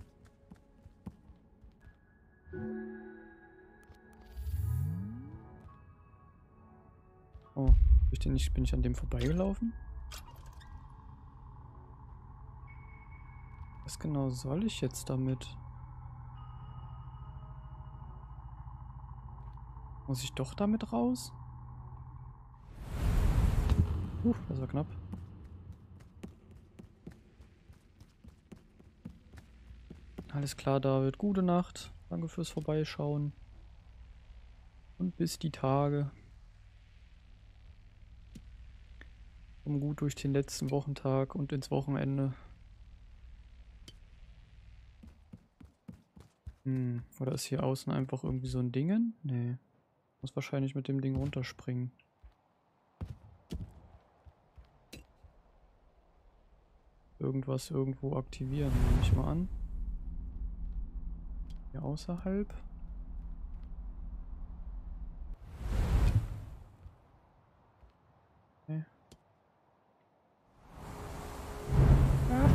Oh, ich den nicht, bin ich an dem vorbeigelaufen? Was genau soll ich jetzt damit? Muss ich doch damit raus? Uh, das war knapp. Alles klar, David. Gute Nacht. Danke fürs Vorbeischauen. Und bis die Tage. Komm gut durch den letzten Wochentag und ins Wochenende. Hm, oder ist hier außen einfach irgendwie so ein Dingen? Nee. Muss wahrscheinlich mit dem Ding runterspringen. Irgendwas irgendwo aktivieren, nehme ich mal an. Hier außerhalb. Okay. Ah.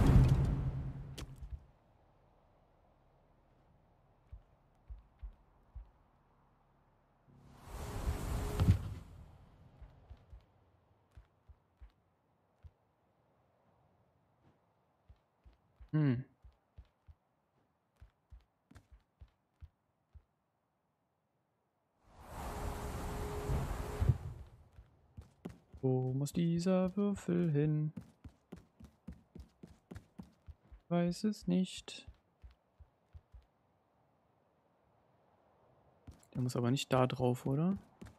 Hm. Wo muss dieser Würfel hin? Ich weiß es nicht. Der muss aber nicht da drauf, oder?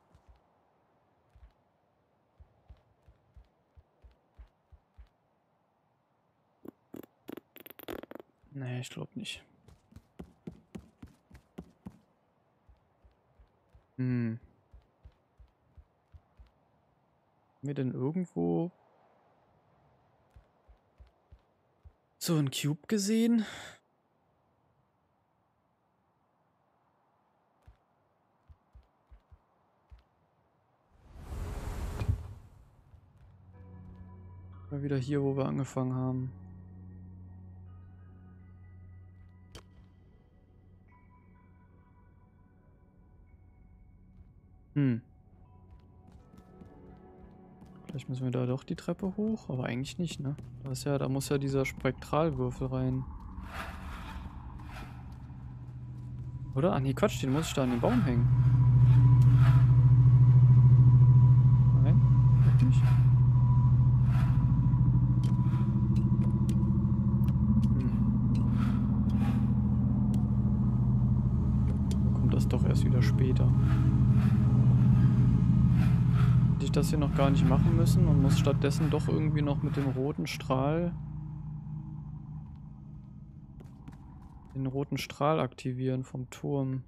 Nee, ich glaube nicht. Hm. Haben wir denn irgendwo so einen Cube gesehen? Mal wieder hier, wo wir angefangen haben. Hm. Vielleicht müssen wir da doch die Treppe hoch, aber eigentlich nicht, ne? Da ist ja, da muss ja dieser Spektralwürfel rein. Oder? Ah nee, Quatsch, den muss ich da an den Baum hängen. Nein, wirklich? Hm. Kommt das doch erst wieder später. Hätte ich das hier noch gar nicht machen müssen und muss stattdessen doch irgendwie noch mit dem roten Strahl den roten Strahl aktivieren vom Turm.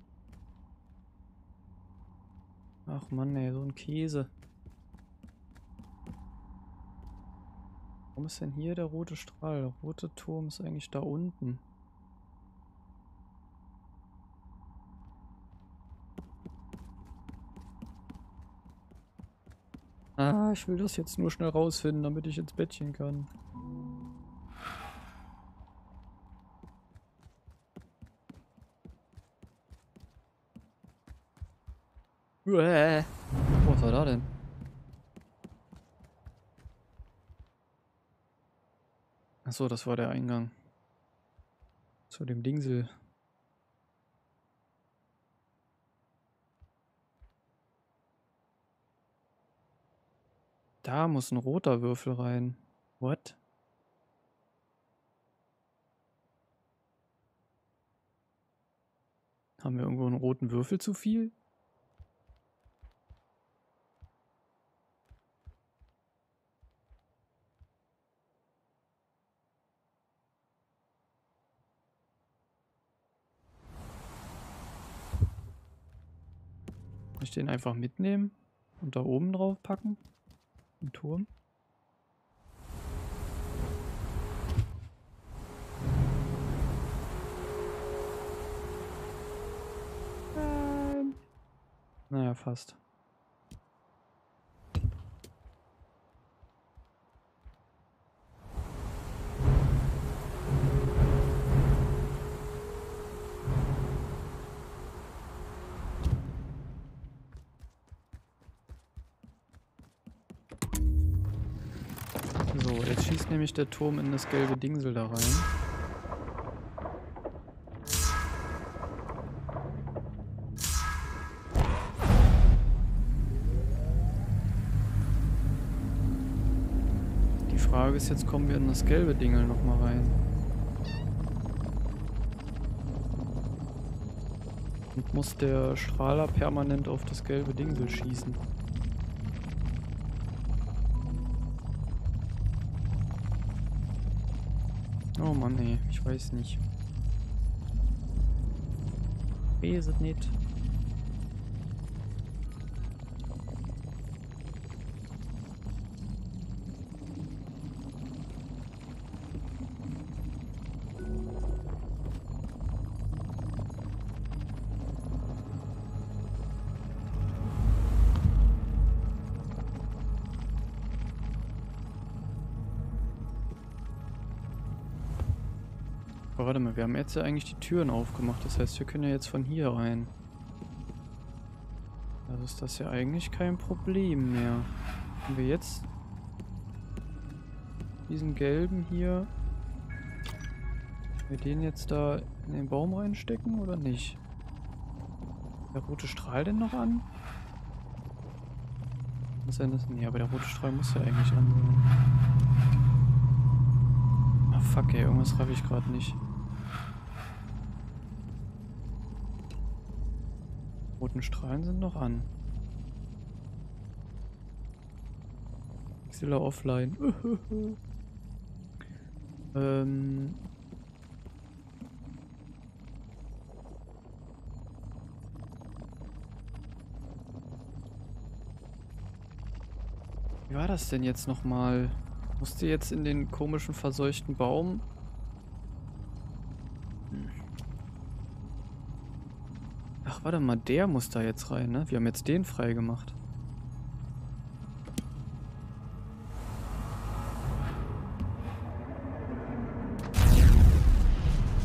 Ach Mann, ey, so ein Käse. Warum ist denn hier der rote Strahl? Der rote Turm ist eigentlich da unten. Ah, ich will das jetzt nur schnell rausfinden, damit ich ins Bettchen kann. Uäh. Oh, was war da denn? Achso, das war der Eingang. Zu dem Dingsel. Da muss ein roter Würfel rein. What? Haben wir irgendwo einen roten Würfel zu viel? Kann ich den einfach mitnehmen und da oben drauf packen? Im Turm? Nein. Naja, fast. So, jetzt schießt nämlich der Turm in das gelbe Dingsel da rein. Die Frage ist jetzt, kommen wir in das gelbe Dingel nochmal rein? Und muss der Strahler permanent auf das gelbe Dingsel schießen? Oh Mann, nee, ich weiß nicht. Ich weiß es nicht. Aber warte mal, wir haben jetzt ja eigentlich die Türen aufgemacht. Das heißt, wir können ja jetzt von hier rein. Also ist das ja eigentlich kein Problem mehr. Können wir jetzt diesen gelben hier, wir den jetzt da in den Baum reinstecken oder nicht? Der rote Strahl denn noch an? Was denn das? Nee, aber der rote Strahl muss ja eigentlich an sein. Ah fuck ey, irgendwas raff ich gerade nicht. Roten Strahlen sind noch an. Xilla offline. ähm. Wie war das denn jetzt nochmal? Musste jetzt in den komischen verseuchten Baum? Hm. Ach, warte mal, der muss da jetzt rein, ne? Wir haben jetzt den frei gemacht.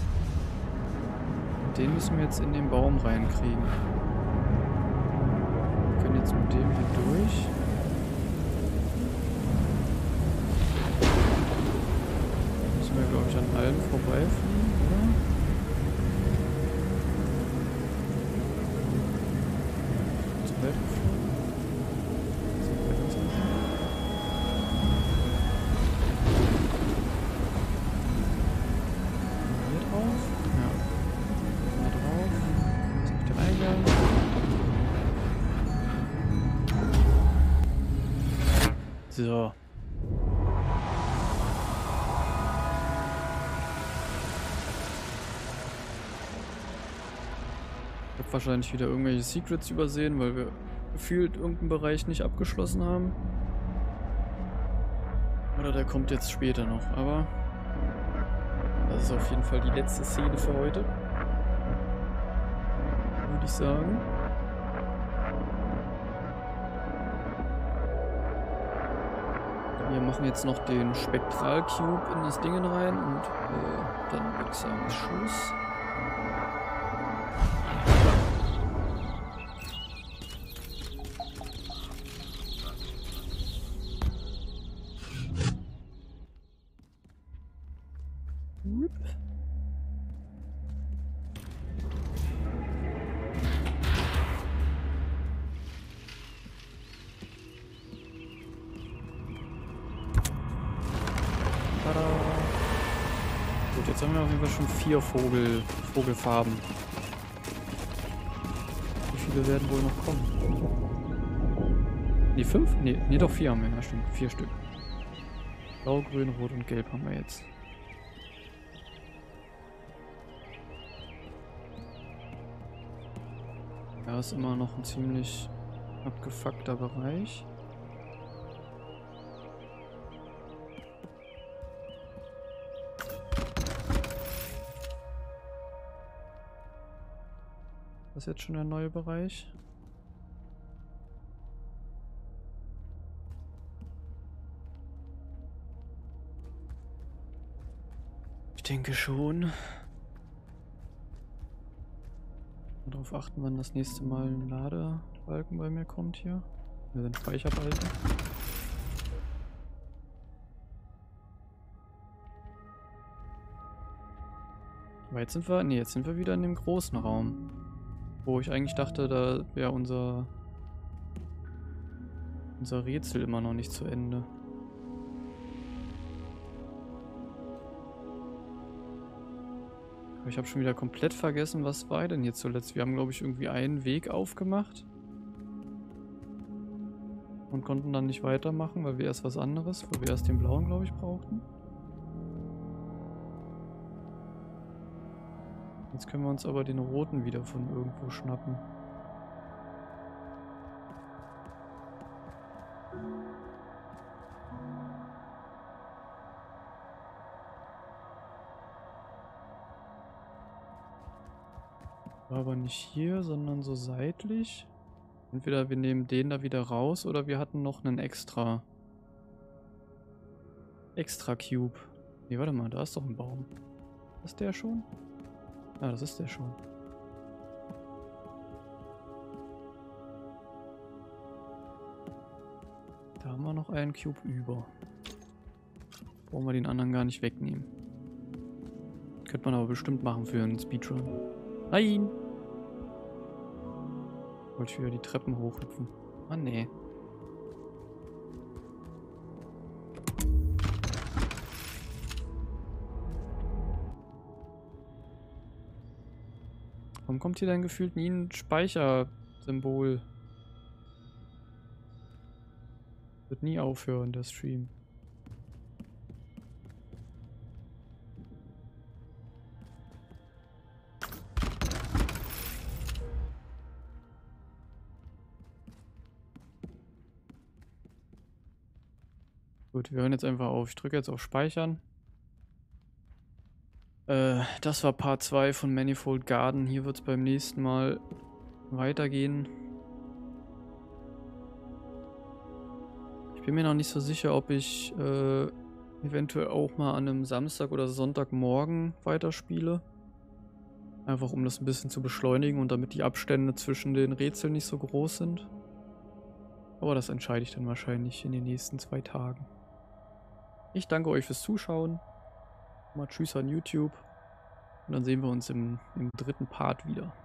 Den müssen wir jetzt in den Baum reinkriegen. jetzt mit dem hier durch. Müssen wir, glaube ich, an allen vorbeifliegen, oder? Zu weit geflogen. So weit uns nicht. Hier drauf? Ja. Mal drauf. Das ist nicht der Eingang. So. Ich habe wahrscheinlich wieder irgendwelche Secrets übersehen, weil wir gefühlt irgendeinen Bereich nicht abgeschlossen haben. Oder der kommt jetzt später noch, aber das ist auf jeden Fall die letzte Szene für heute. Würde ich sagen. Wir machen jetzt noch den Spektral Cube in das Ding rein und äh, dann würde ich sagen Schluss. Gut, jetzt haben wir auf jeden Fall schon vier Vogel, Vogelfarben. Wie viele werden wohl noch kommen? Ne, fünf? Ne, nee, doch vier haben wir, ja stimmt. Vier Stück. Blau, Grün, Rot und Gelb haben wir jetzt. Ja, ist immer noch ein ziemlich abgefuckter Bereich. Das ist jetzt schon der neue Bereich. Ich denke schon. Darauf achten, wann das nächste Mal ein Ladebalken bei mir kommt hier. Wir sind Speicherbalken. Aber jetzt sind wir. Ne, jetzt sind wir wieder in dem großen Raum. Wo ich eigentlich dachte, da wäre unser unser Rätsel immer noch nicht zu Ende. Aber ich habe schon wieder komplett vergessen, was war denn jetzt zuletzt? Wir haben, glaube ich, irgendwie einen Weg aufgemacht. Und konnten dann nicht weitermachen, weil wir erst was anderes, weil wir erst den blauen, glaube ich, brauchten. Jetzt können wir uns aber den roten wieder von irgendwo schnappen. War aber nicht hier, sondern so seitlich. Entweder wir nehmen den da wieder raus oder wir hatten noch einen extra extra Cube. Ne, warte mal, da ist doch ein Baum. Ist der schon? Ah, das ist der schon. Da haben wir noch einen Cube über. Brauchen wir den anderen gar nicht wegnehmen. Könnte man aber bestimmt machen für einen Speedrun. Nein! Wollte ich wieder die Treppen hochhüpfen. Ah, nee. Warum kommt hier dann gefühlt nie ein Speichersymbol? Wird nie aufhören, der Stream. Gut, wir hören jetzt einfach auf. Ich drücke jetzt auf Speichern. Äh, das war Part zwei von Manifold Garden. Hier wird es beim nächsten Mal weitergehen. Ich bin mir noch nicht so sicher, ob ich äh, eventuell auch mal an einem Samstag oder Sonntagmorgen weiterspiele. Einfach um das ein bisschen zu beschleunigen und damit die Abstände zwischen den Rätseln nicht so groß sind. Aber das entscheide ich dann wahrscheinlich in den nächsten zwei Tagen. Ich danke euch fürs Zuschauen. Mal tschüss an YouTube. Und dann sehen wir uns im, im dritten Part wieder.